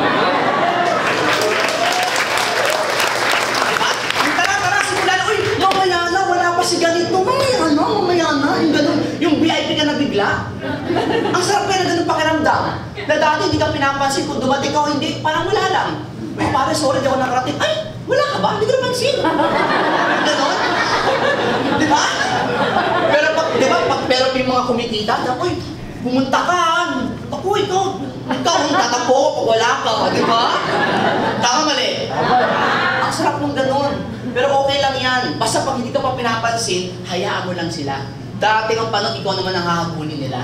Diba? Yung tara, tara, simula na, uy, mamaya na, wala pa si ganito, mamaya na, mamaya na, yung ganun, yung V I P ka na bigla. Ang sarap kaya na ganun pakiramdam. Na dati hindi ka pinapansin, kung dumating ka o hindi, parang wala lang. Uy, pare, sorry, di ako nakarating. Ay, wala ka ba? Hindi ko napansin. Ganon? Di ba? Pero pag, di ba, pag pero yung mga kumikita, uy, pumunta ka. Ako, ikaw, ikaw ang tatapo pag wala ka, di ba? Tama mali? Ang sarap mong ganon. Pero okay lang yan. Basta pag hindi ka pa pinapansin, hayaan mo lang sila. Darating ang panahon, ikaw naman ang hahabulin nila.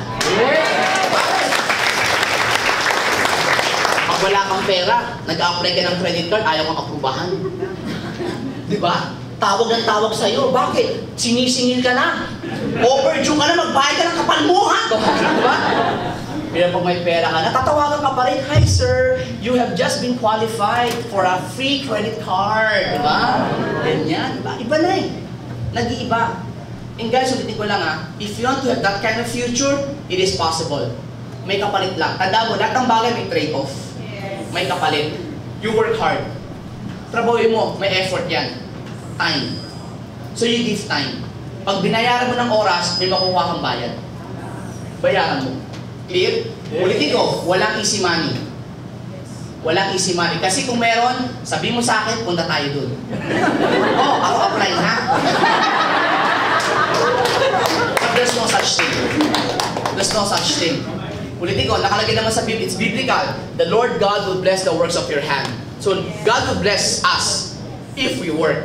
Pag wala kang pera, nag-apply ka ng credit card, ayaw kang aprubahan. Di ba? Tawag ng tawag sa'yo. Bakit? Sinisingil ka na. Overdue ka na, magbayad ka ng kapal mo, ha? Di ba? Pero pag may pera ka, natatawagan ka pa rin, hi sir, you have just been qualified for a free credit card. Di ba? Ganyan. Diba? Iba na eh. Nag-iiba. And guys, ulitin ko lang ha, if you want to have that kind of future, it is possible. May kapalit lang. Tanda mo, lahat ng bagay may trade-off. May kapalit. You work hard. Trabahoin mo, may effort yan. Time. So you give time. Pag binayaran mo ng oras, may makukuha kang bayad. Bayaran mo. Clear? Ulitin ko, walang easy money. Walang easy money. Kasi kung meron, sabi mo sa akin, punta tayo dun. Oh, ako apply na. But there's no such thing. There's no such thing. Ulitin ko, nakalagay naman sa Bible, it's biblical. The Lord God will bless the works of your hand. So God will bless us if we work.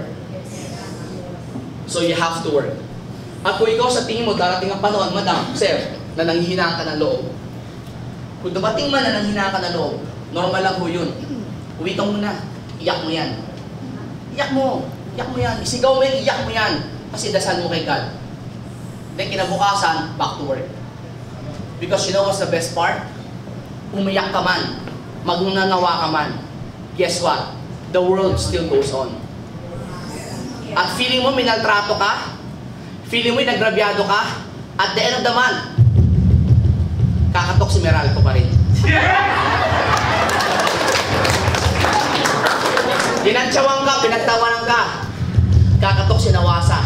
So you have to work. At kung ikaw sa tingin mo, darating ang panahon, madam, sir, na nanghihinaan ka ng loob. Kung dumating man na nanghihinaan ka ng loob, normal lang po yun. Uwi ka muna, iyak mo yan. Iyak mo, iyak mo yan. Isigaw mo yan, iyak mo yan. Kasi dasal mo kay God. Then kinabukasan, back to work. Because you know what's the best part? Umiyak ka man, magnanawa ka man, guess what? The world still goes on. At feeling mo minaltrato ka, feeling mo nagrabyado ka, at the end of the month, kakatok si Meralco pa rin. Pinagtsawang ka, pinagtawanan ka, kakatok si Nawasa.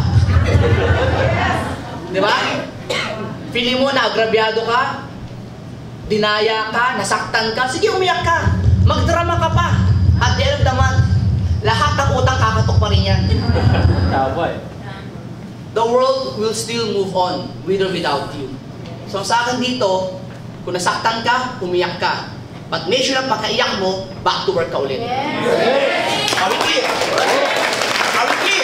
Di ba? Feeling mo na agrabyado ka, dinaya ka, nasaktan ka, sige umiyak ka, magdrama ka pa. At the end of the month, lahat ng utang kakatok pa rin yan. Tama eh. The world will still move on with or without you. So sa akin dito, kung nasaktan ka, umiyak ka. But make sure na pagkaiyak mo, back to work ka ulit. Yes. Are we clear? Are we clear?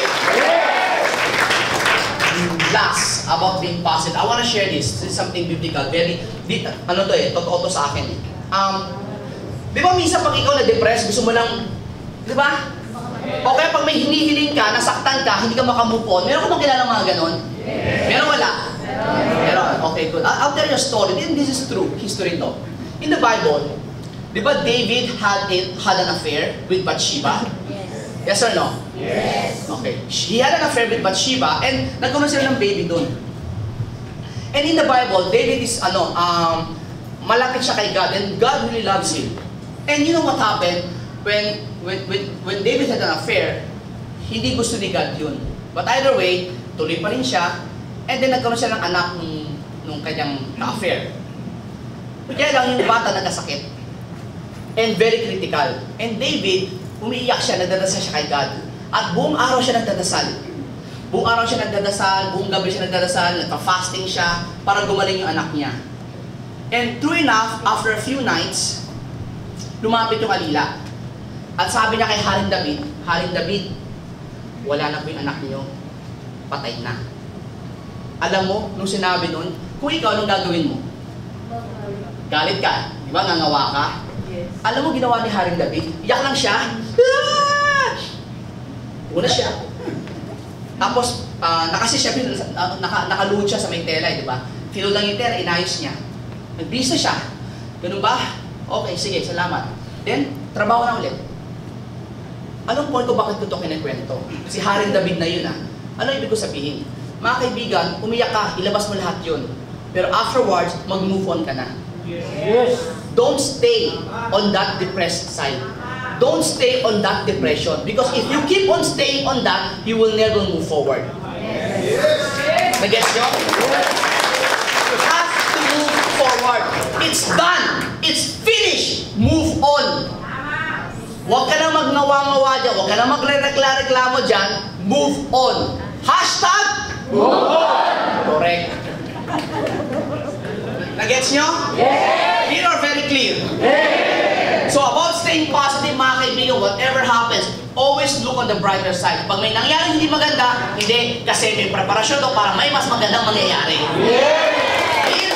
Last, about being positive. I want to share this. This is something biblical. Very, di, ano to eh, totoo to sa akin eh. Um, di ba minsan pag ikaw na-depress, gusto mo lang, di ba? O kaya pag may hinihiling ka, nasaktan ka, hindi ka makamove on, meron ka bang kilala mga ganon? Meron wala? Meron. Okay, good. I'll, I'll tell you a story. This is true. History to. In the Bible, di ba David had, a, had an affair with Bathsheba? Yes. Yes or no? Yes. Okay. He had an affair with Bathsheba and nagkaroon sila ng baby doon. And in the Bible, David is ano, um, malapit siya kay God and God really loves him. And you know what happened? When, when, when, when David had an affair, hindi gusto ni God yun. But either way, tuloy pa rin siya and then nagkaroon siya ng anak nung, nung kanyang affair. Kaya lang yung bata nagkasakit. And very critical. And David, umiiyak siya, nagdadasal siya kay God. At buong araw siya nagdadasal. Buong araw siya nagdadasal, buong gabi siya nagdadasal, nagpa-fasting siya para gumaling yung anak niya. And true enough, after a few nights, lumapit yung alila. At sabi niya kay Haring David, Haring David, wala na po yung anak niyo, patay na. Alam mo, nung sinabi nun, kung ikaw, anong gagawin mo? Galit ka, di ba? Nangawa ka? Yes. Alam mo ginawa ni Haring David? Iyak lang siya. Ah! Una siya. Tapos, uh, nakasi siya, uh, naka, nakaluhod siya sa may tela, di ba? Tinul lang yung tela, inayos niya. Nagbisa siya. Ganun ba? Okay, sige, salamat. Then, trabaho na ulit. Anong point ko bakit ko ito kinikwento? Si Haring David na yun ah. Ano ibig ko sabihin? Mga kaibigan, umiyak ka, ilabas mo lahat yun. Pero afterwards, mag-move on ka na. Yes. Don't stay on that depressed side. Don't stay on that depression. Because if you keep on staying on that, you will never move forward. Nag-gets nyo? You have to move forward. It's done. It's finished. Move on. Huwag ka na magnawa-ngawa dyan. Huwag ka na magre-reklamo dyan. Move on. Hashtag Move on. correct. Nag-gets nyo? Yes. Clear or very clear? Yes. So about staying positive mga kaibigan, whatever happens, always look on the brighter side. Pag may nangyari hindi maganda, hindi, kasi may preparasyon to para may mas magandang mangyayari. Clear?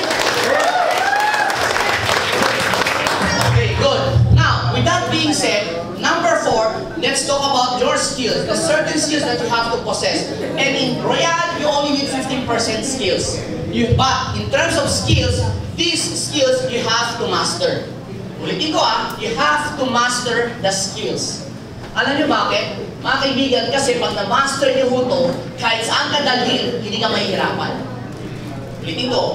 Okay, good. Now, with that being said, number four, let's talk about your skills, the certain skills that you have to possess. And in Royal, you only need fifteen percent skills. You, but in terms of skills, these skills you have to master. Ulitin ko ah, you have to master the skills. Alam niyo bakit? Mga kaibigan, kasi pag na-master niyo ito, kahit saan ka dalhin, hindi ka mahihirapan. Ulitin ko,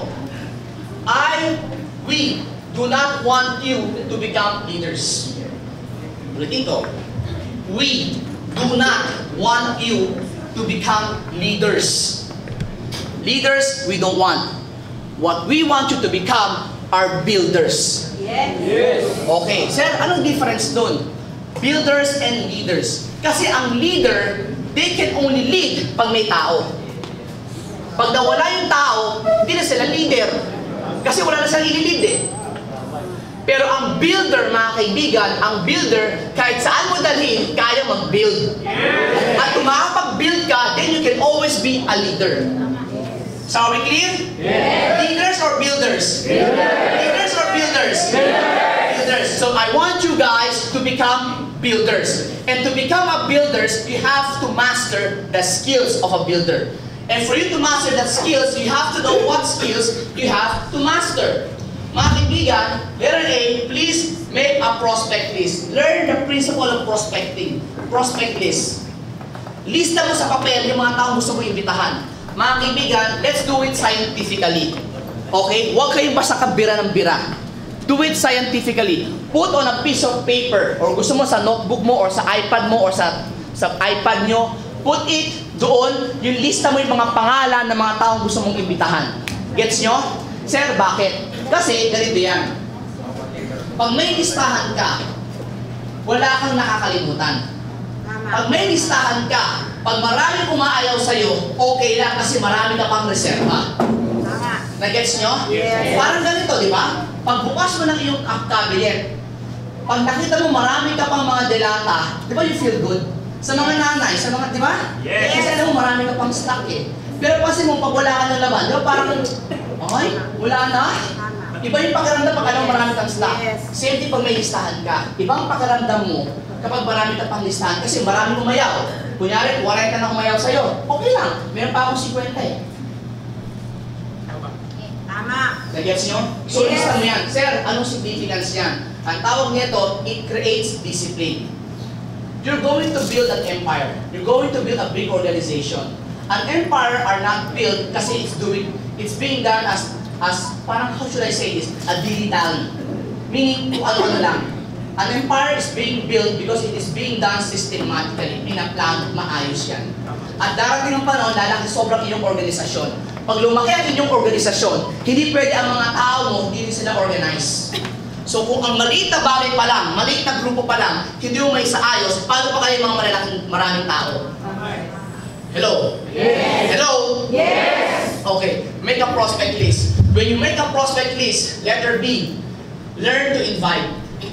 I, we, do not want you to become leaders. Ulitin ko, we do not want you to become leaders. Leaders, we don't want. What we want you to become are builders. Yes. Yes. Okay, sir, anong difference dun? Builders and leaders. Kasi ang leader, they can only lead pag may tao. Pag nawala yung tao, hindi na sila leader. Kasi wala na silang ililid eh. Pero ang builder, mga kaibigan, ang builder, kahit saan mo dalhin, kaya mag-build. At kung makapag-build ka, then you can always be a leader. So are we clear? Yes. Leaders or builders? Builders. Leaders or builders? Builders. Builders. So I want you guys to become builders. And to become a builders, you have to master the skills of a builder. And for you to master that skills, you have to know what skills you have to master. Mga kaibigan, letter A, please make a prospect list. Learn the principle of prospecting. Prospect list. Lista mo sa papel yung mga taong gusto mo imbitahan. Mga kaibigan, let's do it scientifically. Okay? Huwag kayong basta kabira ng bira. Do it scientifically. Put on a piece of paper, or gusto mo sa notebook mo, or sa iPad mo, or sa, sa iPad nyo, put it doon, yung lista mo yung mga pangalan ng mga taong gusto mong imbitahan. Gets nyo? Sir, bakit? Kasi, ganito yan. Pag may listahan ka, wala kang nakakalimutan. Tama. Pag may listahan ka, pag marami umaayaw sa'yo, okay lang kasi marami ka pang reserva. Tama. Nagets nyo? Yes. Parang ganito, di ba? Pag bukas mo ng iyong cabinet, pag nakita mo marami ka pang mga delata, di ba you feel good? Sa mga nanay, sa mga, di ba? Yes. Kasi alam mo, marami ka pang stock eh. Pero kasi mo, pag wala ka ng laman, di ba parang, ay, wala na? Tama. Iba yung pakiramdam pag alam mo marami kang stock. Yes. Same thing pag may listahan ka. Ibang pakiramdam mo kapag marami ka pang listahan kasi marami umayaw. Kunyari, waray ka na umayaw sa'yo. Okay lang, meron pa akong fifty eh. Tama. Nag-gets nyo? So, Yes. lista mo yan. Sir, anong significance yan? Ang tawag nito, it creates discipline. You're going to build an empire. You're going to build a big organization. An empire are not built kasi it's doing, it's being done as, as parang, how should I say this? A dilly-dally. Meaning, kung ano-ano lang. An empire is being built because it is being done systematically. Pinaplano, maayos yan. At darating ang panahon, lalaki sobrang iyong organisasyon. Pag lumaki ang inyong organisasyon, hindi pwede ang mga tao mo, hindi rin sila organize. So kung ang maliit na bagay pa lang, maliit na grupo pa lang, hindi mo may saayos, paano pa kayo mga malalaking maraming tao? Hello? Yes. Hello? Yes. Okay, make a prospect list. When you make a prospect list, letter B, learn to invite.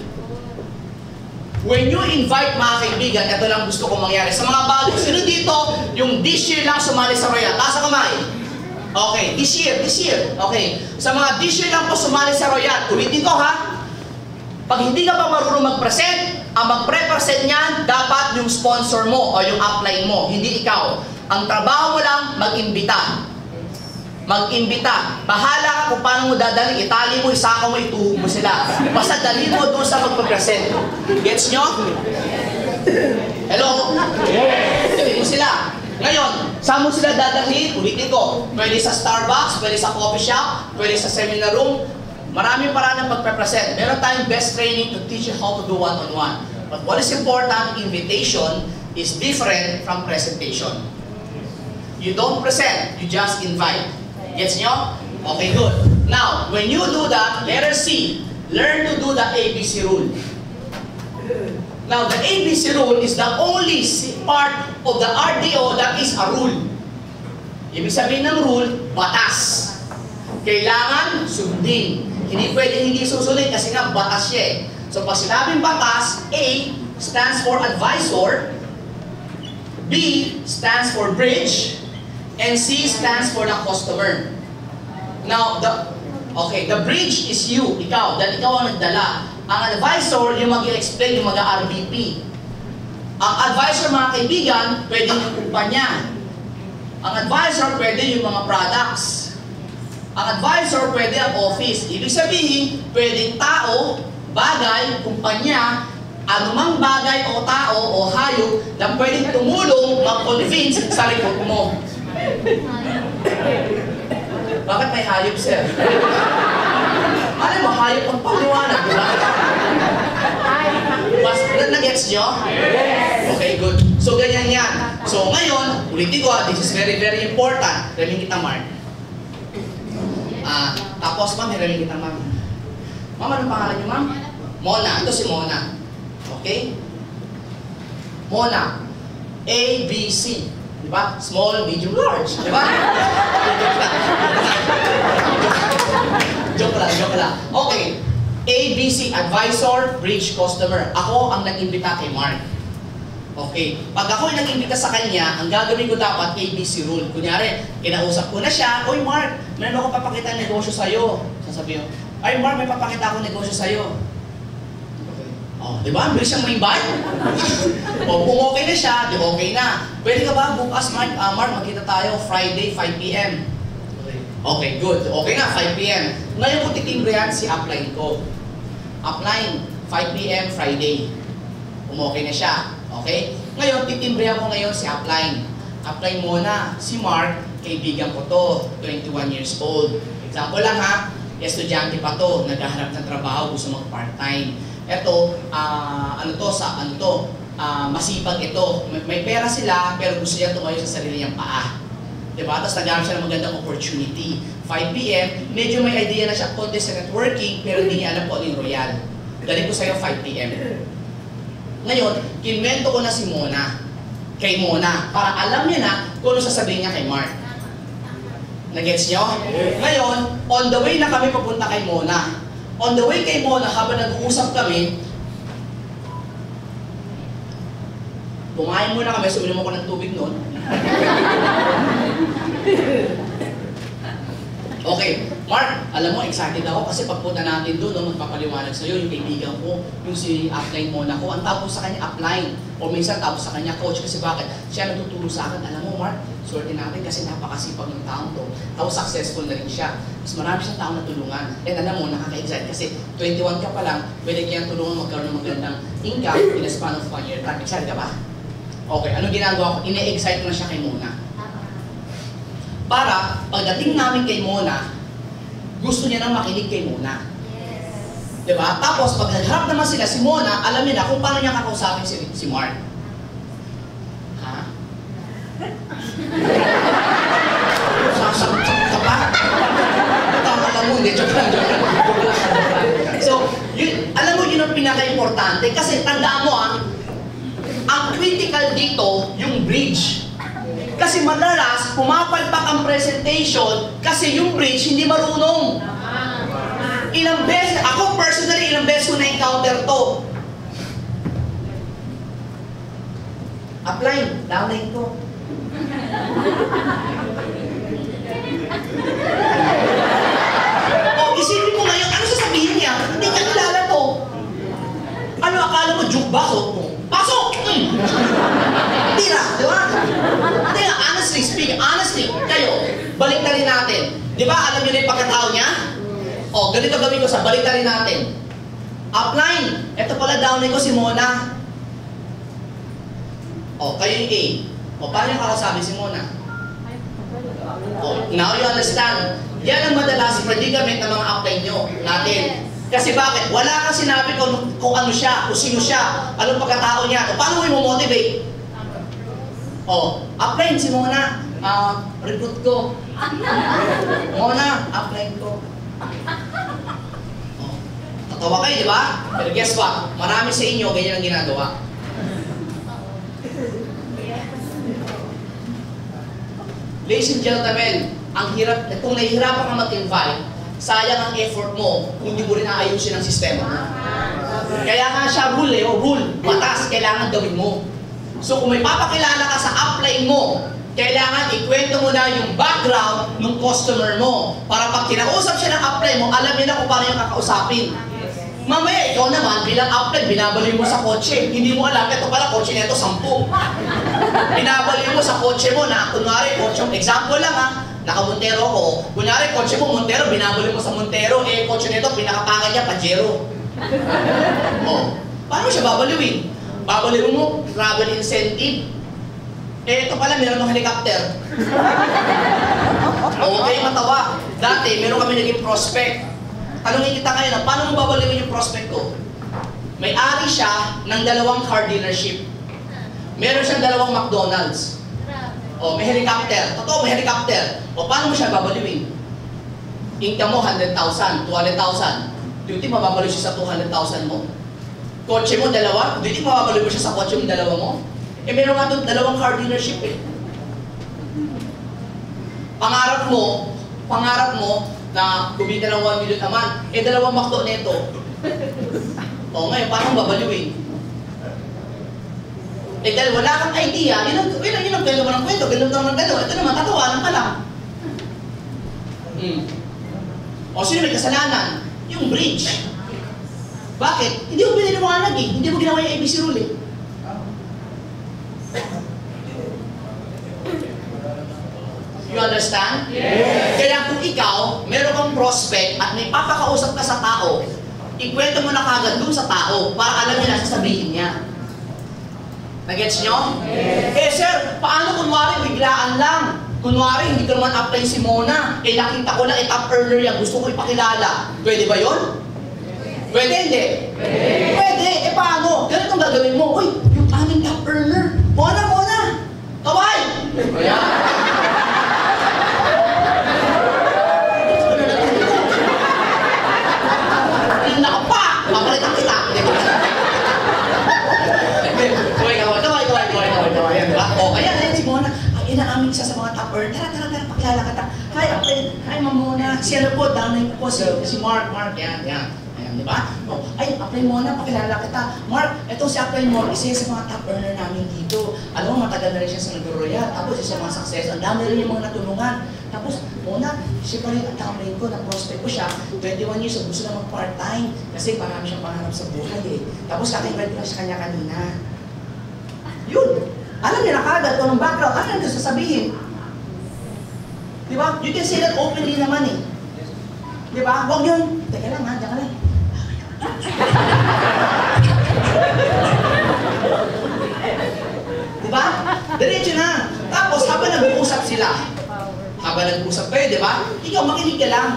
When you invite mga kaibigan, ito lang gusto kong mangyari. Sa mga bago, sino dito, yung this year lang sumali sa Royal? Taas ang kamay. Okay, this year, this year. Okay, sa mga this year lang po sumali sa Royal, ulitin ko ha. Pag hindi ka pa marunong mag-present, ang mag-pre-present niyan, dapat yung sponsor mo o yung upline mo, hindi ikaw. Ang trabaho mo lang, mag-imbita. Mag-imbita. Bahala ka kung paano mo dadali. Itali mo, isaka mo, ituhog mo sila. Basta dali mo doon sa magpa-present. Gets nyo? Hello? Yes. Dali mo sila. Ngayon, saan mo sila dadalhin? Ulitin ko. Pwede sa Starbucks, pwede sa coffee shop, pwede sa seminar room. Maraming paraan ng pagpe-present. Meron tayong best training to teach you how to do one-on-one. But what is important, invitation is different from presentation. You don't present, you just invite. Gets nyo? Okay, good. Now, when you do that, letter C, learn to do the A B C rule. Now, the A B C rule is the only part of the R D O that is a rule. Ibig sabihin ng rule, batas. Kailangan sundin. Hindi pwede hindi susundin kasi nga batas siya eh. So, pag sinabing batas, A stands for advisor, B stands for bridge, and C stands for the customer. Now, the okay, the bridge is you, ikaw, dahil ikaw ang nagdala. Ang advisor, yung mag-i-explain, yung mag-R B P. Ang advisor, mga kaibigan, pwede yung kumpanya. Ang advisor, pwede yung mga products. Ang advisor, pwede ang office. Ibig sabihin, pwedeng tao, bagay, kumpanya, anumang bagay o tao o hayop na pwedeng tumulong mag-convince sa report mo. Bakit may hayop, sir? Alam mo, hayop ang paliwanag, di ba? Mas, nag-gets nyo? Yes! Okay, good. So, ganyan yan. So, ngayon, ulitin ko, this is very, very important. Reming kita, Mark. Ah, tapos, ma'am, reming kita, ma'am. Ma'am, anong pangalan niyo, ma'am? Mona. Ito si Mona. Okay? Mona. A, B, C. Diba? Small, medium, large. Diba? Joke lang, joke lang. Okay. A, B, C, advisor, bridge, customer. Ako ang nag-imbita kay Mark. Okay. Pag ako yung nag-imbita sa kanya, ang gagawin ko dapat A, B, C rule. Kunyari, kinausap ko na siya, Oy Mark, meron ako papakita ng negosyo sa'yo. Sasabihin ko, ay Mark, may papakita akong negosyo sa'yo. Oh, di ba? Bilis siyang ma-invite. O, kung okay na siya, di okay na. Pwede ka ba bukas, Mark, uh, Mark magkita tayo Friday, five P M Okay, good. Okay na, five P M Ngayon ko titimbrehan si upline ko. Upline, five P M Friday. Kung okay na siya. Okay? Ngayon, titimbrehan ko ngayon si upline. Upline muna, si Mark, kaibigan ko to, twenty-one years old. Example lang ha, estudyante pa to, naghahanap ng trabaho, gusto mag-part-time. Ito, uh, ano to, sa ano to, uh, masipag ito. May, may pera sila, pero gusto niya tumayo sa sarili niyang paa. Diba? Tapos naghanap siya ng magandang opportunity. five P M, medyo may idea na siya konti sa networking, pero hindi niya alam po ano yung Royal. Galing ko sa'yo five P M Ngayon, kinwento ko na si Mona. Kay Mona. Para alam niya na kung ano sasabihin niya kay Mark. Nagets niyo? Ngayon, on the way na kami papunta kay Mona. On the way kay Mona, habang nag-uusap kami, kumain muna kami, so uminom ako ng tubig noon. Okay, Mark, alam mo, excited ako kasi pagpunta natin doon, no, magpapaliwanag sa'yo, yung kaibigan ko, yung si upline Mona ko, ang tapos sa kanya upline, o minsan tapos sa kanya coach, kasi bakit? Siya natuturo sa akin, alam mo Mark, swerte natin kasi napakasipag ng taong to, tapos successful na rin siya, mas marami siyang taong natulungan, and alam mo, nakaka-excite kasi twenty-one ka pa lang, pwede kayang tulungan magkaroon ng magandang income in a span of one year. Excited ka ba? Okay, ano ginagawa ko? Ine-excite ko na siya kay Mona. Para pagdating namin kay Mona, gusto niya nang makinig kay Mona. Yes. Diba? Tapos pag nagharap naman sila si Mona, alam niya na kung paano niya kakausapin si, si Mark. Ha? Sasagot ka pa? Tama lang mo, hindi. Joke lang, joke lang. So, yun, alam mo yun ang pinaka-importante kasi tandaan mo ah, ang critical dito, yung bridge. Kasi madalas, pumapalpak ang presentation kasi yung bridge hindi marunong. Ilang beses, ako personally, ilang beses ko na-encounter to. Upline, downline ko. O, isipin mo ngayon, ano sasabihin niya? Hindi niya kilala to. Ano, akala mo, juke ba? So, pasok! Hmm. Tira, di ba? Hindi nga, honestly speaking, honestly, kayo, balik na rin natin. Di ba, alam niyo na yung pagkatao niya? O, ganito gawin ko sa balik na rin natin. Upline, eto pala downline ko si Mona. O, kayo yung A. O, paano yung kakasabi si Mona? O, now you understand. Yan ang madalas predicament ng mga upline nyo, natin. Kasi bakit? Wala kang sinabi kung, kung ano siya, kung sino siya, anong pagkatao niya. O, paano mo i-motivate? O, upline si Mona. Ah, uh, recruit ko. Mona, upline ko. O, tatawa kayo, di ba? Pero guess what? Marami sa inyo, ganyan ang ginagawa. Ladies and gentlemen, ang hirap, kung nahihirapan ka mag-invite, sayang ang effort mo kung hindi mo rin aayusin ang sistema mo. Kaya nga siya rule eh, o rule, batas, kailangan gawin mo. So kung may papakilala ka sa upline mo, kailangan ikwento mo na yung background ng customer mo. Para pag kinausap siya ng upline mo, alam niya na kung paano yung kakausapin. Mamaya, ikaw naman, bilang upline, binabalik mo sa kotse. Hindi mo alam, ito pala, kotse nito, sampu. Binabalik mo sa kotse mo na, kunwari, kotse, example lang ha, naka-Montero ko. Kunyari, kotse mo, Montero, binabalik mo sa Montero, eh, kotse nito, pinakapangan niya, Pajero. Oh, paano siya babaliwin? Babaliwin mo, travel incentive. Eh, ito pala, meron ng helicopter. O, huwag kayong matawa. Dati, meron kami naging prospect. Tanungin kita ngayon, paano mo babaliwin yung prospect ko? May-ari siya ng dalawang car dealership. Meron siyang dalawang McDonald's. O, may helicopter. Totoo, may helicopter. O, paano mo siya babaliwin? Income mo, one hundred thousand, two hundred thousand. Duty, mababaliw siya sa two hundred thousand mo. Kotse mo, dalawa. Duty, mababaliw mo siya sa kotse mo, dalawa mo. Eh, meron nga doon dalawang car dealership eh. Pangarap mo, pangarap mo na kumita ng one million naman, eh, dalawang McDo neto. O, ngayon, paano mo babaliwin? Eh, dahil wala kang idea, yun ang, yun ang, yun ang kwento mo ng kwento, ganun naman gano'n, ito naman, tatawanan ka lang. Hmm. O, sino may kasalanan? Yung bridge. Bakit? Hindi mo piniliwanag eh, hindi mo ginawa yung A B C rule eh. You understand? Yes. Kaya kung ikaw, meron kang prospect at may papakausap ka sa tao, ikwento mo na kagad dun sa tao para alam niya na sasabihin niya. Nagets nyo? Yes. Eh sir, paano kunwari biglaan lang? Kunwari, hindi ka naman apply si Mona. Eh nakita ko lang, eh top earner yan. Gusto ko ipakilala. Pwede ba yun? Pwede, hindi? Pwede. Pwede. Eh paano? Ganito ang gagawin mo. Uy, yung aming top earner. Mona, Mona! Kaway! Ayan. Tingnan ka pa! Papalitan kita! top earner. Tara, tara, tara, pakilala ka ta. Hi, Apple. Hi, Mamona. Si ano po, downline ko po, si, si Mark. Mark, yan, yan. Ayan, di ba? Oh, ay, Apple Mona, pakilala kita. Mark, eto si Apple Mona, isa sa mga top earner namin dito. Alam mo, matagal na rin siya sa Nag-Royal. Tapos, isa sa mga success. Ang dami rin yung mga natulungan. Tapos, Mona, siya pa rin ang downline ko, na-prospect ko siya. twenty-one years old, gusto na mag-part-time. Kasi marami siyang pangarap sa buhay eh. Tapos, kaka-invite ko na sa kanya kanina. Yun. Alam niya na kagad kung anong background. Ano yung sasabihin? Di ba? You can say that openly naman eh. Di ba? Huwag yun. Teka lang ha, diyan ka lang. Di ba? Diretso na. Tapos, habang nag-uusap sila, habang nag-uusap kayo, di ba? Ikaw, makinig ka lang.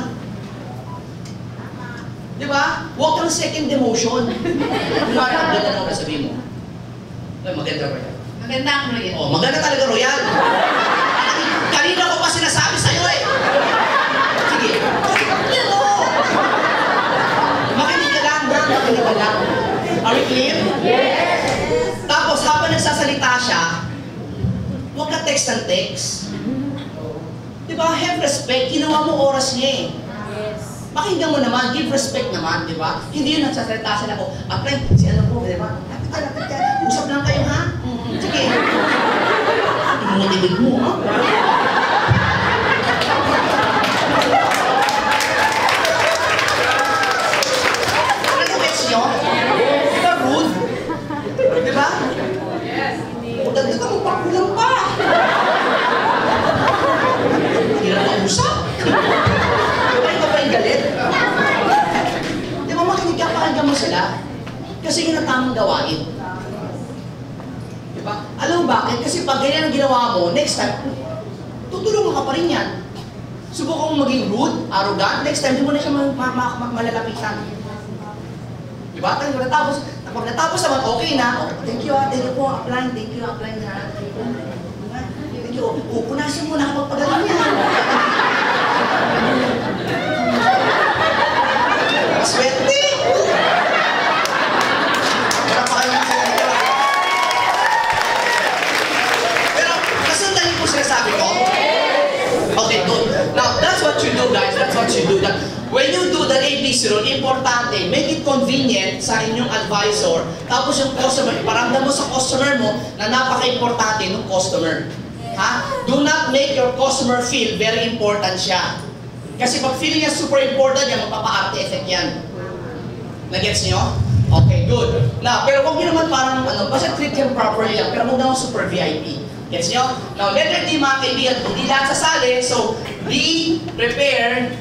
Di ba? Huwag kang second emotion. Di ba? Ang ganda naman sabihin mo. Ay, maganda ba yan? Maganda ang royal. Oh, maganda talaga royal. Kanina ko pa sinasabi sa'yo eh. Sige. Yan o. Makinig ka lang, ha? Makinig ka lang. Are we clear? Yes. Tapos habang nagsasalita siya, huwag ka text ng text. Diba? Have respect. Ginawa mo oras niya eh. Yes. Pakinggan mo naman, give respect naman, di ba? Hindi yun nagsasalita sila ko, apre, si ano po, di ba? Lapit ka, lapit ka. Usap lang kayo, ha? Mm-hmm. Sige. Imotivate mo, ha? Nag-gets nyo? Di ba rude? Di ba? Yes. O, dagdagan mo pa, kulang pa. Hindi na mausap. Di ba ikaw pa yung galit? Di ba makinig ka, pakinggan mo sila? Kasi yun ang tamang gawain. Di ba? Alam mo bakit? Kasi pag ganyan ang ginawa mo, next time, tutulungan ka pa rin yan. Subukan mo maging rude, arrogant, next time, di mo na siya ma ma ma ma malalapitan. Di ba? Tapos natapos, pag natapos naman, okay na. Oh, thank you ah, thank you po, apply, thank you, apply na. Thank you. Oh, punasin mo na kapag pagaling yan. Swerte! Wala pa kayo magsalita. Pero, kasundan niyo po sinasabi ko? Okay, good. Now, that's what you do, guys. That's what you do. That when you do the A B C rule, importante, make it convenient sa inyong advisor. Tapos yung customer, iparamdam mo sa customer mo na napaka-importante ng customer. Ha? Do not make your customer feel very important siya. Kasi pag feeling niya super important yan, magpapa-arte effect yan. Nagets niyo? Okay, good. Now, pero huwag niyo naman parang, ano, basta treat him properly lang, pero huwag naman super V I P. Gets niyo? Now, letter D, mga kaibigan, hindi lahat sasali, so be prepared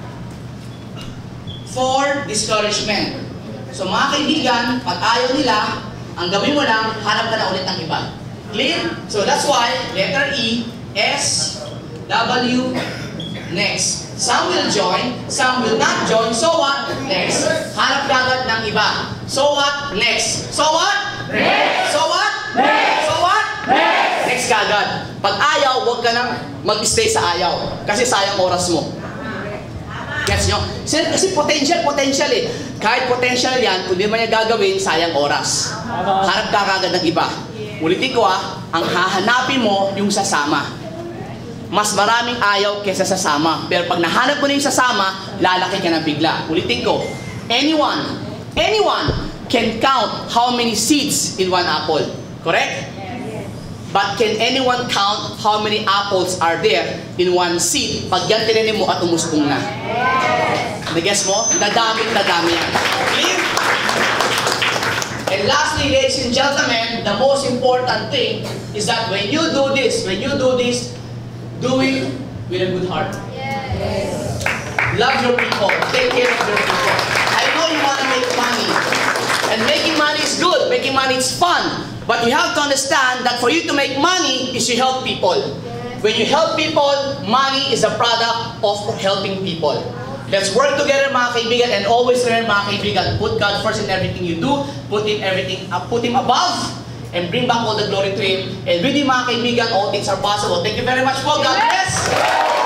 for discouragement. So, mga kaibigan, pag ayaw nila, ang gawin mo lang, hanap ka na ulit ng iba. Clear? So, that's why, letter E, S, W, next. Some will join, some will not join. So what? Next. Hanap ka agad ng iba. So what? Next. So what? Next. So what? Next. So what? Next. Next ka agad. Pag ayaw, huwag ka nang mag-stay sa ayaw. Kasi sayang oras mo. Gets nyo? Kasi, kasi potential, potential eh. Kahit potential yan, kung di man niya gagawin, sayang oras. Hanap ka agad ng iba. Ulitin ko ah, ang hahanapin mo yung sasama. Mas maraming ayaw kesa sasama. Pero pag nahanap mo na yung sasama, lalaki ka na bigla. Ulitin ko, anyone, anyone can count how many seeds in one apple. Correct? But can anyone count how many apples are there in one seed? Pag yan tinanim mo at umuspong na. Nag-guess mo? Nadaming nadami yan. Clear? And lastly, ladies and gentlemen, the most important thing is that when you do this, when you do this, do it with a good heart. Yes. Love your people. Take care of your people. I know you want to make money. And making money is good. Making money is fun. But you have to understand that for you to make money is you help people. When you help people, money is a product of helping people. Let's work together, mga kaibigan, and always remember, mga kaibigan, put God first in everything you do. Put Him everything, uh, put Him above. And bring back all the glory to Him. And with Him, mga kaibigan, all things are possible. Thank you very much po. God bless!